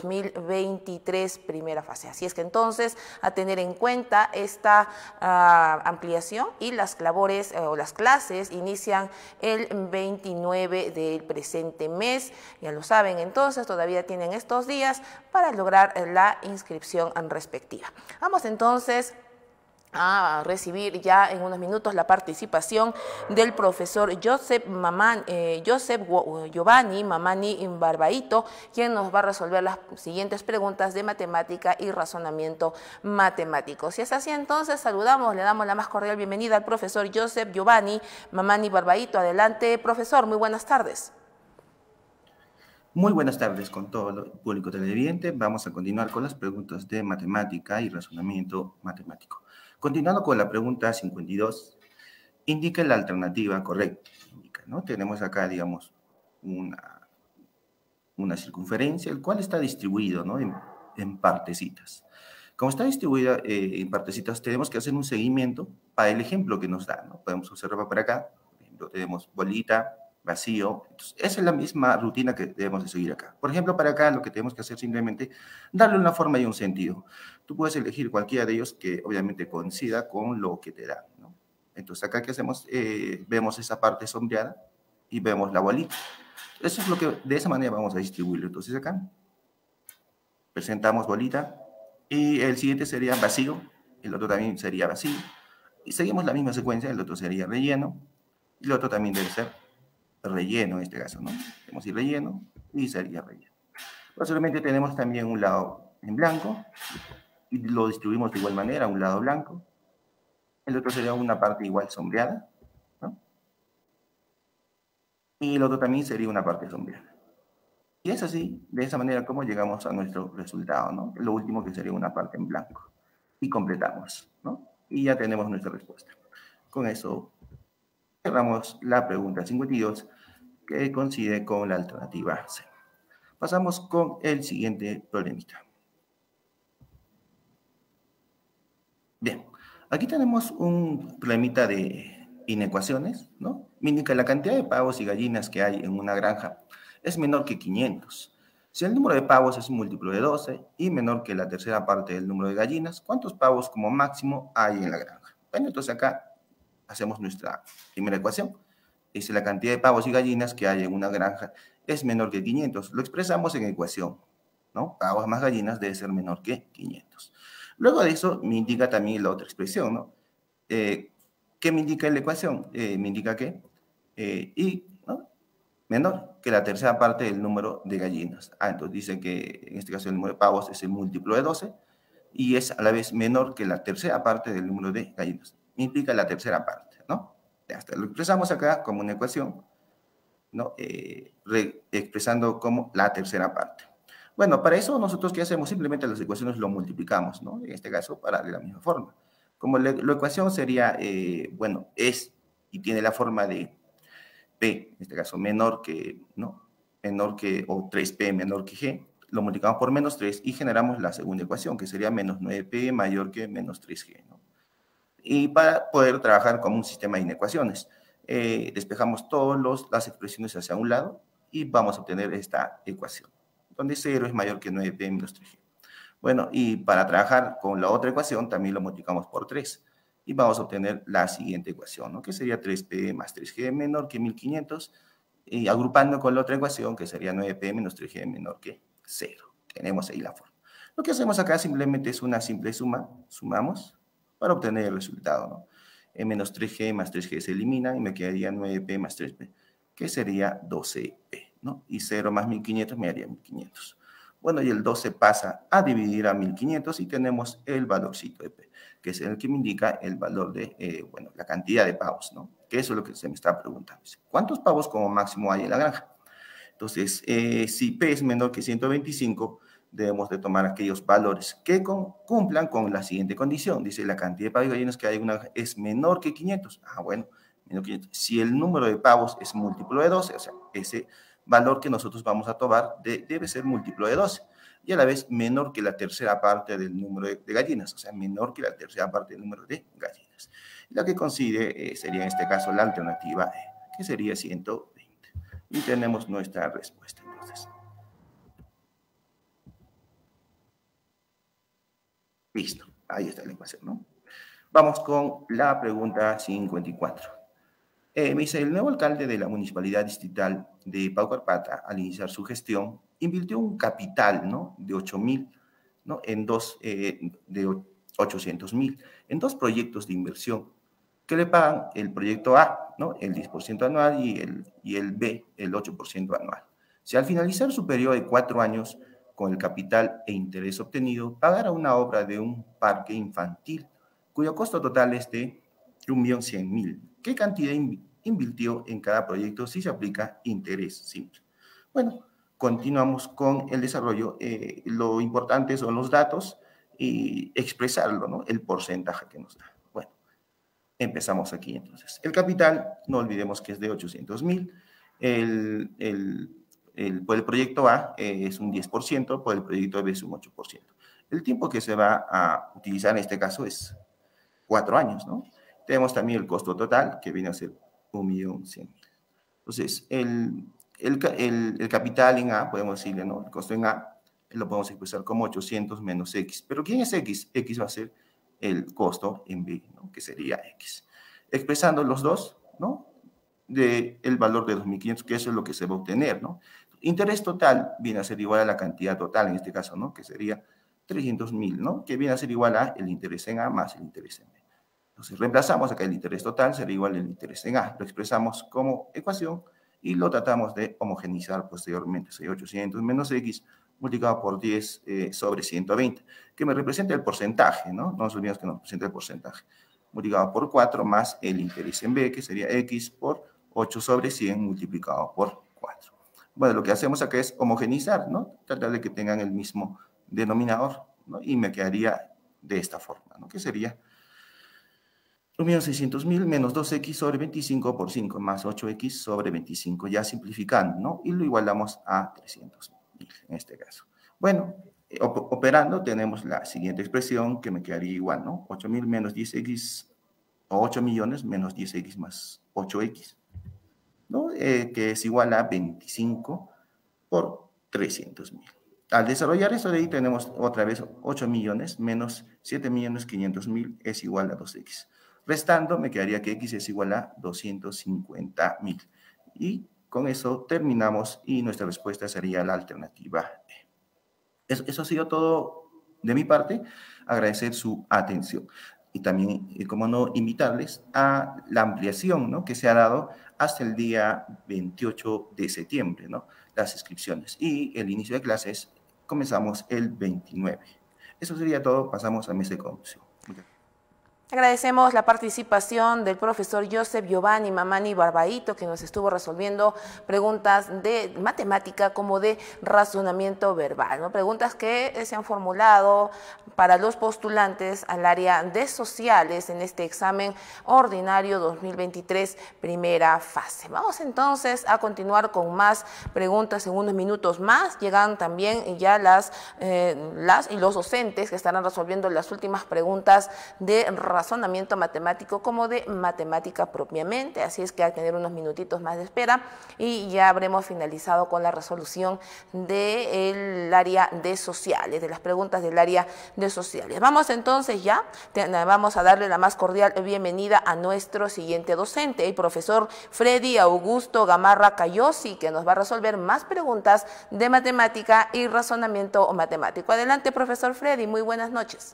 2023 primera fase. Así es que entonces a tener en cuenta esta ampliación y las labores o las clases inician el 29 del presente mes. Ya lo saben, entonces todavía tienen estos días para lograr la inscripción respectiva. Vamos entonces a recibir ya en unos minutos la participación del profesor Joseph Giovanni Mamani Barbaito, quien nos va a resolver las siguientes preguntas de matemática y razonamiento matemático. Si es así, entonces saludamos, le damos la más cordial bienvenida al profesor Joseph Giovanni Mamani Barbaito. Adelante, profesor, muy buenas tardes. Muy buenas tardes con todo el público televidente. Vamos a continuar con las preguntas de matemática y razonamiento matemático. Continuando con la pregunta 52, indique la alternativa correcta. ¿No? Tenemos acá, digamos, una una circunferencia, el cual está distribuido, ¿no? en partecitas. Como está distribuida en partecitas, tenemos que hacer un seguimiento para el ejemplo que nos da, ¿no? Podemos observar por acá, por ejemplo, tenemos bolita, vacío. Entonces, esa es la misma rutina que debemos de seguir acá. Por ejemplo, para acá lo que tenemos que hacer simplemente darle una forma y un sentido. Tú puedes elegir cualquiera de ellos que obviamente coincida con lo que te da, ¿no? Entonces, acá ¿qué hacemos? Vemos esa parte sombreada y vemos la bolita. Eso es lo que, de esa manera vamos a distribuirlo. Entonces, acá presentamos bolita y el siguiente sería vacío, el otro también sería vacío. Y seguimos la misma secuencia, el otro sería relleno y el otro también debe ser relleno en este caso, ¿no? Tenemos el relleno y sería relleno. Posteriormente tenemos también un lado en blanco y lo distribuimos de igual manera, un lado blanco. El otro sería una parte igual sombreada, ¿no? Y el otro también sería una parte sombreada. Y es así, de esa manera como llegamos a nuestro resultado, ¿no? Lo último que sería una parte en blanco. Y completamos, ¿no? Y ya tenemos nuestra respuesta. Con eso cerramos la pregunta 52, que coincide con la alternativa C. Pasamos con el siguiente problemita. Bien, aquí tenemos un problemita de inecuaciones, ¿no? Me indica la cantidad de pavos y gallinas que hay en una granja es menor que 500. Si el número de pavos es un múltiplo de 12 y menor que la tercera parte del número de gallinas, ¿cuántos pavos como máximo hay en la granja? Bueno, entonces acá hacemos nuestra primera ecuación. Dice la cantidad de pavos y gallinas que hay en una granja es menor que 500. Lo expresamos en ecuación, ¿no? Pavos más gallinas debe ser menor que 500. Luego de eso me indica también la otra expresión, ¿no? ¿Qué me indica la ecuación? Me indica que y, ¿no? Menor que la tercera parte del número de gallinas. Entonces dice que en este caso el número de pavos es el múltiplo de 12 y es a la vez menor que la tercera parte del número de gallinas. Implica la tercera parte, ¿no? Hasta lo expresamos acá como una ecuación, ¿no? Expresando como la tercera parte. Bueno, para eso nosotros ¿qué hacemos? Simplemente las ecuaciones lo multiplicamos, ¿no? En este caso, para de la misma forma. Como la ecuación sería, bueno, es y tiene la forma de P, en este caso menor que, ¿no? Menor que, o 3P menor que G, lo multiplicamos por menos 3 y generamos la segunda ecuación, que sería menos 9P mayor que menos 3G, ¿no? Y para poder trabajar como un sistema de inecuaciones, despejamos todas las expresiones hacia un lado y vamos a obtener esta ecuación, donde 0 es mayor que 9P menos 3G. Bueno, y para trabajar con la otra ecuación también lo multiplicamos por 3 y vamos a obtener la siguiente ecuación, ¿no? Que sería 3P más 3G menor que 1500 y agrupando con la otra ecuación que sería 9P menos 3G menor que 0. Tenemos ahí la forma. Lo que hacemos acá simplemente es una simple suma, sumamos para obtener el resultado, ¿no? Menos 3G más 3G se elimina y me quedaría 9P más 3P, que sería 12P, ¿no? Y 0 más 1500 me haría 1500. Bueno, y el 12 pasa a dividir a 1500 y tenemos el valorcito de P, que es el que me indica el valor de, bueno, la cantidad de pavos, ¿no? Que eso es lo que se me está preguntando. ¿Cuántos pavos como máximo hay en la granja? Entonces, si P es menor que 125, debemos de tomar aquellos valores que cumplan con la siguiente condición. Dice, la cantidad de pavos y gallinas que hay en una granja es menor que 500. Bueno, menor que 500. Si el número de pavos es múltiplo de 12, o sea, ese valor que nosotros vamos a tomar debe ser múltiplo de 12 y a la vez menor que la tercera parte del número de gallinas, o sea, menor que la tercera parte del número de gallinas. La que coincide sería en este caso la alternativa E, que sería 120. Y tenemos nuestra respuesta entonces. Listo, ahí está la ecuación, ¿no? Vamos con la pregunta 54. Me dice, el nuevo alcalde de la Municipalidad Distrital de Paucarpata, al iniciar su gestión, invirtió un capital, ¿no? De 8.000, ¿no? De 800.000 en dos proyectos de inversión que le pagan el proyecto A, ¿no? El 10% anual y el B, el 8% anual. Si al finalizar su periodo de 4 años, con el capital e interés obtenido, pagara una obra de un parque infantil, cuyo costo total es de 1.100.000. ¿Qué cantidad invirtió en cada proyecto si se aplica interés simple? Bueno, continuamos con el desarrollo. Lo importante son los datos y expresarlo, ¿no? El porcentaje que nos da. Bueno, empezamos aquí entonces. El capital, no olvidemos que es de 800.000. por el proyecto A es un 10%, por el proyecto B es un 8%. El tiempo que se va a utilizar en este caso es 4 años, ¿no? Tenemos también el costo total, que viene a ser 1.100.000. Entonces, el capital en A, podemos decirle, ¿no? El costo en A, lo podemos expresar como 800 menos X. ¿Pero quién es X? X va a ser el costo en B, ¿no? Que sería X. Expresando los dos, ¿no? El valor de 2.500, que eso es lo que se va a obtener, ¿no? Interés total viene a ser igual a la cantidad total, en este caso, ¿no? Que sería 300.000, ¿no? Que viene a ser igual a el interés en A más el interés en B. Entonces, reemplazamos acá el interés total, será igual al interés en A. Lo expresamos como ecuación y lo tratamos de homogeneizar posteriormente. Sería 800 menos X multiplicado por 10 sobre 120, que me representa el porcentaje, ¿no? No nos olvidemos que nos representa el porcentaje. Multiplicado por 4 más el interés en B, que sería X por 8 sobre 100 multiplicado por 4. Bueno, lo que hacemos acá es homogeneizar, ¿no? Tratar de que tengan el mismo denominador, ¿no? Y me quedaría de esta forma, ¿no? Que sería 1.600.000 menos 2X sobre 25 por 5 más 8X sobre 25, ya simplificando, ¿no? Y lo igualamos a 300.000 en este caso. Bueno, operando tenemos la siguiente expresión que me quedaría igual, ¿no? 8.000 menos 10X, o 8 millones menos 10X más 8X, ¿no? Que es igual a 25 por 300.000. Al desarrollar esto de ahí tenemos otra vez 8 millones menos 7.500.000 es igual a 2X. Restando me quedaría que X es igual a 250.000. Y con eso terminamos y nuestra respuesta sería la alternativa E. Eso ha sido todo de mi parte. Agradecer su atención. Y también, como no, invitarles a la ampliación, ¿no? Que se ha dado hasta el día 28 de septiembre, ¿no? Las inscripciones. Y el inicio de clases comenzamos el 29. Eso sería todo. Pasamos al mes de conducción. Muchas gracias. Agradecemos la participación del profesor Joseph Giovanni Mamani Barbaito, que nos estuvo resolviendo preguntas de matemática como de razonamiento verbal, ¿no? Preguntas que se han formulado para los postulantes al área de sociales en este examen ordinario 2023, primera fase. Vamos entonces a continuar con más preguntas en unos minutos más. Llegan también ya las y los docentes que estarán resolviendo las últimas preguntas de razonamiento matemático como de matemática propiamente, así es que hay que tener unos minutitos más de espera y ya habremos finalizado con la resolución del área de sociales, de las preguntas del área de sociales. Vamos entonces ya, vamos a darle la más cordial bienvenida a nuestro siguiente docente, el profesor Freddy Augusto Gamarra Cayosi, que nos va a resolver más preguntas de matemática y razonamiento matemático. Adelante, profesor Freddy, muy buenas noches.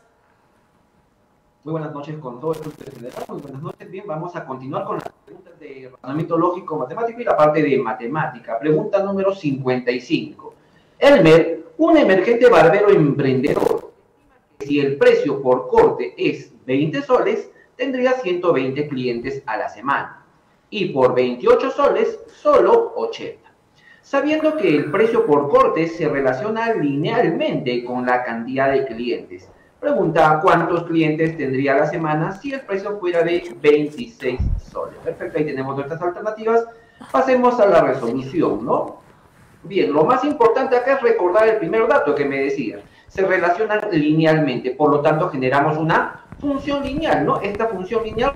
Muy buenas noches con todo el grupo de general. Muy buenas noches. Bien, vamos a continuar con las preguntas de razonamiento lógico matemático y la parte de matemática. Pregunta número 55. Elmer, un emergente barbero emprendedor, si el precio por corte es 20 soles, tendría 120 clientes a la semana. Y por 28 soles, solo 80. Sabiendo que el precio por corte se relaciona linealmente con la cantidad de clientes, pregunta cuántos clientes tendría la semana si el precio fuera de 26 soles. Perfecto, ahí tenemos nuestras alternativas. Pasemos a la resolución, ¿no? Bien, lo más importante acá es recordar el primer dato que me decía. Se relacionan linealmente, por lo tanto generamos una función lineal, ¿no? Esta función lineal...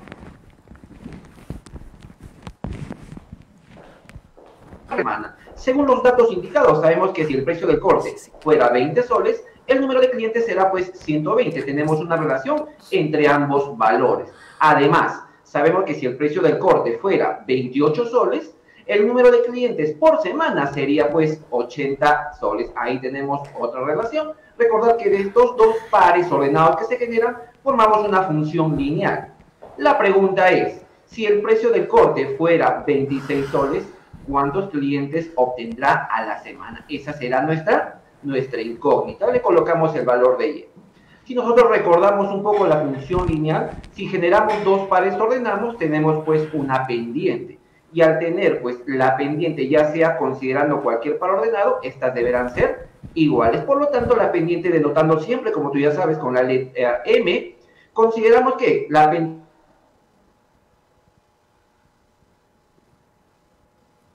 Según los datos indicados, sabemos que si el precio del corte fuera 20 soles, el número de clientes será pues 120. Tenemos una relación entre ambos valores. Además, sabemos que si el precio del corte fuera 28 soles, el número de clientes por semana sería pues 80 soles. Ahí tenemos otra relación. Recordad que de estos dos pares ordenados que se generan, formamos una función lineal. La pregunta es, si el precio del corte fuera 26 soles, ¿cuántos clientes obtendrá a la semana? Esa será nuestra incógnita. Le colocamos el valor de y. Si nosotros recordamos un poco la función lineal, si generamos dos pares ordenados, tenemos pues una pendiente. Y al tener pues la pendiente, ya sea considerando cualquier par ordenado, estas deberán ser iguales. Por lo tanto, la pendiente denotando siempre, como tú ya sabes, con la letra M, consideramos que la pendiente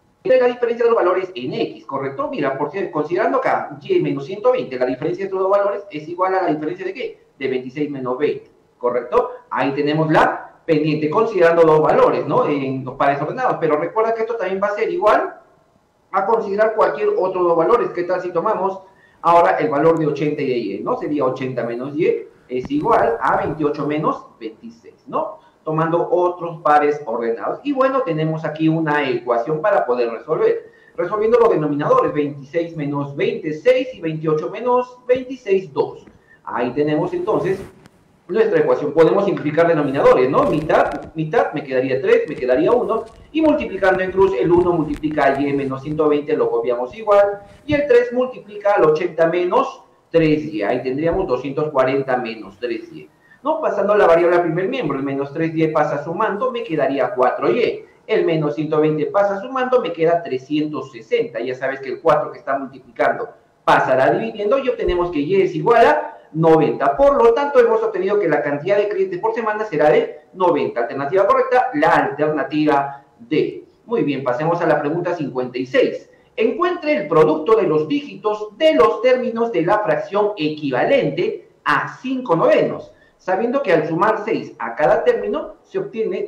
la diferencia de los valores en X, ¿correcto? Mira, porque considerando acá Y menos 120, la diferencia de estos dos valores es igual a la diferencia de ¿qué? De 26 menos 20, ¿correcto? Ahí tenemos la pendiente, considerando dos valores, ¿no? En los pares ordenados, pero recuerda que esto también va a ser igual a considerar cualquier otro dos valores. ¿Qué tal si tomamos ahora el valor de 80 y de Y, ¿no? Sería 80 menos Y es igual a 28 menos 26, ¿no? Tomando otros pares ordenados. Y bueno, tenemos aquí una ecuación para poder resolver. Resolviendo los denominadores, 26 menos 26 y 28 menos 26, 2. Ahí tenemos entonces nuestra ecuación. Podemos simplificar denominadores, ¿no? Mitad, mitad, me quedaría 3, me quedaría 1. Y multiplicando en cruz, el 1 multiplica a Y menos 120, lo copiamos igual. Y el 3 multiplica al 80 menos 3Y. Ahí tendríamos 240 menos 3Y. ¿No? Pasando la variable al primer miembro, el menos 3Y pasa sumando, me quedaría 4Y. El menos 120 pasa sumando, me queda 360. Ya sabes que el 4 que está multiplicando pasará dividiendo y obtenemos que Y es igual a 90. Por lo tanto, hemos obtenido que la cantidad de clientes por semana será de 90. Alternativa correcta, la alternativa D. Muy bien, pasemos a la pregunta 56. Encuentre el producto de los dígitos de los términos de la fracción equivalente a 5/9. Sabiendo que al sumar 6 a cada término se obtiene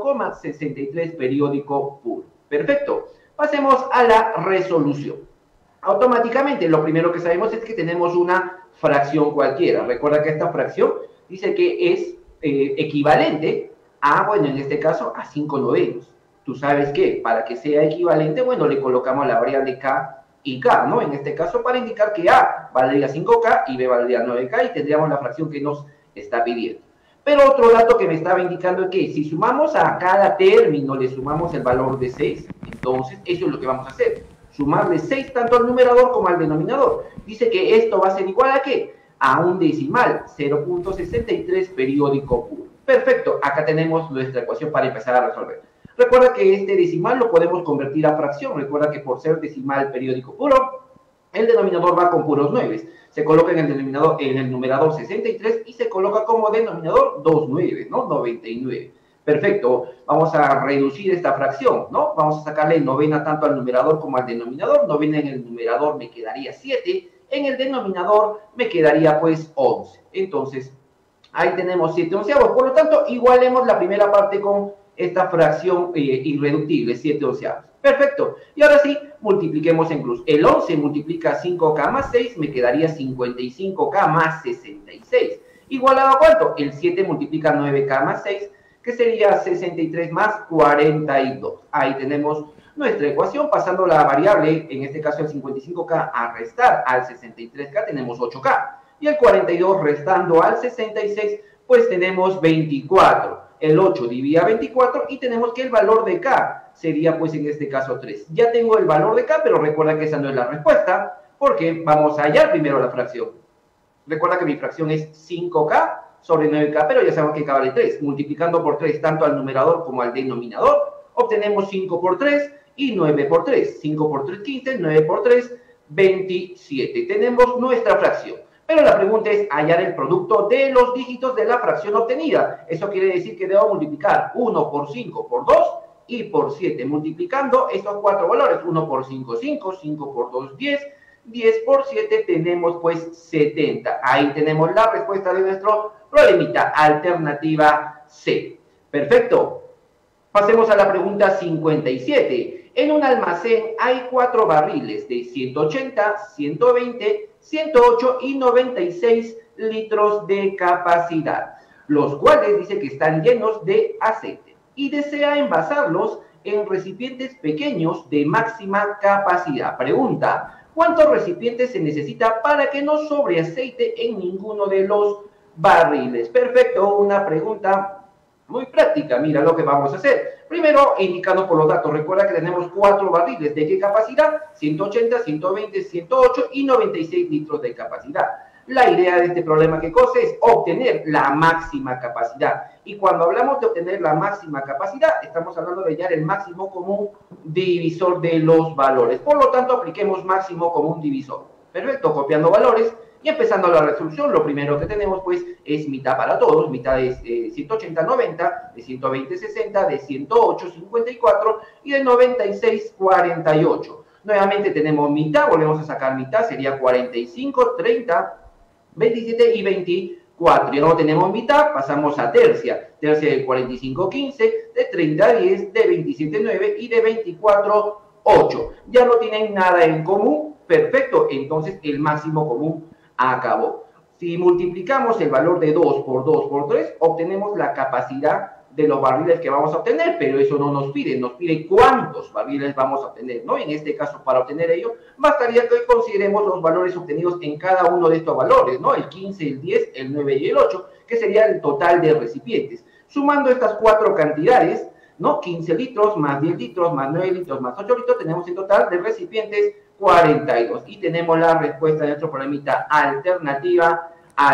0,63 periódico puro. Perfecto. Pasemos a la resolución. Automáticamente, lo primero que sabemos es que tenemos una fracción cualquiera. Recuerda que esta fracción dice que es equivalente a, bueno, en este caso, a 5/9. Tú sabes que para que sea equivalente, bueno, le colocamos la variable K y K, ¿no? En este caso, para indicar que A valdría 5K y B valdría 9K y tendríamos la fracción que nos está pidiendo. Pero otro dato que me estaba indicando es que si sumamos a cada término, le sumamos el valor de 6, entonces eso es lo que vamos a hacer. Sumarle 6 tanto al numerador como al denominador. Dice que esto va a ser igual a ¿qué? A un decimal, 0.63 periódico puro. Perfecto, acá tenemos nuestra ecuación para empezar a resolver. Recuerda que este decimal lo podemos convertir a fracción. Recuerda que por ser decimal periódico puro, el denominador va con puros 9. Se coloca en el numerador 63 y se coloca como denominador 2 9, ¿no? 99. Perfecto, vamos a reducir esta fracción, ¿no? Vamos a sacarle novena tanto al numerador como al denominador. Novena en el numerador me quedaría 7, en el denominador me quedaría pues 11. Entonces, ahí tenemos 7 onceavos. Por lo tanto, igualemos la primera parte con esta fracción irreductible, 7 onceavos. Perfecto. Y ahora sí, multipliquemos en cruz. El 11 multiplica 5K más 6, me quedaría 55K más 66. ¿Igualado a cuánto? El 7 multiplica 9K más 6, que sería 63 más 42. Ahí tenemos nuestra ecuación, pasando la variable, en este caso el 55K, a restar al 63K, tenemos 8K. Y el 42 restando al 66, pues tenemos 24. El 8 divide a 24 y tenemos que el valor de K sería pues en este caso 3. Ya tengo el valor de K, pero recuerda que esa no es la respuesta, porque vamos a hallar primero la fracción. Recuerda que mi fracción es 5K sobre 9K, pero ya sabemos que K vale 3. Multiplicando por 3 tanto al numerador como al denominador, obtenemos 5 por 3 y 9 por 3. 5 por 3, 15, 9 por 3, 27. Tenemos nuestra fracción. Pero la pregunta es hallar el producto de los dígitos de la fracción obtenida. Eso quiere decir que debo multiplicar 1 por 5 por 2 y por 7. Multiplicando estos cuatro valores. 1 por 5, 5. 5 por 2, 10. 10 por 7 tenemos pues 70. Ahí tenemos la respuesta de nuestro problemita. Alternativa C. Perfecto. Pasemos a la pregunta 57. En un almacén hay 4 barriles de 180, 120, 108 y 96 litros de capacidad, los cuales dice que están llenos de aceite y desea envasarlos en recipientes pequeños de máxima capacidad. Pregunta, ¿cuántos recipientes se necesita para que no sobre aceite en ninguno de los barriles? Perfecto, una pregunta muy práctica. Mira lo que vamos a hacer. Primero, indicando por los datos, recuerda que tenemos 4 barriles. ¿De qué capacidad? 180, 120, 108 y 96 litros de capacidad. La idea de este problema, ¿qué cosa es? Obtener la máxima capacidad. Y cuando hablamos de obtener la máxima capacidad, estamos hablando de hallar el máximo común divisor de los valores. Por lo tanto, apliquemos máximo común divisor. Perfecto, copiando valores. Y empezando la resolución, lo primero que tenemos pues es mitad para todos, mitad es 180, 90, de 20, 60, de 108, 54 y de 96, 48. Nuevamente tenemos mitad, volvemos a sacar mitad, sería 45, 30, 27 y 24. Y luego tenemos mitad, pasamos a tercia. Tercia de 45, 15, de 30, 10, de 27, 9 y de 24, 8. Ya no tienen nada en común, perfecto, entonces el máximo común acabó. Si multiplicamos el valor de 2 por 3, obtenemos la capacidad de los barriles que vamos a obtener, pero eso no nos pide cuántos barriles vamos a obtener, ¿no? En este caso, para obtener ello, bastaría que consideremos los valores obtenidos en cada uno de estos valores, ¿no? El 15, el 10, el 9 y el 8, que sería el total de recipientes. Sumando estas cuatro cantidades, ¿no? 15 litros, más 10 litros, más 9 litros, más 8 litros, tenemos en total de recipientes 42. Y tenemos la respuesta de nuestro problemita alternativa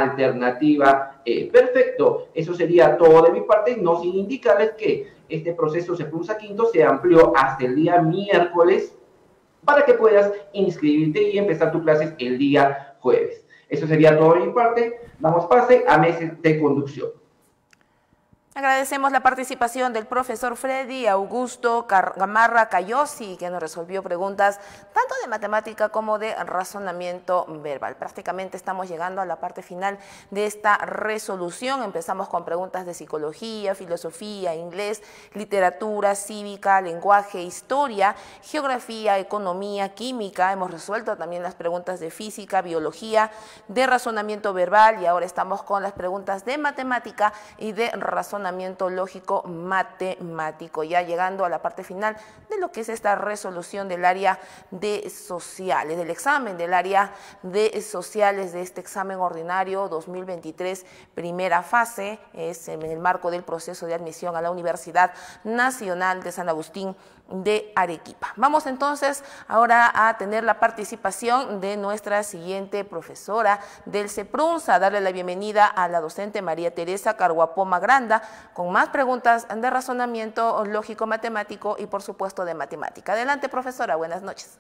perfecto. Eso sería todo de mi parte, no sin indicarles que este proceso C+ a quinto se amplió hasta el día miércoles para que puedas inscribirte y empezar tus clases el día jueves. Eso sería todo de mi parte. Damos pase a meses de conducción. Agradecemos la participación del profesor Freddy Augusto Gamarra Cayosi, que nos resolvió preguntas tanto de matemática como de razonamiento verbal. Prácticamente estamos llegando a la parte final de esta resolución. Empezamos con preguntas de psicología, filosofía, inglés, literatura, cívica, lenguaje, historia, geografía, economía, química. Hemos resuelto también las preguntas de física, biología, de razonamiento verbal, y ahora estamos con las preguntas de matemática y de razonamiento lógico matemático, ya llegando a la parte final de lo que es esta resolución del área de sociales, del examen del área de sociales de este examen ordinario 2023, primera fase, es en el marco del proceso de admisión a la Universidad Nacional de San Agustín de Arequipa. Vamos entonces ahora a tener la participación de nuestra siguiente profesora del CEPRUNSA, a darle la bienvenida a la docente María Teresa Carguapoma Granda, con más preguntas de razonamiento lógico-matemático y por supuesto de matemática. Adelante, profesora, buenas noches.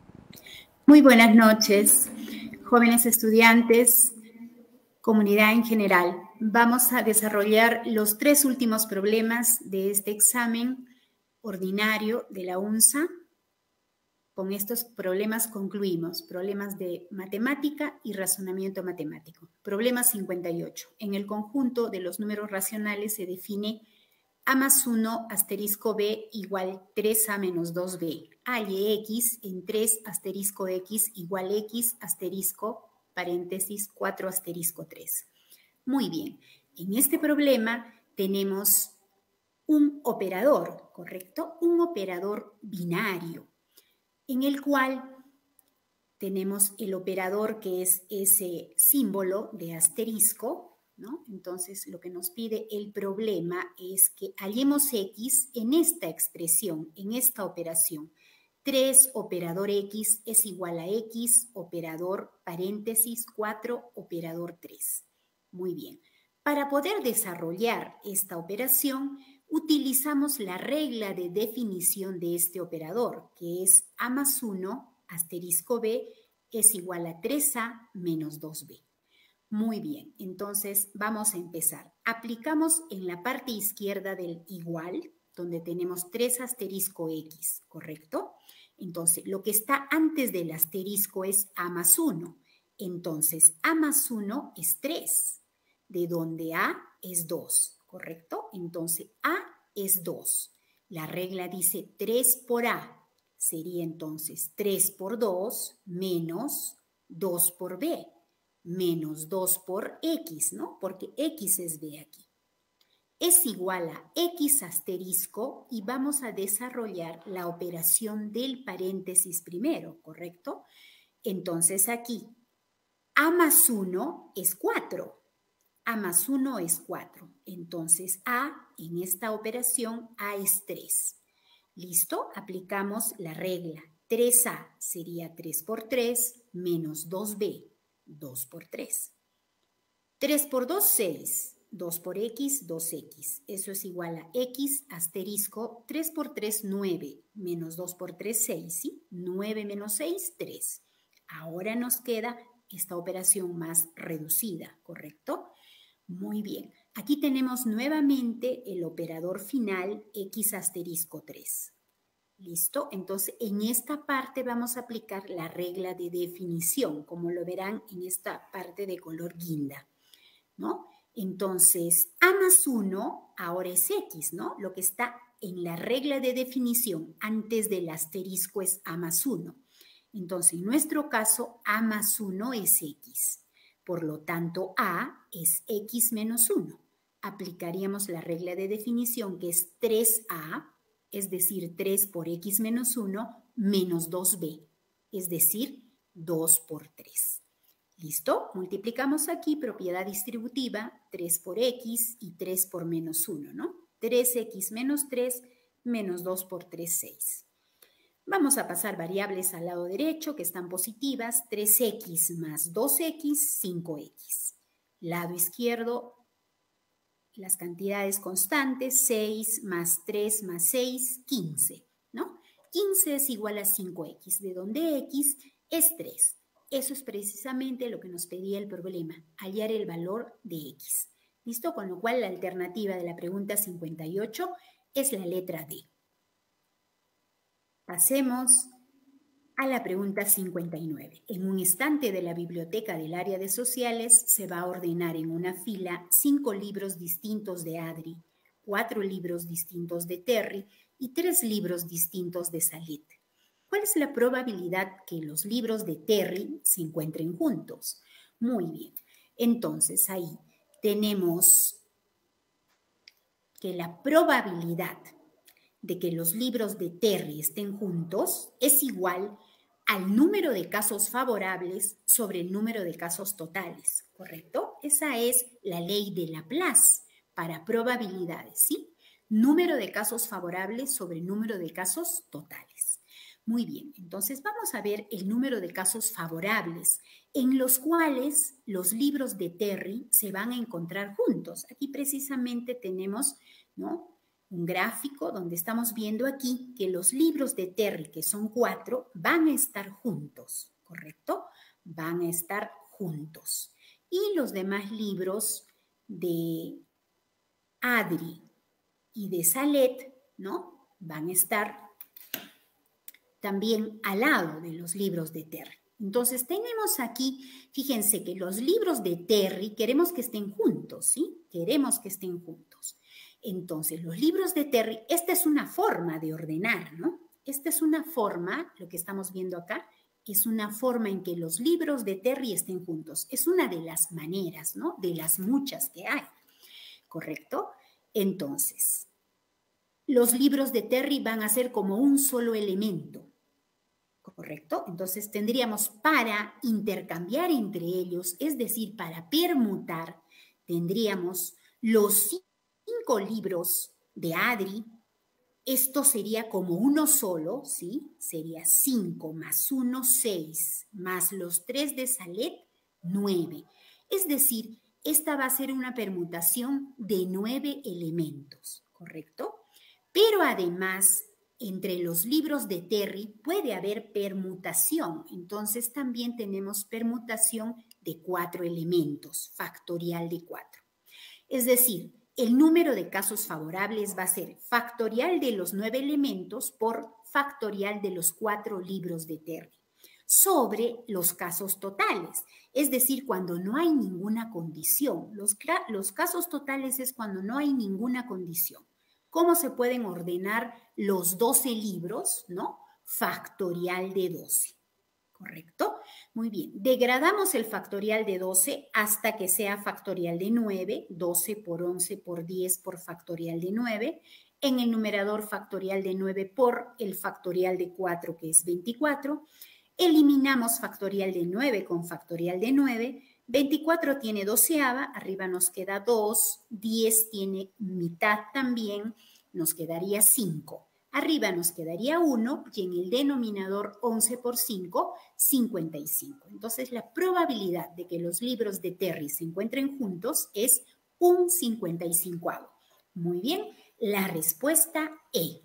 Muy buenas noches, jóvenes estudiantes, comunidad en general. Vamos a desarrollar los 3 últimos problemas de este examen ordinario de la UNSA. Con estos problemas concluimos, problemas de matemática y razonamiento matemático. Problema 58. En el conjunto de los números racionales se define A más 1 asterisco B igual 3A menos 2B. Halle X en 3 asterisco X igual X asterisco paréntesis 4 asterisco 3. Muy bien. En este problema tenemos un operador, ¿correcto? Un operador binario, en el cual tenemos el operador que es ese símbolo de asterisco, ¿no? Entonces, lo que nos pide el problema es que hallemos X en esta expresión, en esta operación. 3 operador X es igual a X, operador paréntesis 4, operador 3. Muy bien. Para poder desarrollar esta operación, utilizamos la regla de definición de este operador, que es A más 1 asterisco B es igual a 3A menos 2B. Muy bien, entonces vamos a empezar. Aplicamos en la parte izquierda del igual, donde tenemos 3 asterisco X, ¿correcto? Entonces, lo que está antes del asterisco es A más 1. Entonces, A más 1 es 3, de donde A es 2, ¿correcto? Entonces, A es 2. La regla dice 3 por A. Sería entonces 3 por 2 menos 2 por B, menos 2 por X, ¿no? Porque X es B aquí. Es igual a X asterisco y vamos a desarrollar la operación del paréntesis primero, ¿correcto? Entonces aquí, A más 1 es 4. A más 1 es 4. Entonces, A, en esta operación, A es 3. ¿Listo? Aplicamos la regla. 3A sería 3 por 3 menos 2B, 2 por 3. 3 por 2, 6. 2 por X, 2X. Eso es igual a X asterisco 3 por 3, 9. Menos 2 por 3, 6. ¿Sí? 9 menos 6, 3. Ahora nos queda esta operación más reducida, ¿correcto? Muy bien. Aquí tenemos nuevamente el operador final x asterisco 3. ¿Listo? Entonces, en esta parte vamos a aplicar la regla de definición, como lo verán en esta parte de color guinda, ¿no? Entonces, a más 1 ahora es x, ¿no? Lo que está en la regla de definición antes del asterisco es a más 1. Entonces, en nuestro caso, a más 1 es x. Por lo tanto, a es x menos 1. Aplicaríamos la regla de definición que es 3a, es decir, 3 por x menos 1 menos 2b, es decir, 2 por 3. ¿Listo? Multiplicamos aquí propiedad distributiva, 3 por x y 3 por menos 1, ¿no? 3x menos 3 menos 2 por 3, 6. Vamos a pasar variables al lado derecho que están positivas, 3x más 2x, 5x. Lado izquierdo, las cantidades constantes, 6 más 3 más 6, 15, ¿no? 15 es igual a 5x, de donde x es 3. Eso es precisamente lo que nos pedía el problema, hallar el valor de x. ¿Listo? Con lo cual la alternativa de la pregunta 58 es la letra D. Pasemos a la pregunta 59. En un estante de la biblioteca del área de sociales se va a ordenar en una fila 5 libros distintos de Adri, 4 libros distintos de Terry y 3 libros distintos de Salit. ¿Cuál es la probabilidad que los libros de Terry se encuentren juntos? Muy bien. Entonces, ahí tenemos que la probabilidad de que los libros de Terry estén juntos es igual al número de casos favorables sobre el número de casos totales, ¿correcto? Esa es la ley de Laplace para probabilidades, ¿sí? Número de casos favorables sobre el número de casos totales. Muy bien, entonces vamos a ver el número de casos favorables en los cuales los libros de Terry se van a encontrar juntos. Aquí precisamente tenemos, ¿no?, un gráfico donde estamos viendo aquí que los libros de Terry, que son 4, van a estar juntos, ¿correcto? Van a estar juntos. Y los demás libros de Adri y de Salet, ¿no?, van a estar también al lado de los libros de Terry. Entonces, tenemos aquí, fíjense que los libros de Terry queremos que estén juntos, ¿sí? Queremos que estén juntos. Entonces, los libros de Terry, esta es una forma de ordenar, ¿no? Esta es una forma, lo que estamos viendo acá, es una forma en que los libros de Terry estén juntos. Es una de las maneras, ¿no?, de las muchas que hay, ¿correcto? Entonces, los libros de Terry van a ser como un solo elemento, ¿correcto? Entonces tendríamos para intercambiar entre ellos, es decir, para permutar, tendríamos los 5 libros de Adri. Esto sería como uno solo, ¿sí? Sería 5 más 1, 6, más los 3 de Salet, 9. Es decir, esta va a ser una permutación de 9 elementos, ¿correcto? Pero además, entre los libros de Terry puede haber permutación. Entonces, también tenemos permutación de 4 elementos, factorial de 4. Es decir, el número de casos favorables va a ser factorial de los 9 elementos por factorial de los 4 libros de Terry sobre los casos totales. Es decir, cuando no hay ninguna condición. Los casos totales es cuando no hay ninguna condición. ¿Cómo se pueden ordenar los 12 libros? ¿No? Factorial de 12, ¿correcto? Muy bien, degradamos el factorial de 12 hasta que sea factorial de 9, 12 por 11 por 10 por factorial de 9, en el numerador factorial de 9 por el factorial de 4, que es 24, eliminamos factorial de 9 con factorial de 9, 24 tiene doceava, arriba nos queda 2, 10 tiene mitad también, nos quedaría 5. Arriba nos quedaría 1 y en el denominador 11 por 5, 55. Entonces la probabilidad de que los libros de Terry se encuentren juntos es un 55avo. Muy bien, la respuesta E.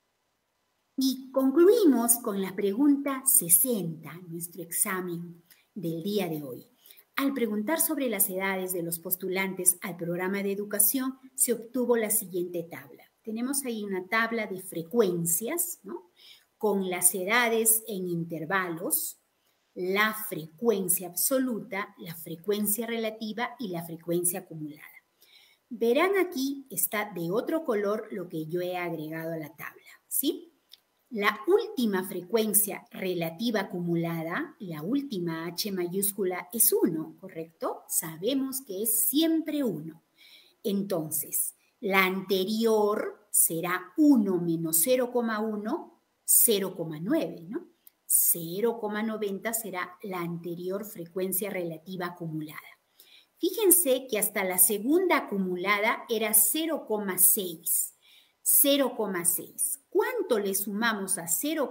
Y concluimos con la pregunta 60, nuestro examen. del día de hoy. Al preguntar sobre las edades de los postulantes al programa de educación, se obtuvo la siguiente tabla. Tenemos ahí una tabla de frecuencias, ¿no? Con las edades en intervalos, la frecuencia absoluta, la frecuencia relativa y la frecuencia acumulada. Verán aquí está de otro color lo que yo he agregado a la tabla, ¿sí? La última frecuencia relativa acumulada, la última H mayúscula es 1, ¿correcto? Sabemos que es siempre 1. Entonces, la anterior será 1 menos 0,1, 0,9, ¿no? 0,90 será la anterior frecuencia relativa acumulada. Fíjense que hasta la segunda acumulada era 0,6. 0,6. ¿Cuánto le sumamos a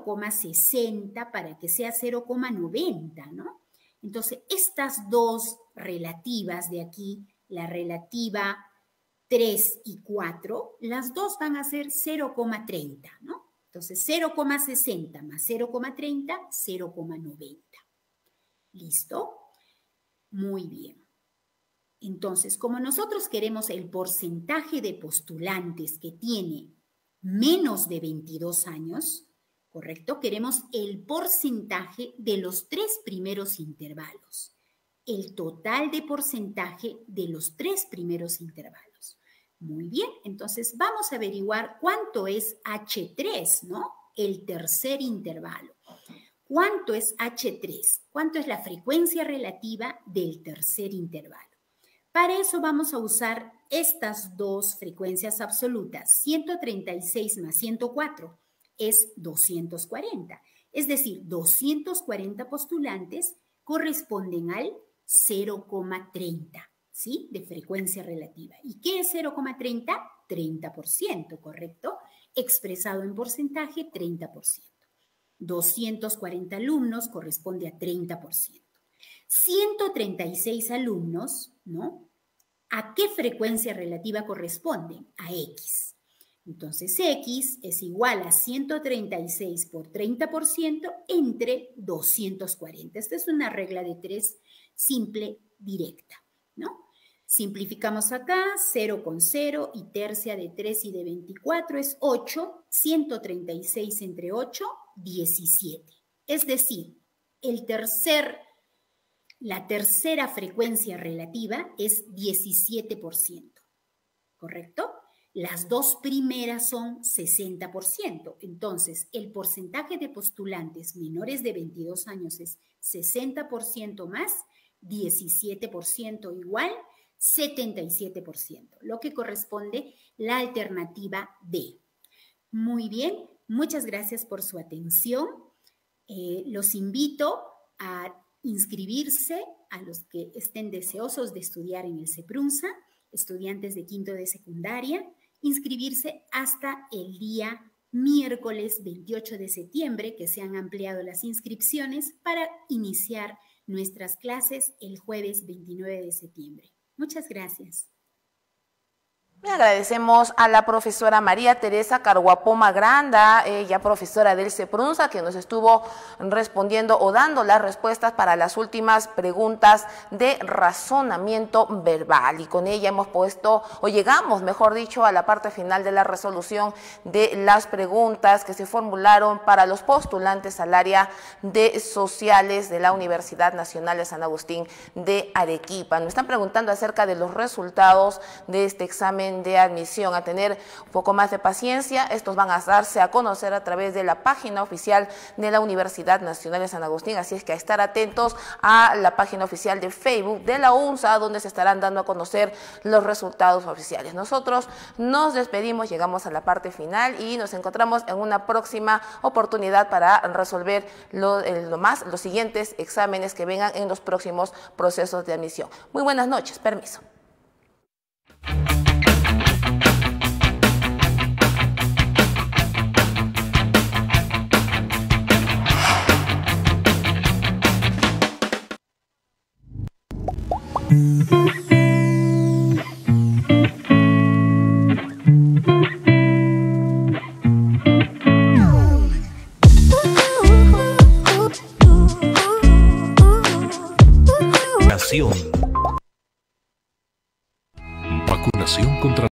0,60 para que sea 0,90, ¿no? Entonces, estas dos relativas de aquí, la relativa 3 y 4, las dos van a ser 0,30, ¿no? Entonces, 0,60 más 0,30, 0,90. ¿Listo? Muy bien. Entonces, como nosotros queremos el porcentaje de postulantes que tiene menos de 22 años, ¿correcto? Queremos el porcentaje de los 3 primeros intervalos, el total de porcentaje de los 3 primeros intervalos. Muy bien, entonces vamos a averiguar cuánto es H3, ¿no? El tercer intervalo. ¿Cuánto es H3? ¿Cuánto es la frecuencia relativa del tercer intervalo? Para eso vamos a usar estas dos frecuencias absolutas. 136 más 104 es 240. Es decir, 240 postulantes corresponden al 0,30, ¿sí? De frecuencia relativa. ¿Y qué es 0,30? 30%, ¿correcto? Expresado en porcentaje, 30%. 240 alumnos corresponde a 30%. 136 alumnos, ¿no? ¿A qué frecuencia relativa corresponden? A X. Entonces, X es igual a 136 por 30% entre 240. Esta es una regla de 3 simple, directa, ¿no? Simplificamos acá, 0 con 0 y tercia de 3 y de 24 es 8. 136 entre 8, 17. Es decir, la tercera frecuencia relativa es 17%, ¿correcto? Las dos primeras son 60%. Entonces, el porcentaje de postulantes menores de 22 años es 60% más 17% igual 77%, lo que corresponde la alternativa D. Muy bien, muchas gracias por su atención. Los invito a inscribirse a los que estén deseosos de estudiar en el CEPRUNSA, estudiantes de quinto de secundaria, inscribirse hasta el día miércoles 28 de septiembre, que se han ampliado las inscripciones para iniciar nuestras clases el jueves 29 de septiembre. Muchas gracias. Le agradecemos a la profesora María Teresa Carguapoma Granda, ella profesora del CEPRUNSA, que nos estuvo respondiendo o dando las respuestas para las últimas preguntas de razonamiento verbal. Y con ella hemos puesto, o llegamos, mejor dicho, a la parte final de la resolución de las preguntas que se formularon para los postulantes al área de sociales de la Universidad Nacional de San Agustín de Arequipa. Nos están preguntando acerca de los resultados de este examen de admisión. A tener un poco más de paciencia, estos van a darse a conocer a través de la página oficial de la Universidad Nacional de San Agustín, así es que a estar atentos a la página oficial de Facebook de la UNSA, donde se estarán dando a conocer los resultados oficiales. Nosotros nos despedimos, llegamos a la parte final y nos encontramos en una próxima oportunidad para resolver los siguientes exámenes que vengan en los próximos procesos de admisión. Muy buenas noches, permiso. Vacunación contra